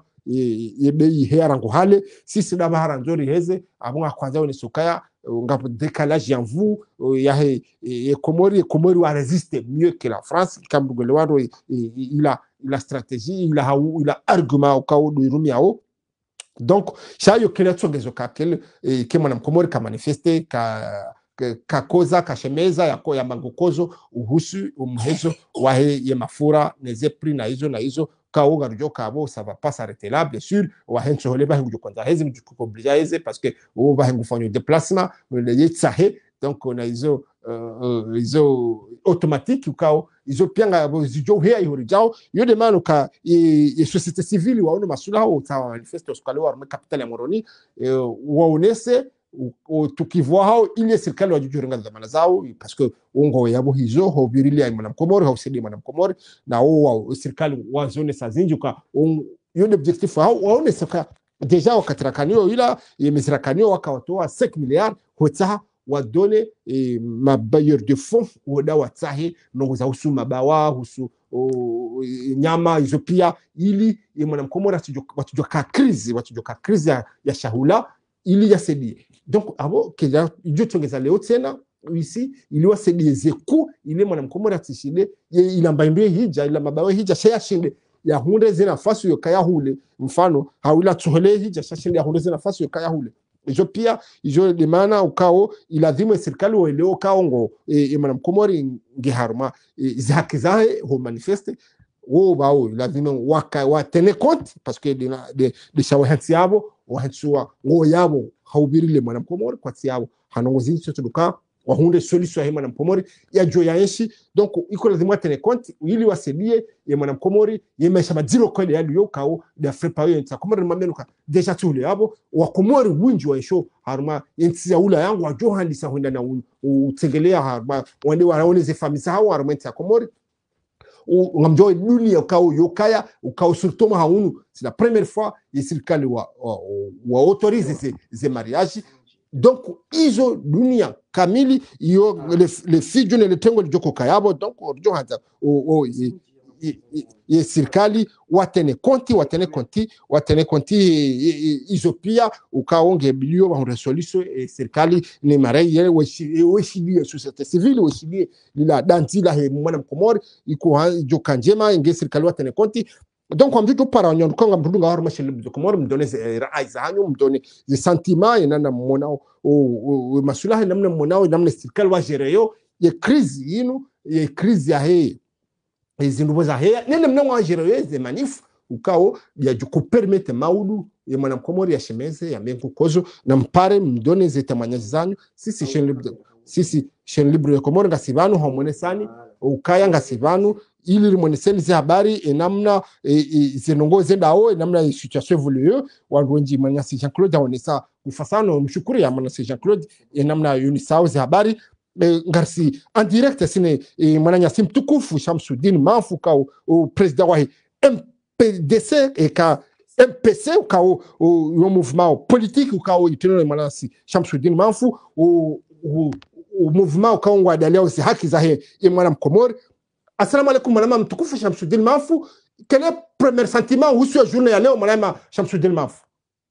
yebe herango hale sisi da bahara nzori heze abunga kwanza oneso kaya ngapo décalage en vous ya he e Komori Komori wa résister mieux que la France comme Golwaro il a il a stratégie il a il a argument au cas de Rumiao. Donc ça yo kile tsogezo kakele e, ke mwana Komori ka manifeste ka ka koza ka shemeza yako ya mangokozo uhusu umhezo wa he ye mafura neze prix na hizo na hizo kaoga rujo kabo ça va pas s'arrêter là bien sûr wa hencho hole ba hengu kwanza hezi mjuko oblige hezi parce que o ba hengu fanyo déplacement le yetsahe donc on a hizo uh, hizo automatique ukao hizo pianga zijo hea ihori jao yo de manu ka e société civile wa ono masula ho tawa manifesto skale wa capital ya Moroni e, waonese tukivua hao ile serikali wajujurenga dhamana zao parce que ongo yabo hizo ho birili ya mwana Komori ho sedi mwana Komori na wao serikali wazone sazinjuka yo de objectif hao waone saka deja wakatirakanio ila yemezirakanio wakawatoa cinq milliards hotsa wadone e, mabayeur de fonds woda watsahe nongo za husu mabawa husu o, e, nyama hizo pia ili mwana Komori watujoka krizi watujoka krizi ya, ya shahula ili yasedie donc abo keja jo tongeza leo tena ici iliwa sedieze ku ile mwanamkomori atishile ila mbaindwe hija ila mabawe hija shaya shinde ya hunde zina nafasi yo kaya hule mfano hawila tuhole hija shashinde ya hunde zina nafasi yo kaya hule ijo pia ijo de maana ukao ilazima serikali waeleo kaongo e, e mwanamkomori ngeharuma e, zake zae ho manifeste wo bao lazima waka watene compte parce que de de de shawahansi yabo wahansua ngo yabo haubirile mwanamkomori kwa tiabo hanongo zinso tuduka wahunde solution ya mwanamkomori ya jo ya enshi donc iko lazima tene compte ili wasedie ya mwanamkomori yemesha maziro kweli ya liyo kao da frepa yo nta komori mamenuka deja tule yabo wakomori winji wa ensho haruma yentsi ya ula yangu wa jo handisa hunda na utegelea haruma wande wanaone ze famisa hao haruma nta komori ngamjoe dunia ukao yokaya ukao surtout haunu c'est la première fois les serikali wa wa, wa autoriser ces ces mariages donc izo dunia kamili yo les les filles ne le tengo joko kayabo donc orjo hata o o ye serikali watene konti watene konti watene konti izo pia ukaonge bilio wa resolution e serikali ni marai yele weshidi societe civile weshidi lila dantila he mwana mkomori iko joka njema inge serikali watene konti donc on dit que par on konga mdunga har machine le komori mdone rai za hanyu mdone ze sentiment yana monao o masulaha namna monao namna serikali wa jereyo ye crise yinu ye crise ya he izindubo za hea nene mna wajero ze manif ukao ya juko permete maudu ya mwanamkomori ya shemeze ya mengu kozo na mpare mdone ze tamanyaji zanyu sisi shen libre sisi shen libre ya komori ngasibanu homonesani ukaya ngasibanu ili limoneseni ze habari enamna zinongo ze dao enamna situation evolue wandu wenji manyasi Jean-Claude aonesa ufasano mshukuri ya manyasi Jean-Claude enamna unisao ze habari ngarsi en direct sine e mananya sim tukufu Shamsuddin Manfu ka o president wa M P D C e ka M P C ka o o mouvement politique ka o itino manasi Shamsuddin Manfu o o mouvement ka ngwa dalia o haki za he e mwana mkomori. Assalamu alaykum mwana mtukufu Shamsuddin Manfu, quel est le premier sentiment ou sur journée ya leo mwana Shamsuddin Manfu?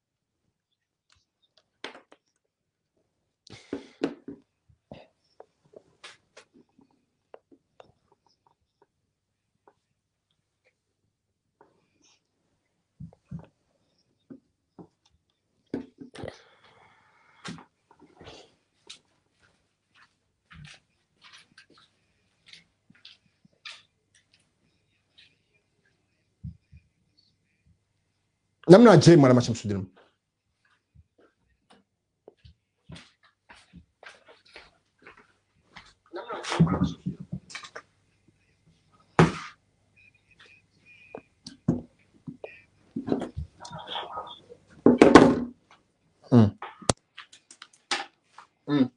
namna je mwana Shamsuddin mm mm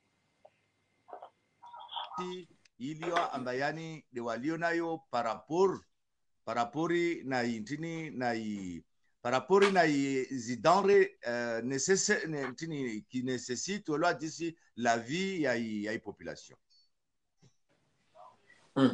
ilio ambayani de walio nayo parapor parapori na intini na i parapori na i zidanre uh, nécessaire intini qui nécessite ou d'ici la vie ya i ya i population mm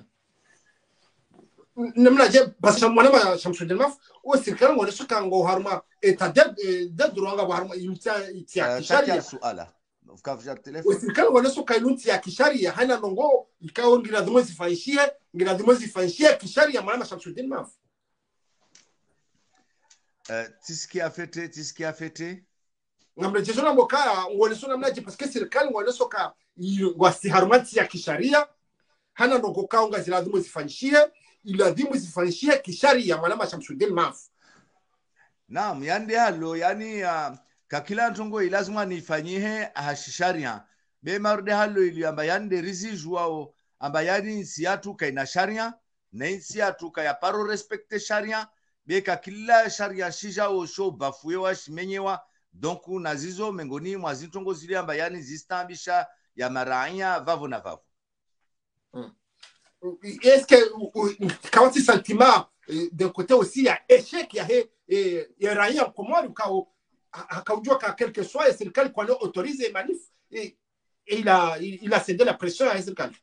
namna je basa mwana Shamsuddin Manfu o serikali ngone sukango haruma etadeb de droanga haruma imtia itia kisharia suala ukavuja telefoni serikali ngone sukailunti ya kisharia hana nongo ikao ngira dhimo zifanyishie ngira dhimo zifanyishie kisharia mwana Shamsuddin Manfu euh tiski a fete tiski a fete ngamre jeshona mboka ngone sona mnaje parce que serikali ngone soka ngwasi harumati ya kisharia hana nongo kaonga zilazimo zifanyishie ilazima zifanyishie kisharia mwana Shamsuddin Manfu. Naam, yandi halo yani uh, kakila ntongo ilazima nifanyihe hashisharia be marde halo ili amba yande rizi wao amba yani siatu kaina sharia na siatu kaya paro respecte sharia be kakila sharia shija o sho bafuewa shimenyewa donc nazizo mengoni mwa zintongo zile amba yani zistambisha ya maraia vavo na vavo. Mm. Est-ce que quand tu sentiment d'un côté aussi il y a échec il y a et il y a rien comment le cas akaujua ka quelque soit et serikali kwa leo autorise manif et il a il a cédé la pression à serikali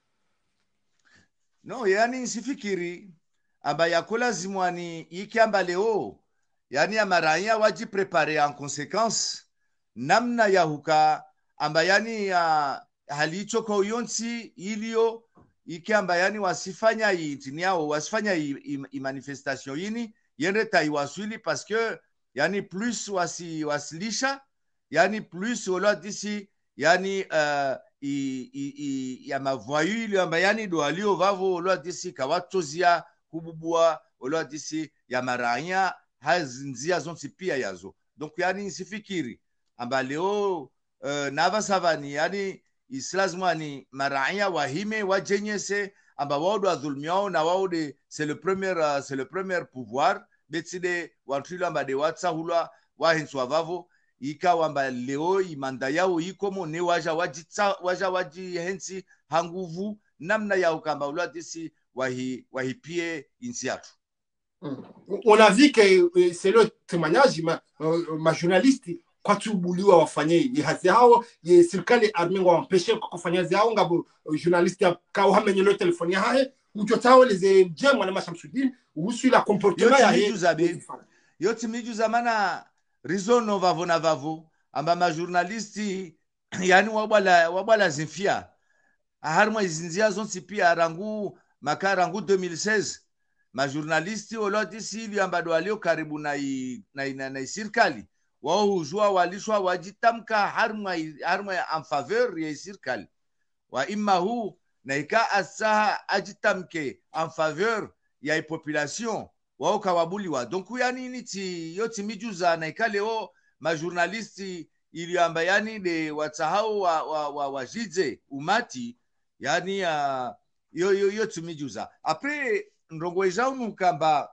no yani sifikiri amba yakola zimwani ikiamba leo yani amaraia waji préparer en conséquence namna ya huka amba yani ya halicho kwa uyonsi ilio ikiamba yani wasifanya yitini yao wasifanya i, i manifestation yini yende taiwaswili parce que yani plus wasi wasilisha yani plus wala disi yani uh, i, i, i, ya mavoyu ili amba yani do alio vavo wala disi kawatozia kububua wala disi ya maranya hazinzia zonsi pia yazo. Donc yani sifikiri amba leo uh, nava savani yani islazmani maranya wahime wajenyese amba wao adhulmiao na wao de c'est le premier uh, c'est le premier pouvoir betide wantula amba de watsahulwa wahinswa vavo ika wamba leo imanda yao ikomo ne waja wajitsa waja wajihensi hanguvu namna yao kamba uladisi wahi wahipie insi yatu. On a vu que c'est le témoignage ma, uh, ma journaliste kwa tubuliwa wafanye hazi hao ye serikali arme wampeshe kufanya zao ngabo journaliste ka uhamenye le telefoni hae uchotao leze jemwa na Mashamsuddin usu la comportement ya yoti mijuzabe yoti mijuzamana rizono vavo na vavo amba ma journalisti yani wabala wabala zinfia harma izinzia zonsi pia rangu makarangu deux mille seize ma journalisti olodi sili amba do alio karibu na i, na, na, na serikali wao hujua walishwa wajitamka harma harma en faveur ya serikali wa imma hu na ika asaha ajitamke en faveur ya population wao kawabuliwa. Donc yani niti yoti mijuza na ika leo ma journalisti iliamba yani de watsahau wa wa, wa, wa jidze umati yani uh, yo yo yoti mijuza après ndongo ejaunu kamba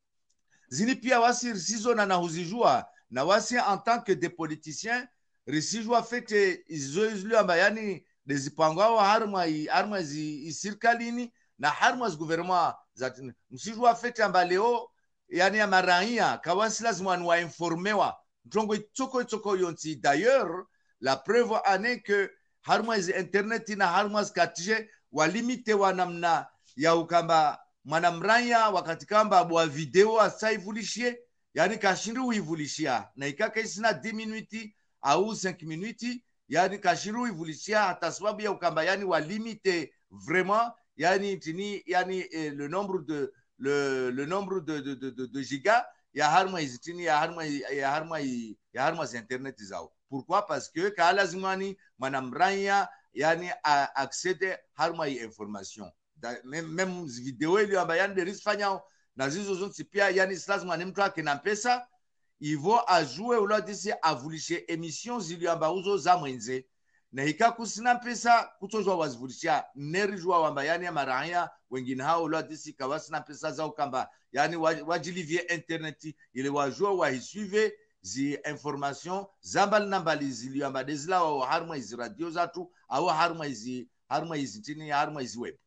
zini pia wasi risizo na nahuzijua na wasi en tant que des politiciens risijua fete izo izlu amba yani dezipangwa harma harma zi sirkalini na harma z gouvernement zatini msijua fete amba leo yani ya maraia kawasi lazima wa informewa ndongo itoko itoko yonti. D'ailleurs la preuve ane que harma zi internet na harma z katije walimite wa namna ya ukamba mwanamraya wakati kamba bwa video asaivulishie yani kashiru uivulishia na ikaka isina dix minutes au cinq minutes yani kashiru uivulishia hata sababu ya ukamba yani wa limite vraiment yani tini yani eh, le nombre de le le nombre de de de, de, de giga ya harma izitini ya harma ya harma ya harma internet zao. Pourquoi? Parce que kala zimani mwanamraya yani accede harma information même même video ile ambayo yani derisfanya na zizo zonsi pia yani lazima ni mtu akina pesa ivo ajue uladisi avulishe emission zili amba uzo za mwenze na ikakusina pesa kutozwa wazivulisha nerijua wamba yani maraya wengine hao uladisi kawasina pesa zao kamba yani wajilivie internet ile wajua wahisuive zi information zambali nambali zili amba dezila wa harma izi radio zatu au harma izi harma izi tini harma izi web.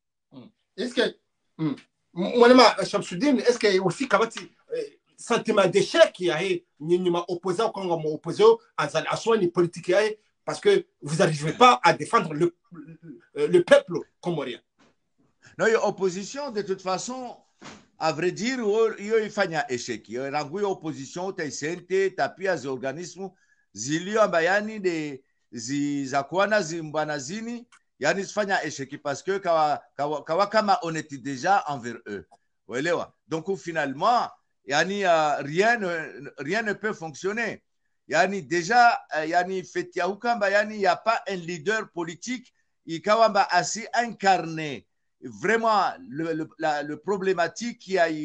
Est-ce que mm, mwanama Shamsuddin est-ce que aussi kabati eh, sentiment d'échec qui a ni ma opposé au Congo mon opposé à la politique parce que vous n'arrivez pas à défendre le le, le peuple comorien. Non, il y a opposition de toute façon à vrai dire il y a fanya échec. Il y a une opposition ta sente tapia za organisme zilio ambayani de zizakwana zimbanazini yani sifanya échec parce que kawa, kawa, kawa kama on était déjà envers eux. Uelewa? Donc finalement yani uh, rien ne, rien ne peut fonctionner. Yani déjà uh, yani feti ya ukamba yani il y a pas un leader politique ikawamba asi incarné vraiment le le, la, le problématique qui a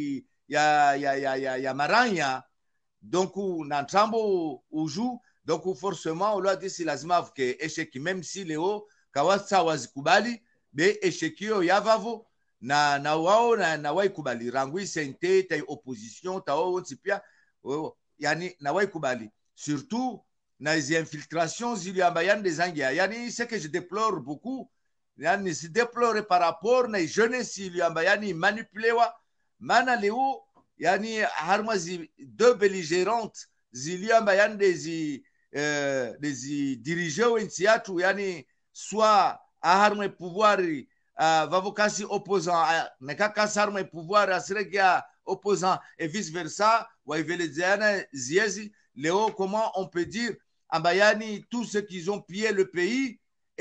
ya ya ya ya ya maranya donc na trambo uju donc forcément on l'a dit c'est lazima que échec même si Léo kawasa wazikubali be eshekio yavavo na na wao na, na waikubali rangui sente ta opposition ta wao pia yani na waikubali surtout na les infiltrations zili ambayani des angia yani c'est que je déplore beaucoup yani si déplore par rapport na jeunesse zili ambayani manipulewa mana leo yani harmazi deux belligérantes zili ambayani des euh, des dirigeants intiatu yani soit à harme pouvoir uh, vavokasi opposant ne kakasi harme pouvoir asregia opposant et vice versa wa iveleziana ziezi leo comment on peut dire ambayani tous ceux qui ont pillé le pays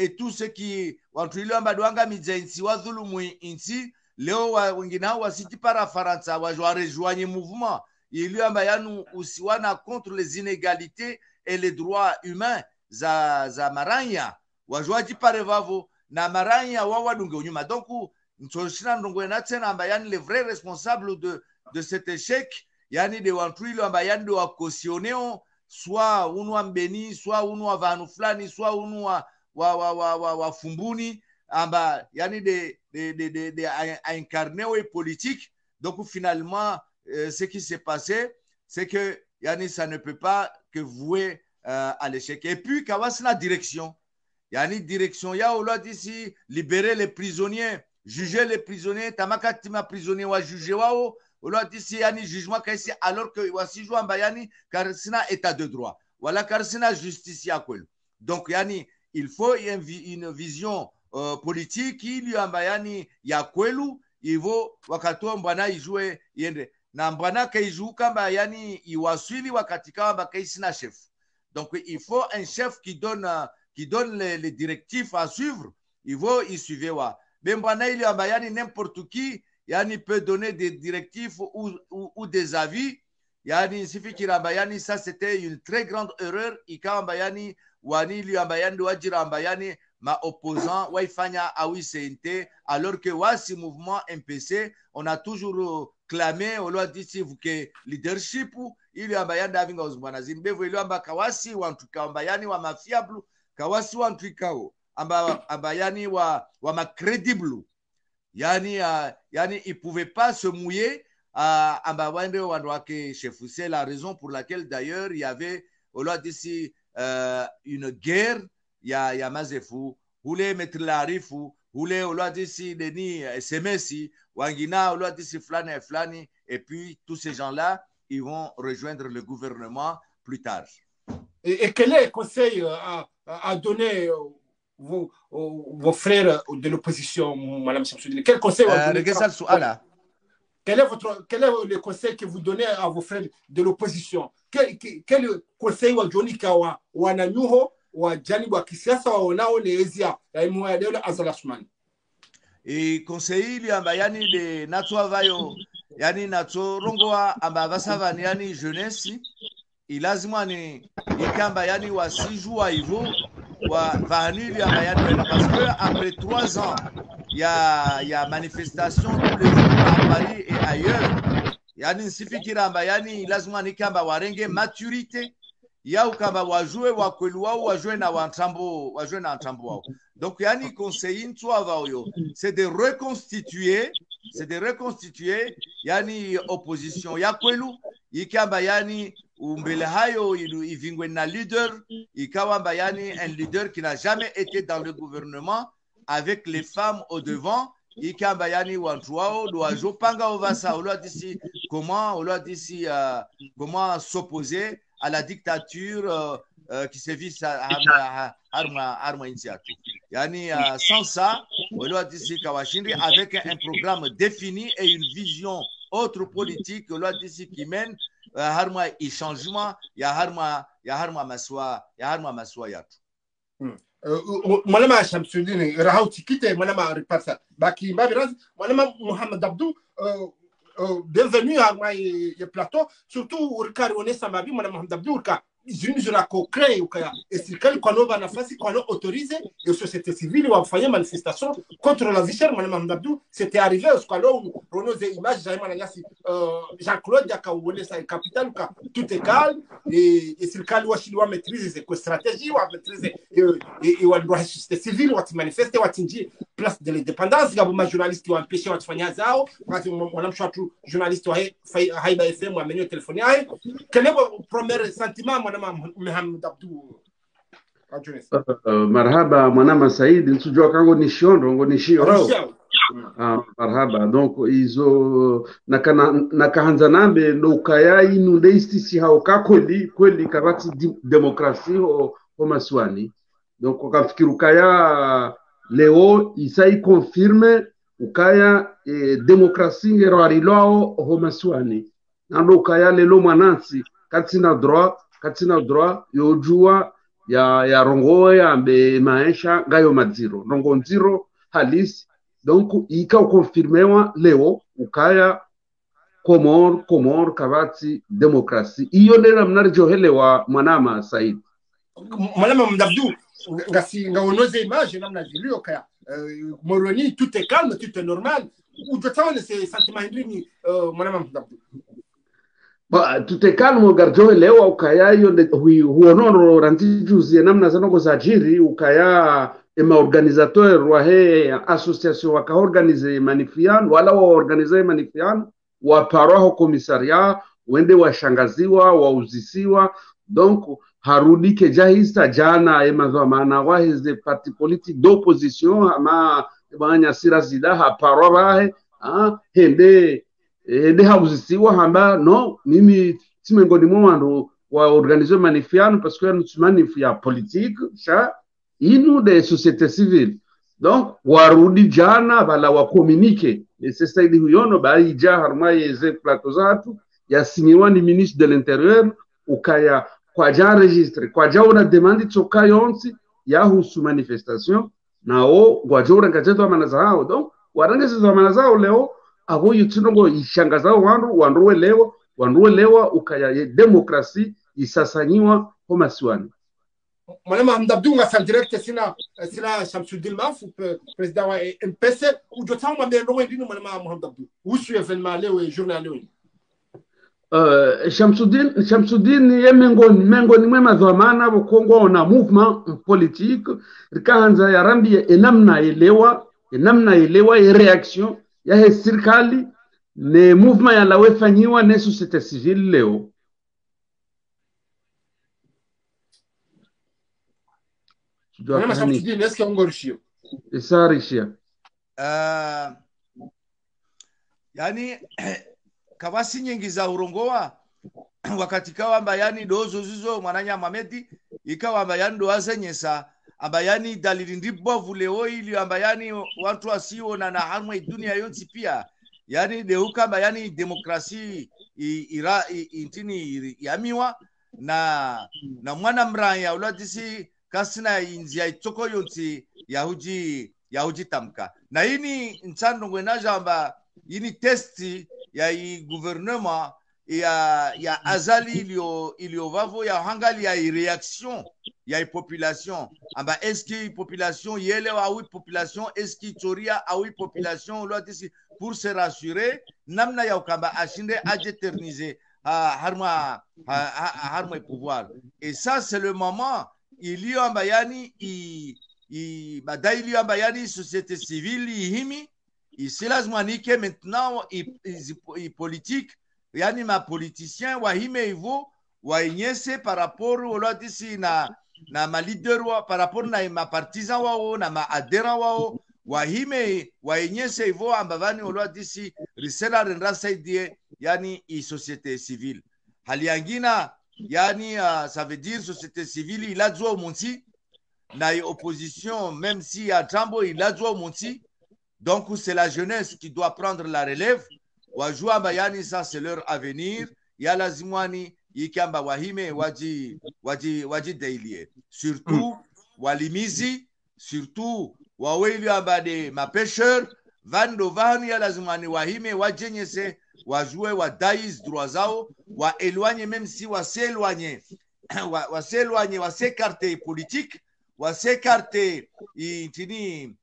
et tout ce qui watu ile ambao wangamiza insi wa dhulumu insi leo wengine hao wasiti para Faransa wajua rejoindre mouvement ile ambao yanu usiwana contre les inégalités et les droits humains za za maranya wajua jipare vavo na maranya wawa dunge unyuma. Donc ntoshina ndongo na tena ambao yani les vrais responsables de de cet échec yani de watu ile ambao yani de wa cautionner soit unu wa mbeni soit unu wa vanu fulani soit unu wa wa wa wa, wa, wa fumbuni amba yani de de de de, de à incarner les politiques. Donc finalement euh, ce qui s'est passé c'est que yani ça ne peut pas que vouer euh, à l'échec. Et puis kawasi la direction yani direction ya on l'a dit si libérer les prisonniers, juger les prisonniers, tamakati ma prisonniers wa juger wao on dit si yani jugement kaisi alors que wasi joua bayani car sina état de droit voilà car sina justice ya kweli. Donc yani il faut une, une vision euh, politique ili ambayani ya kwelu hivyo wakati mbana ijue yende na mbana kaiju kamba yani iwaswili wakati kamba kaisi na chef. Donc il faut un chef qui donne qui donne les, les directives à suivre, il faut y suivre wa mbana ili ambayani n'importe qui yani peut donner des directives ou, ou, ou des avis yani sifikira ambayani ça c'était une très grande erreur ikamba yani wani li ambayani wajira ambayani ma opposant waifanya awi C N T alors que wasi mouvement M P C on a toujours clamé on l'a dit si vous que leadership ili ambayani davinga uzbwana zinbevo ili amba kawasi wantu kambayani wa mafiable kawasi wantu kao amba ambayani wa wa ma credible yani uh, yani il pouvait pas se mouiller à ambawande wandwake chef. C'est la raison pour laquelle d'ailleurs il y avait on l'a dit si euh, une guerre ya ya mazefu hule metlarifu hule on l'a dit si deni S M S wangina on l'a dit si flani et flani et puis tous ces gens là ils vont rejoindre le gouvernement plus tard. Et, et quel est le conseil à, à donner vos, vos frères de l'opposition, Madame Chamsoudine? Quel conseil euh, euh, quel est votre quel est le conseil que vous donnez à vos frères de l'opposition? Quel, quel, quel conseil wa Johnny Kawa wa Nanyuho wa Jani wa kisiasa waonao neezia ya imwaadele Azalashman? E conseil ili amba yani de natwa vayo yani natso rongoa amba vasava ni yani jeunesse ilazima ni ikamba yani wasijua hivyo wa vanili amba yani parce que après trois ans il y a il y a manifestation tous les jours à Paris et ailleurs yani sifikira amba yani lazima ni kamba warenge maturité yao kamba wajue wa kwelu wao wajue na wantambo wajue na wantambo wao. Donc yani conseil ntwa vayo c'est de reconstituer c'est de reconstituer yani opposition ya kwelu ikamba yani umbele hayo ivingwe na leader ikawamba yani un leader qui n'a jamais été dans le gouvernement avec les femmes au devant ikamba yani wantu wao doajo panga ovasa on l'a dit comment on l'a dit uh, comment s'opposer à la dictature euh, euh, qui se vit arma arma arma initiative yani uh, sans ça on l'a dit kawashindi avec un programme défini et une vision autre politique on l'a dit qui mène uh, harma et changement ya harma ya harma maswa ya harma maswa yatu. Hmm. Uh, Malama Chamsoudine rahauti kite malama reparsa baki mbabiraz malama Mohamed Abdou uh, uh, bienvenue à my plateau surtout urkari onesa mabi malama Mohamed Abdou urka zuni zuna ko crée ukaya et serikali kwa nova nafasi kwa no autorisé et société civile wafanya manifestation contre la vie chère malama Mohamed Abdou c'était arrivé au squalo rono des images jaima na nyasi euh, Jean-Claude Yakawole sa capital ka tout est calme et et serikali washili wa maîtriser cette stratégie wa maîtriser et et wa droit société civile wa manifester wa tinji place de l'indépendance gabo ma journaliste wa empêcher wa kufanya zao wakati mwanamshatu journaliste wa Haiba F M wa menyo telefoni yake quel est votre premier sentiment Mohamed Abdou? Uh, marhaba mwanama Saidi nsujua kango nishiondo ngo nishio ah marhaba donc izo nakana nakahanza nambe dokaya inu deistisi hao kakoli kweli kabati demokrasi ho, ho maswani donc ukafikiru kaya leo isai confirme ukaya eh, demokrasi ngero arilao ho maswani nando kaya lelo mwanansi katina droit katina droit yojua ya ya rongo ya be maisha gayo madziro rongo nziro halisi donc ika confirmewa leo ukaya Komor Komor kabati demokrasi iyo nera mnarjohelewa mwanama Said mwanama mdabdu ngasi ngaonoze image namna zilio kaya Moroni tout est calme tout est normal ou de temps ces sentiments ndini mwanama mdabdu ba tout est calme garjohelewa ukaya iyo huonono rantijuzie namna zanoko zajiri ukaya ema organisateur wa he association waka organize manifian wala wa organize manifian waparwaho komisaria wende washangaziwa wauzisiwa donc harudike jahista jana emazamana wahize parti politique d'opposition ama banya sirazida haparwa bahe ah hende hende hauzisiwa hamba no mimi timengoni mwandu wa organiser manifiano parce que nous manifia politique ça inu de société civile donc warudi jana bala wa communiquer et c'est ça il huyono ba ija harma yeze plateau zatu yasinyiwa ni ministre de l'intérieur ukaya kwa ja registre kwa ja una demande tsoka yonsi ya husu manifestation nao kwa jora ngajeto amana zao donc warangeze za amana zao leo abo yutinongo ishangaza wandu wanduwe leo wanduwe lewa ukaya demokrasi isasanyiwa koma siwani Mwanama mdabdunga san direct sina sina Shamsuddin Maf président wa M P C ou jotan ma be no ndini mwanama Muhammad usu événement leo journal leo Uh, Shamsuddin Shamsuddin ye mengoni mengoni mwema dhamana bukongo na movement politique rikaanza ya rambi enamna elewa enamna elewa ya reaction ya he serikali ne movement ya lawefanyiwa ne société civile leo Mwanama Shamsuddin eske ongorishio isarishia uh, yani kabasi nyingi za urongoa wakati kawa mbayani dozo zizo mwananya Mamedi ikawa mbayani doazenyesa ambayani dalili ndibovu leo ili ambayani watu wasio na na harmwe dunia yonsi pia yani deuka ambayani demokrasi ira intini yamiwa na na mwana mraya uladisi kasina inzia itoko yonsi yahuji yahuji tamka na ini nsando ngwenaja amba ini testi ya i gouvernement ya ya azali ilio ilio vavo ya hangali ya i reaction ya i population amba est-ce que population yele wa oui population est-ce que toria a oui population lotisi pour se rassurer namna ya ukamba ashinde ajeterniser ha harma harma pouvoir et ça c'est le moment il y a bayani i i badaili ya bayani société civile himi ici lazima nike maintenant i, i, i politique yani ma politicien wa hime hivyo wainyese par rapport au disi na na ma leader wa par rapport na ma partisan wao na ma adhérent wao wa hime wainyese hivyo ambavani au disi risela rendra saidie yani i société civile hali yangina yani uh, ça veut dire société civile il a joué au monti na opposition même si à Tambo il a joué au monti. Donc, c'est la jeunesse qui doit prendre la relève. Wajua bayani, ça, c'est leur avenir. Ya lazimwani, yikamba wahime, waji, waji, waji dailie. Surtout, walimizi, surtout, waweli ambade mapêcheurs, vando vani ya lazimwani wahime, wajenyese, wajue, wadaiz droit zao, wa éloigner, même si wa s'éloigner, wa s'éloigner, wa s'écarter politique, wa s'écarter, intini,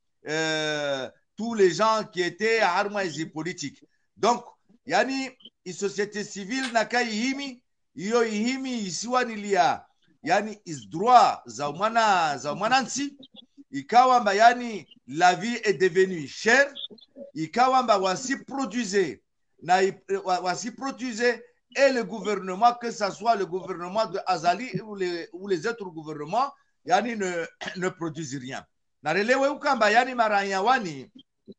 euh, tous les gens qui étaient à harmoniser politique. Donc, yani, η société civile na kai himi, iyo himi isiwa nilia, yani is droit za umana, za umanansi, ikawa mba yani la vie est devenue chère, ikawa mba wasi produisait, na wasi produisait, et le gouvernement, que ce soit le gouvernement de Azali ou les, ou les autres gouvernements, yani ne, ne produisent rien. Na relewe ukamba yani maranyawani,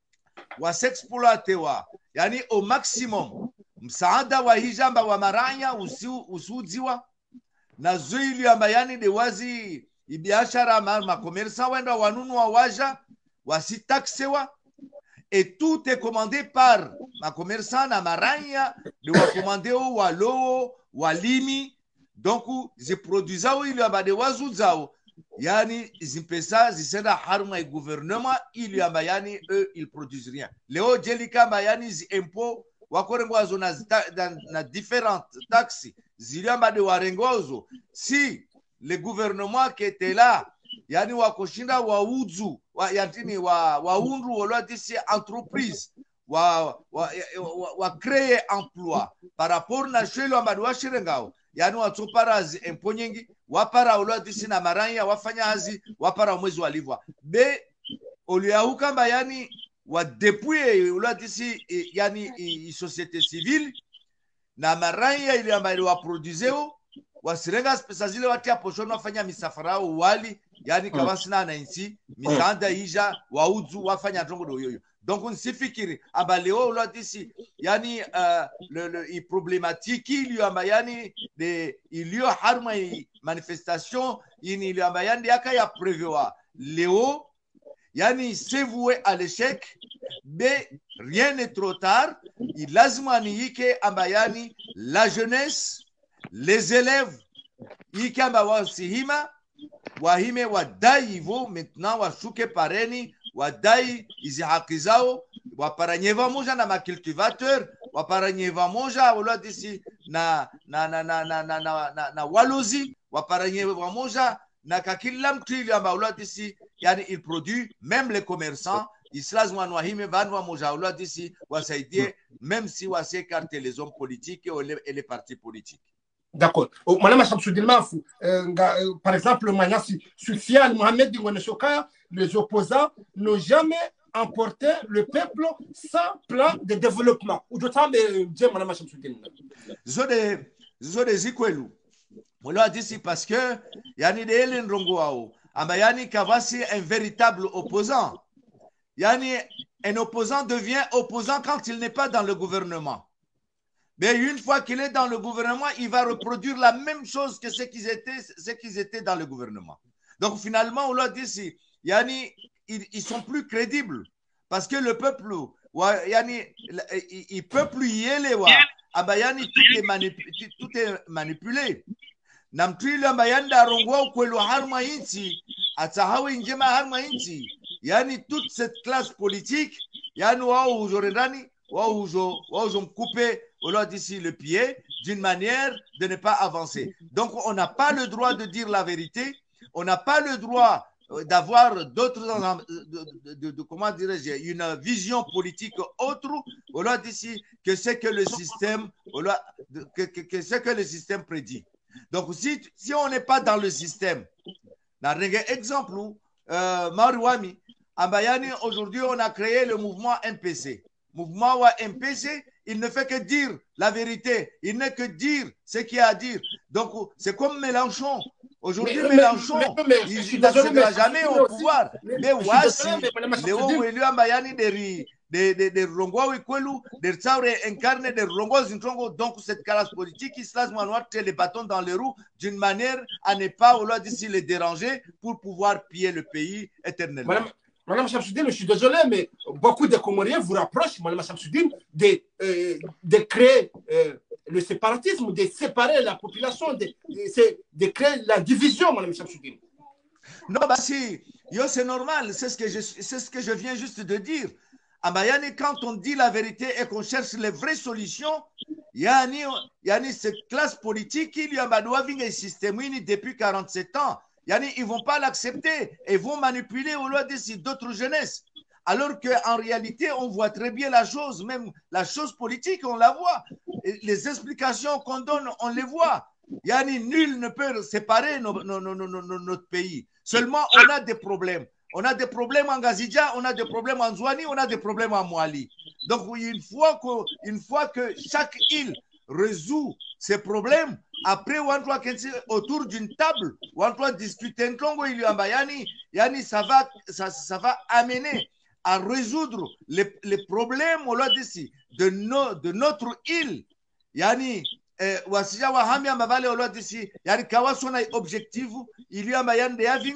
wasexploitewa yani au maximum msaada wa hijamba wa maranya usudziwa na zuili amba yani de wazi ibiashara ma, ma commerçant wenda wanunua waja wasitaxewa et tout est commandé par ma commerçant na maranya de wa commandé au walo walimi donc ziproduisao ili amba de wazuzao yani zimpesa zisenda harma e gouvernement ili amba yani eux ils produisent rien leo jelika amba yani zi impôt wakorengo wazo na, na, na différentes taxes zili amba de warengo wazo si le gouvernement qui était là yani wakoshinda waudzu wa yantini wa waundu wala disi entreprise wa wa, wa, wa créer emploi par rapport na shelo amba wa shirengao yani watopara zi impôt nyingi wapara wala disi na maranya wafanya hazi wapara mwezi walivwa be oliahukamba yani wa depuis wala disi yani i société civile na maranya ili amba wa produiseo wasirenga pesa zile watia poshoni wafanya misafara wali yani kawasina na insi misanda ija waudzu wafanya tongo do yoyo donc nsifikiri aba leo ulatisi yani uh, le, le i problématique il y amba yani de il y a harma manifestation ini il y amba yani yaka ya prévoir leo yani c'est voué à l'échec mais rien n'est trop tard il lazima ni yike amba yani la jeunesse les élèves ikamba wasihima wahime wadai hivyo maintenant washuke pareni wadai hizi haki zao waparanyeva moja na macultivateur waparanyeva moja wala disi na na na na na na, na, na, na walozi waparanyeva moja na kakila mtu ili amba wala disi yani il produit même les commerçants islas wanwahime vanwa moja wala disi wasaidie même si wasekarte les hommes politiques et les, et les partis politiques. D'accord. Madame Chamsoudine Mafou, par exemple, Soufiane Mohamed Dingoneshoka, les opposants n'ont jamais emporté le peuple sans plan de développement. Ou d'autant de dire Madame Chamsoudine. Zode Zode Zikwelu. Moi dit parce que yani de Helen Rongoao, Amayani Kavasi un véritable opposant. Yani un opposant devient opposant quand il n'est pas dans le gouvernement. Mais une fois qu'il est dans le gouvernement, il va reproduire la même chose que ce qu'ils étaient, ce qu'ils étaient dans le gouvernement. Donc finalement, on l'a dit, si, yani, ils, ils sont plus crédibles parce que le peuple, wa, yani, il, il peut plus y aller. Wa, abayani, tout est manipulé. Tout est manipulé. Namtwili abayanda rongwa ukwelo harma inti, atahawe njema harma inti. Yani toute cette classe politique, yani wao uzorendani, wao uzo, wao uzomkupe on leur dit ici le pied d'une manière de ne pas avancer. Donc, on n'a pas le droit de dire la vérité. On n'a pas le droit d'avoir d'autres, de, de, de, de, comment dirais-je, une vision politique autre. On leur dit ici que c'est que le système, que, que, que c'est que le système prédit. Donc, si, si on n'est pas dans le système, dans exemple, euh, Marouami, à Bayani, aujourd'hui, on a créé le mouvement M P C. Mouvement M P C, il ne fait que dire la vérité. Il n'est que dire ce qu'il y a à dire. Donc, c'est comme Mélenchon. Aujourd'hui, Mélenchon, mais, mais, mais, il ne sera jamais au pouvoir. Mais voici, Léo Welu Ambayani de de de Rongo Wikwelu, de Tsaure incarne de Rongo Zintrongo. Donc, cette classe politique, il se laisse manoir les bâtons dans les roues d'une manière à ne pas, au lieu d'ici les déranger pour pouvoir piller le pays éternellement. Madame, Madame Chamsoudine, je suis désolé, mais beaucoup de Comoriens vous rapprochent, Madame Chamsoudine, de, euh, de créer euh, le séparatisme, de séparer la population, de, de, de créer la division, Madame Chamsoudine. Non, bah si, c'est normal, c'est ce, que je, ce que je viens juste de dire. À Mayani, quand on dit la vérité et qu'on cherche les vraies solutions, il y a une cette classe politique, il y a un système depuis quarante-sept ans. Yani, ils ne vont pas l'accepter et vont manipuler au lieu de d'autres jeunesses. Alors qu'en réalité, on voit très bien la chose, même la chose politique, on la voit. Et les explications qu'on donne, on les voit. Yani, nul ne peut séparer nos, nos, nos, nos, notre pays. Seulement, on a des problèmes. On a des problèmes en Gazidja, on a des problèmes en Zouani, on a des problèmes en Mouali. Donc, une fois que, une fois que chaque île résout ces problèmes, après, on doit autour d'une table, on doit discuter yani, yani, ça va, ça, ça va amener à résoudre les, les problèmes de, no, de notre île. Yani, wasija wahami ambavale olo disi yani kawasona objectif ili amba yande ya vingwa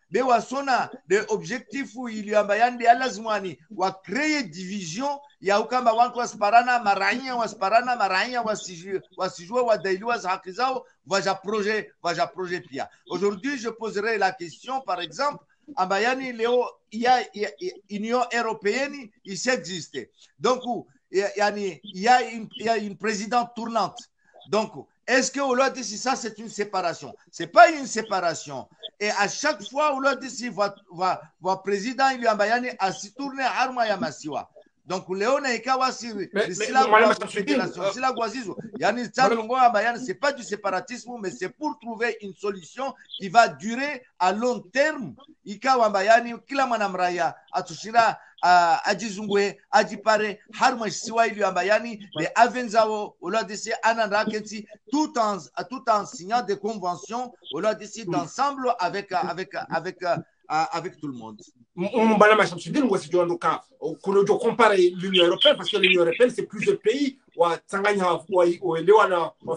be wasona de objectifu iliamba yandi lazimani wa créer division ya ukamba watu wasparana maranya wasparana maranya wasijue wasijue wadailiwa za haki zao vaja projet vaja projet pia. Aujourd'hui je poserai la question par exemple ambayani leo il y a Union européenne il existe. Donc yani il y a une il y a une présidente tournante. Donc est-ce que Oula dit si ça c'est une séparation? C'est pas une séparation. Et à chaque fois Oula dit si va va va président il y a bayani à se tourner arma ya masiwa. Donc Léona ikawa si sila sila guazizo. Yani tsango bayani c'est pas du séparatisme mais c'est pour trouver une solution qui va durer à long terme. Ikawa bayani kila mwanamraya atushira uh, ajizungwe ajipare harma siwa ili ambayani les avenzao Oula disi ananda kenti tout en tout en signant des conventions Oula disi d'ensemble avec avec avec avec, avec tout le monde. Mbana Machamsudin ou si tu en cas qu'on doit comparer l'Union européenne parce que l'Union européenne c'est plusieurs pays ou Tanganyika ou Elewana ou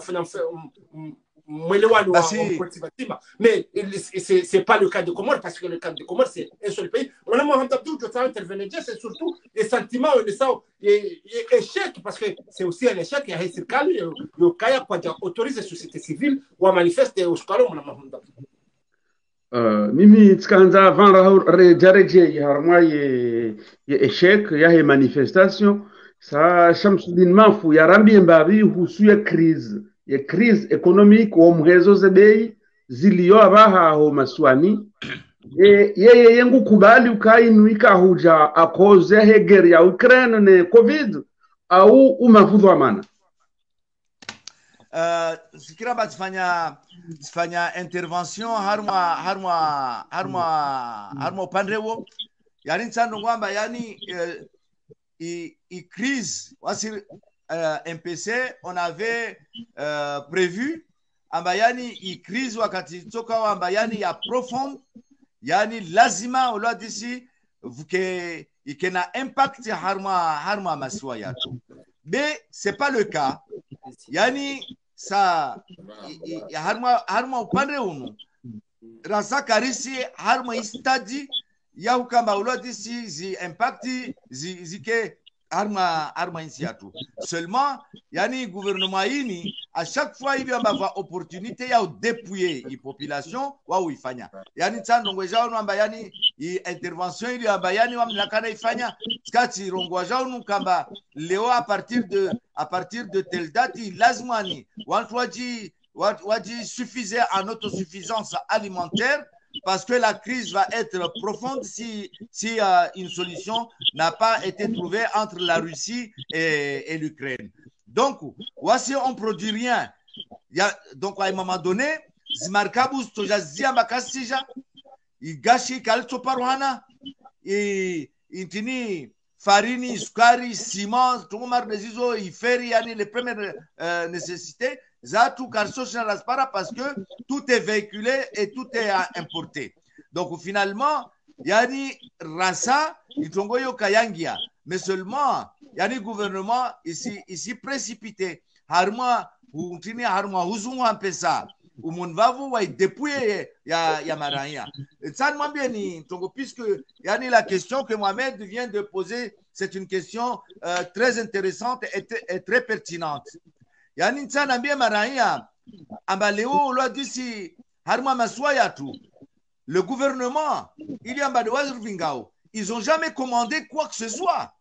mais c'est c'est pas le cas de Comores parce que le cas de Comores c'est un seul pays. On a moins d'abdou que ça intervenir c'est surtout les sentiments et ça et échec parce que c'est aussi un échec et c'est calme le cas quoi autorise la société civile ou à manifester au scalo on a moins d'abdou. Mimi tikaanza avant rejareje harma ye ye échec ya ye manifestation sa Shamsuddin Mafu ya rambi mbavi husu ya crise ya crise économique au mhezo zebei zilio abaha ho maswani e yeye yengu kubali ukainuika huja akoze heger ya Ukraine ne covid au umavudho amana. Uh, sikira ba tifanya tifanya intervention harma harma harma harma upandrewo yani nsando kwamba yani uh, i, i crise wasi uh, M P C on avait uh, prévu amba yani i crise wakati toka amba yani ya profonde yani lazima ulwa disi vuke ikena impact harma harma maswa yato mais c'est pas le cas yani sa harma harma upande unu rasa karisi harma istadi ya ukamba ulodi si zi impacti zi zike harma harma insiatu seulement yani gouvernement ini à chaque fois il y a ba opportunité ya dépouiller la population wa uifanya yani tsandongwe jao namba yani i intervention il y a ba yani wa mnakana ifanya skati rongwa jao nukamba leo à partir de à partir de telle date lazimani wantu waji waji suffisait en autosuffisance alimentaire parce que la crise va être profonde si, si euh, une solution n'a pas été trouvée entre la Russie et, et l'Ukraine. Donc, voici on ne produit rien. Y a, donc, à un moment donné, Zmarkabus, Tojazia Bakasija, il gâchit Kaltoparuana, et il tini farini, sukari, ciment, tout le monde il fait les premières euh, nécessités. Zatu Karsosha Raspara parce que tout est véhiculé et tout est importé. Donc finalement, yani rasa itongoyo kayangia, mais seulement yani gouvernement ici ici précipité. Harma untini harma huzungu ampesa. Umunvavu wa dépouiller ya ya maranya. Ça ne bien ni tongo puisque yani la question que Mohamed vient de poser, c'est une question euh, très intéressante et, et très pertinente. Yani ntsana mbie maraya amba leo lo disi harma maswaya tu le gouvernement il y a amba de wazirvingao ils ont jamais commandé quoi que ce soit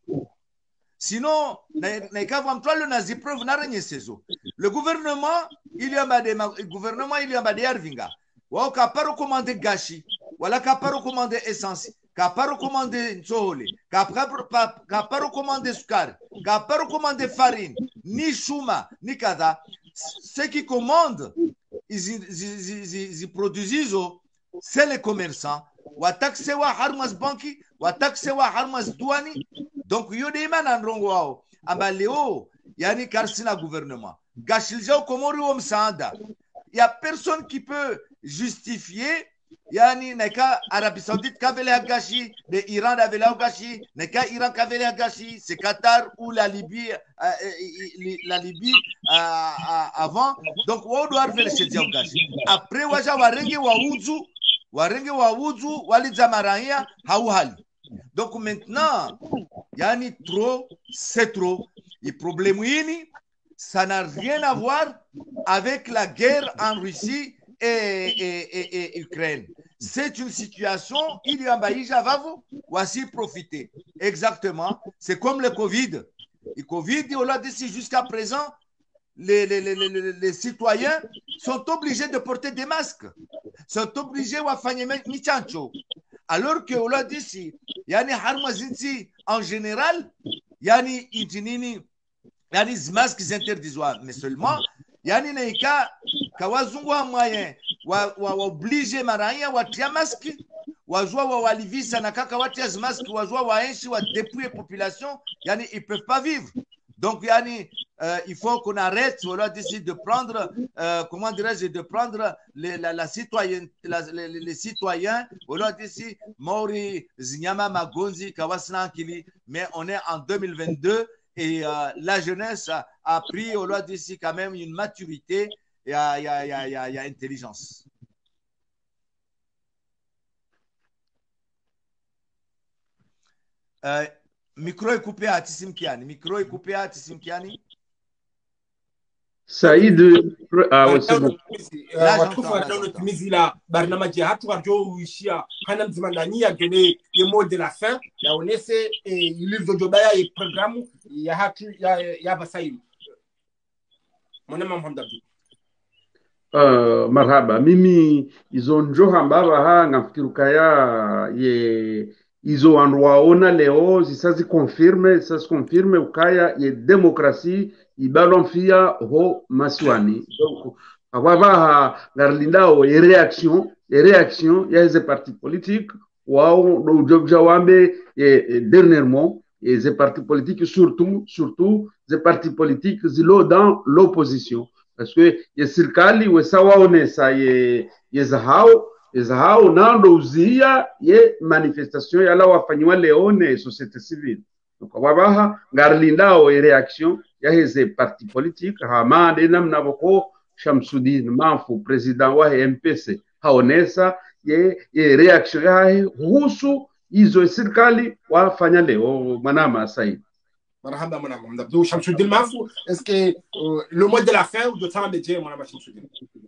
sinon na ikava mtwalo na zipreuve na renye sezo le gouvernement il y a amba de gouvernement il y a amba de yarvinga wao kaparo commandé gashi wala kaparo commandé essence kaparo commandé nzole kaparo kaparo commandé sukari kaparo commandé farine ni chouma ni kada ceux qui commandent ils ils ils, ils produisent c'est les commerçants wa taxe wa harmas banki wa taxe wa harmas douani donc yo de man androngo wao amba leo yani karsina gouvernement gashilja komori wa msaada il y a personne qui peut justifier yani neka Arabie Saoudite kavele agashi de Iran avele agashi neka Iran kavele agashi c'est Qatar ou la Libye euh, la Libye euh, euh, avant donc on doit faire chez agashi après waja warenge wa uzu warenge wawuzu walidza marahia hauhali. Donc maintenant, yani trop, c'est trop. Et problème yini, ça n'a rien à voir avec la guerre en Russie et, et, et, et Ukraine. C'est une situation, il y a un vavo, voici profiter. Exactement. C'est comme le Covid. Le Covid, on l'a dit jusqu'à présent, les, les, les, les, les citoyens sont obligés de porter des masques. Sont obligés de faire des michancho. Alors que on l'a dit si, yani harmazinti en général, yani itinini, yani masques interdisent. Mais seulement, yani naika kawazungwa moyen wa wa oblige maraya watia masque wajua wa walivisa na kaka watia masque wajua waenshi wa dépouiller population, yani ils peuvent pas vivre. Donc yani euh, il faut qu'on arrête, on leur décide de prendre euh, comment dirais-je, de prendre les, la, la citoyenne, la, les, les citoyens, on leur décide Mauri Zinyama Magonzi Kawasna Kili, mais on est en deux mille vingt-deux et euh, la jeunesse a, a pris, on leur décide quand même une maturité. Il y a, il y a, il y a, il y a, il y a intelligence. Euh, micro est coupé à Tissimkiani. Micro est coupé à Tissimkiani. Saïd, ah oui, c'est bon. watufu wanatumizi la barnamaji hatu warjo uishia hana mzima ndani ya gene ye mot de la fin ya onese ilivyo jobaya ye programu ya hatu ya ya basaimu. Mwana Muhammad Abdul. Uh, marhaba mimi izo njo hambaba ha ngafikiru kaya ye izo wandu waona leo zisazi confirme zisazi confirme ukaya ye demokrasi ibalon fia ho maswani. Donc awabaha ngarlindao ye reaction ye reaction ya ze parti politique wao do jobja wambe ye dernièrement et ces partis politiques surtout surtout ces partis politiques zilo dans l'opposition. Parce que ye serikali wesawaonesa ye ye zahao ye zahao nando uzia ye manifestation yala wafanyiwa leo ne société civile. Donc wabaha ngarlindao ye reaction ya heze parti politique hamande namna boko Shamsuddin Manfu president wa M P C haonesa ye ye reaction ya husu izo serikali wafanya leo manama Said. Marhaba mon ami Abdou Shamsuddin Manfu, est-ce que euh, le mot de la fin ou de temps de Dieu mon ami Shamsuddin?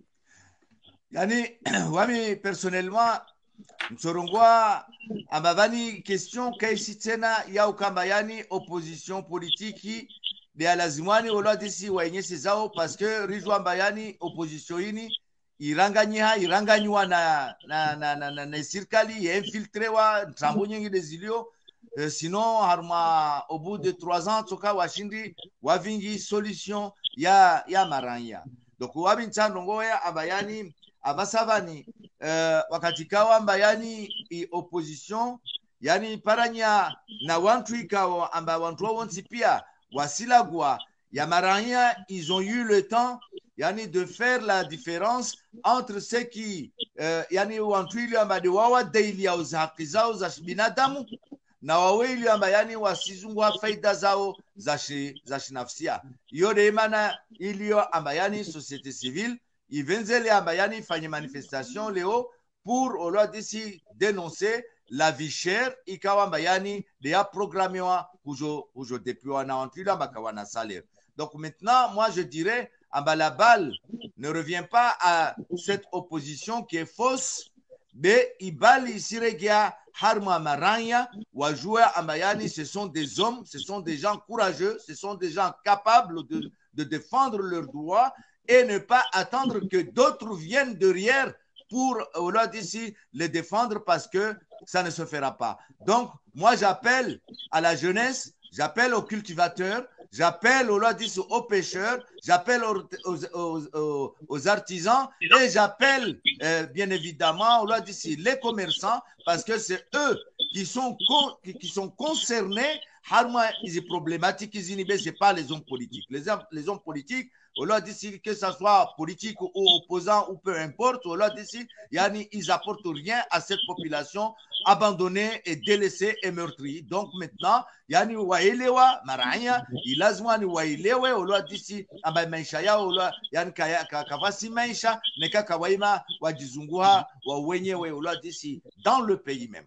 Yani wami personnellement msorongwa amavani question kaisi tena ya ukamba yani opposition politique de alazimwani wala disi waenyesi zao parce que rijwa mbayani opposition ini iranganyiha iranganywa na na na na, na, na serikali infiltrewa trambo nyingi dezilio. Euh, sinon harma au bout de trois ans toka washindi wavingi solution ya ya maranya. Donc wabi ntando ngoya abayani abasavani uh, wakati kawa mbayani i opposition yani paranya na wantu ikawa amba wantu wonsi pia wasilagwa ya maranya. Ils ont eu le temps yani de faire la différence entre ceux qui uh, yani wantu ili amba de wawa daily au za haki zao za binadamu na wawili amba yani wasizungwa faida zao za shi, za shinafsia. Iyo de imana ilio amba yani société civile ivenzele amba yani ifanye manifestation leo pour au loi d'ici dénoncer la vie chère ikawa amba yani de ya programmewa kujo kujo depuis wana antila amba kawana salaire. Donc maintenant moi je dirais amba la balle ne revient pas à cette opposition qui est fausse. Mais ibali siregia harma maranya wajua amayani, ce sont des hommes, ce sont des gens courageux, ce sont des gens capables de, de défendre leurs droits et ne pas attendre que d'autres viennent derrière pour là d'ici les défendre parce que ça ne se fera pas. Donc moi j'appelle à la jeunesse, j'appelle aux cultivateurs, j'appelle aux, aux pêcheurs, j'appelle aux, aux, aux, aux artisans et j'appelle euh, bien évidemment aux, les commerçants parce que c'est eux qui sont, qui, qui sont concernés, les problématiques, ce n'est pas les hommes politiques. Les hommes, les hommes politiques, on leur dit que ce soit politique ou opposant ou peu importe, on leur dit qu'ils n'apportent rien à cette population abandonnée et délaissée et meurtrie. Donc maintenant, yani waelewa maranya ilazima ni waelewe olwa disi ambaye maisha yao olwa yani kavasi maisha neka kawaima wajizunguha wa wenyewe olwa disi dans le pays même.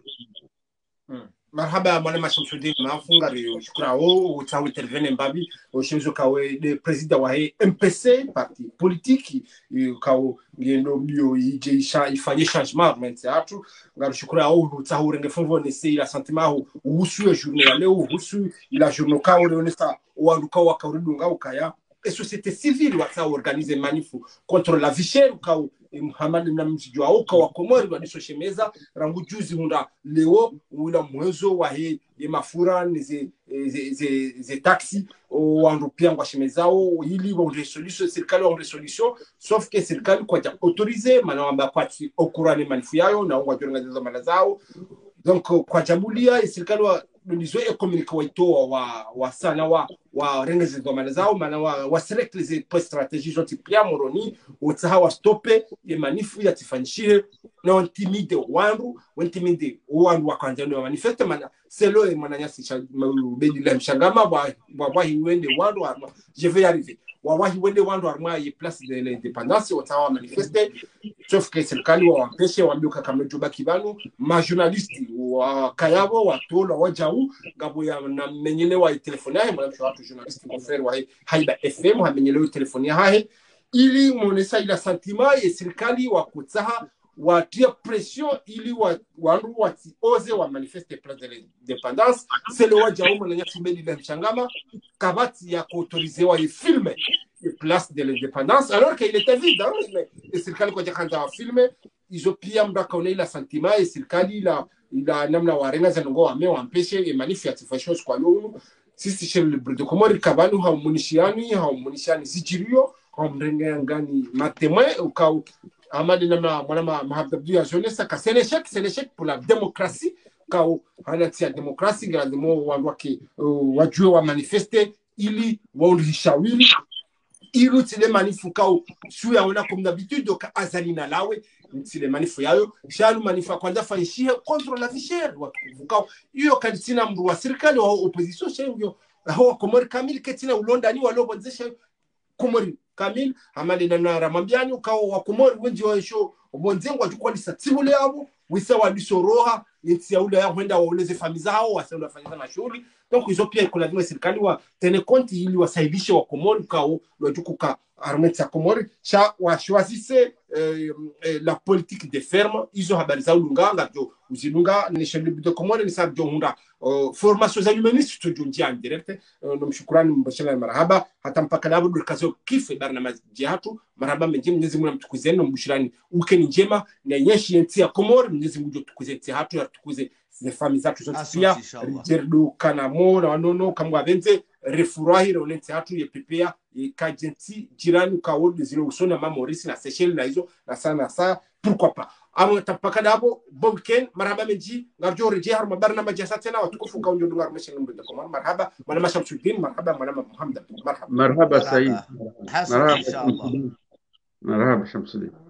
Hmm. Marhaba mwana Mashamsuddin mafunga ri shukura o utawi intervene mbabi o shinzo kawe de president wa M P C parti politique kawo ngendo bio ije isha ifanye changement mente atu ngaru shukura o utawi renge fonvo ne sei la sentiment uhusu ya journée ya leo uhusu ila journée kawo le onesa wanduka wa kaurudunga ukaya et société civile wa organiser manifu contre la vie chère kawo Muhammad na mjijua oka wa Komori walisoshemeza rangu juzi hunda leo ula mwezo wa hii ye mafura ni ze, ze, ze, ze taxi wanrupia ngwa shemezao ili wa resolution serikali wa resolution sauf que serikali kwa ja autoriser mana wamba kwa okurani manifu yayo na ngwa jonga za zamana zao donc kwa jabulia serikali wa nizo e communique wa itoa wa wa sana wa wa rengeze zamana zao mana wa wa select po strategie joti pia moroni utaha wa stope ye manifu ya tifanyishire na intimide wanru intimide wanru wa kanjano wa manifeste mana selo e mananyasi cha bedi la mshangama wa wa hiwende wanru arma je vais y arriver wa wa hiwende wanru arma ye place de l'indépendance utaha manifeste sauf que serikali wa wampeshe wa mbiuka kamejo bakibanu ma journaliste wa kayabo wa tolo wa jau ngabo ya na menyele wa telefoni yae mwana watu journaliste confrère wa Haiba F M ha menyele telefoni yae ili monesa ila sentiment ya serikali wa kutsaha watia pression ili wa wandu wati oze wa manifeste place de l'indépendance c'est le wa jau mwana nyasubeli la mshangama kabati ya kuautorizewa ye filme place de l'indépendance alors qu'il était vide hein? Mais et serikali kwa jakanda wa filme izo pia mdaka unaila sentiment et serikali la ila namna warenga zanongo wame wampeshe e manifu ya tifashos kwa lunu sisi shele libre de Komori kabanu hao munishiani hao munishani zijirio hao mrenga ngani matemoin ukau amadi namna mwanama mahabdabdu ya jeunesse ka c'est l'échec c'est l'échec pour la démocratie kau hanati ya démocratie ngandimo wandu wake wajue wa manifeste ili waulishawili ilu tile manifu kao suya ona comme d'habitude donc azalina lawe tile manifu yayo shalu manifu kwanza fanishie contre la vie chère watu kao hiyo kadisina mru wa serikali wa opposition shenyo hao Komori kamili ketina ulonda ni walobonzesha Komori kamili amali na ramambiani ukao wa Komori wengi wa show obonzengo atukwa lisatibule yabo wisa walisoroha yeti ya ule ya kwenda waoleze familia hao wasema wafanya na shughuli donc hizo pia iko lazima serikali wa tene konti ili wasaidishe wa Komori kao lojukuka armenti ya Komori cha washwazise eh, eh, la politique de ferme hizo habari za ulunganga jo uzilunga ni shembe de Komori ni sababu jo hunda uh, formation za humaniste tujunjia en direct uh, nomshukurani mbashana marhaba hata mpaka labo dukazo kife barnamaji jihatu marhaba menje mnyezi mwana mtukuzeni nombushirani ukeni njema na nyeshi yenti ya Komori mnyezi mjo tukuzeti hatu ya tukuze les familles zatu zote pia rijerdu kanamo na wanono kamwa benze refurahi role teatru ye prepare e kajenti jirani ka wodi zilo usona mama Maurice na Seychelles na hizo na sana sa pourquoi pas amo tapaka dabo bonken marhaba menji ngarjo reje har mabarna majasa tena watukufu ka unjo ngar mesha ngombe ko marhaba mwana Mashamsuddin marhaba mwana Muhammad marhaba marhaba Said حسن ان شاء الله marhaba Shamsuddin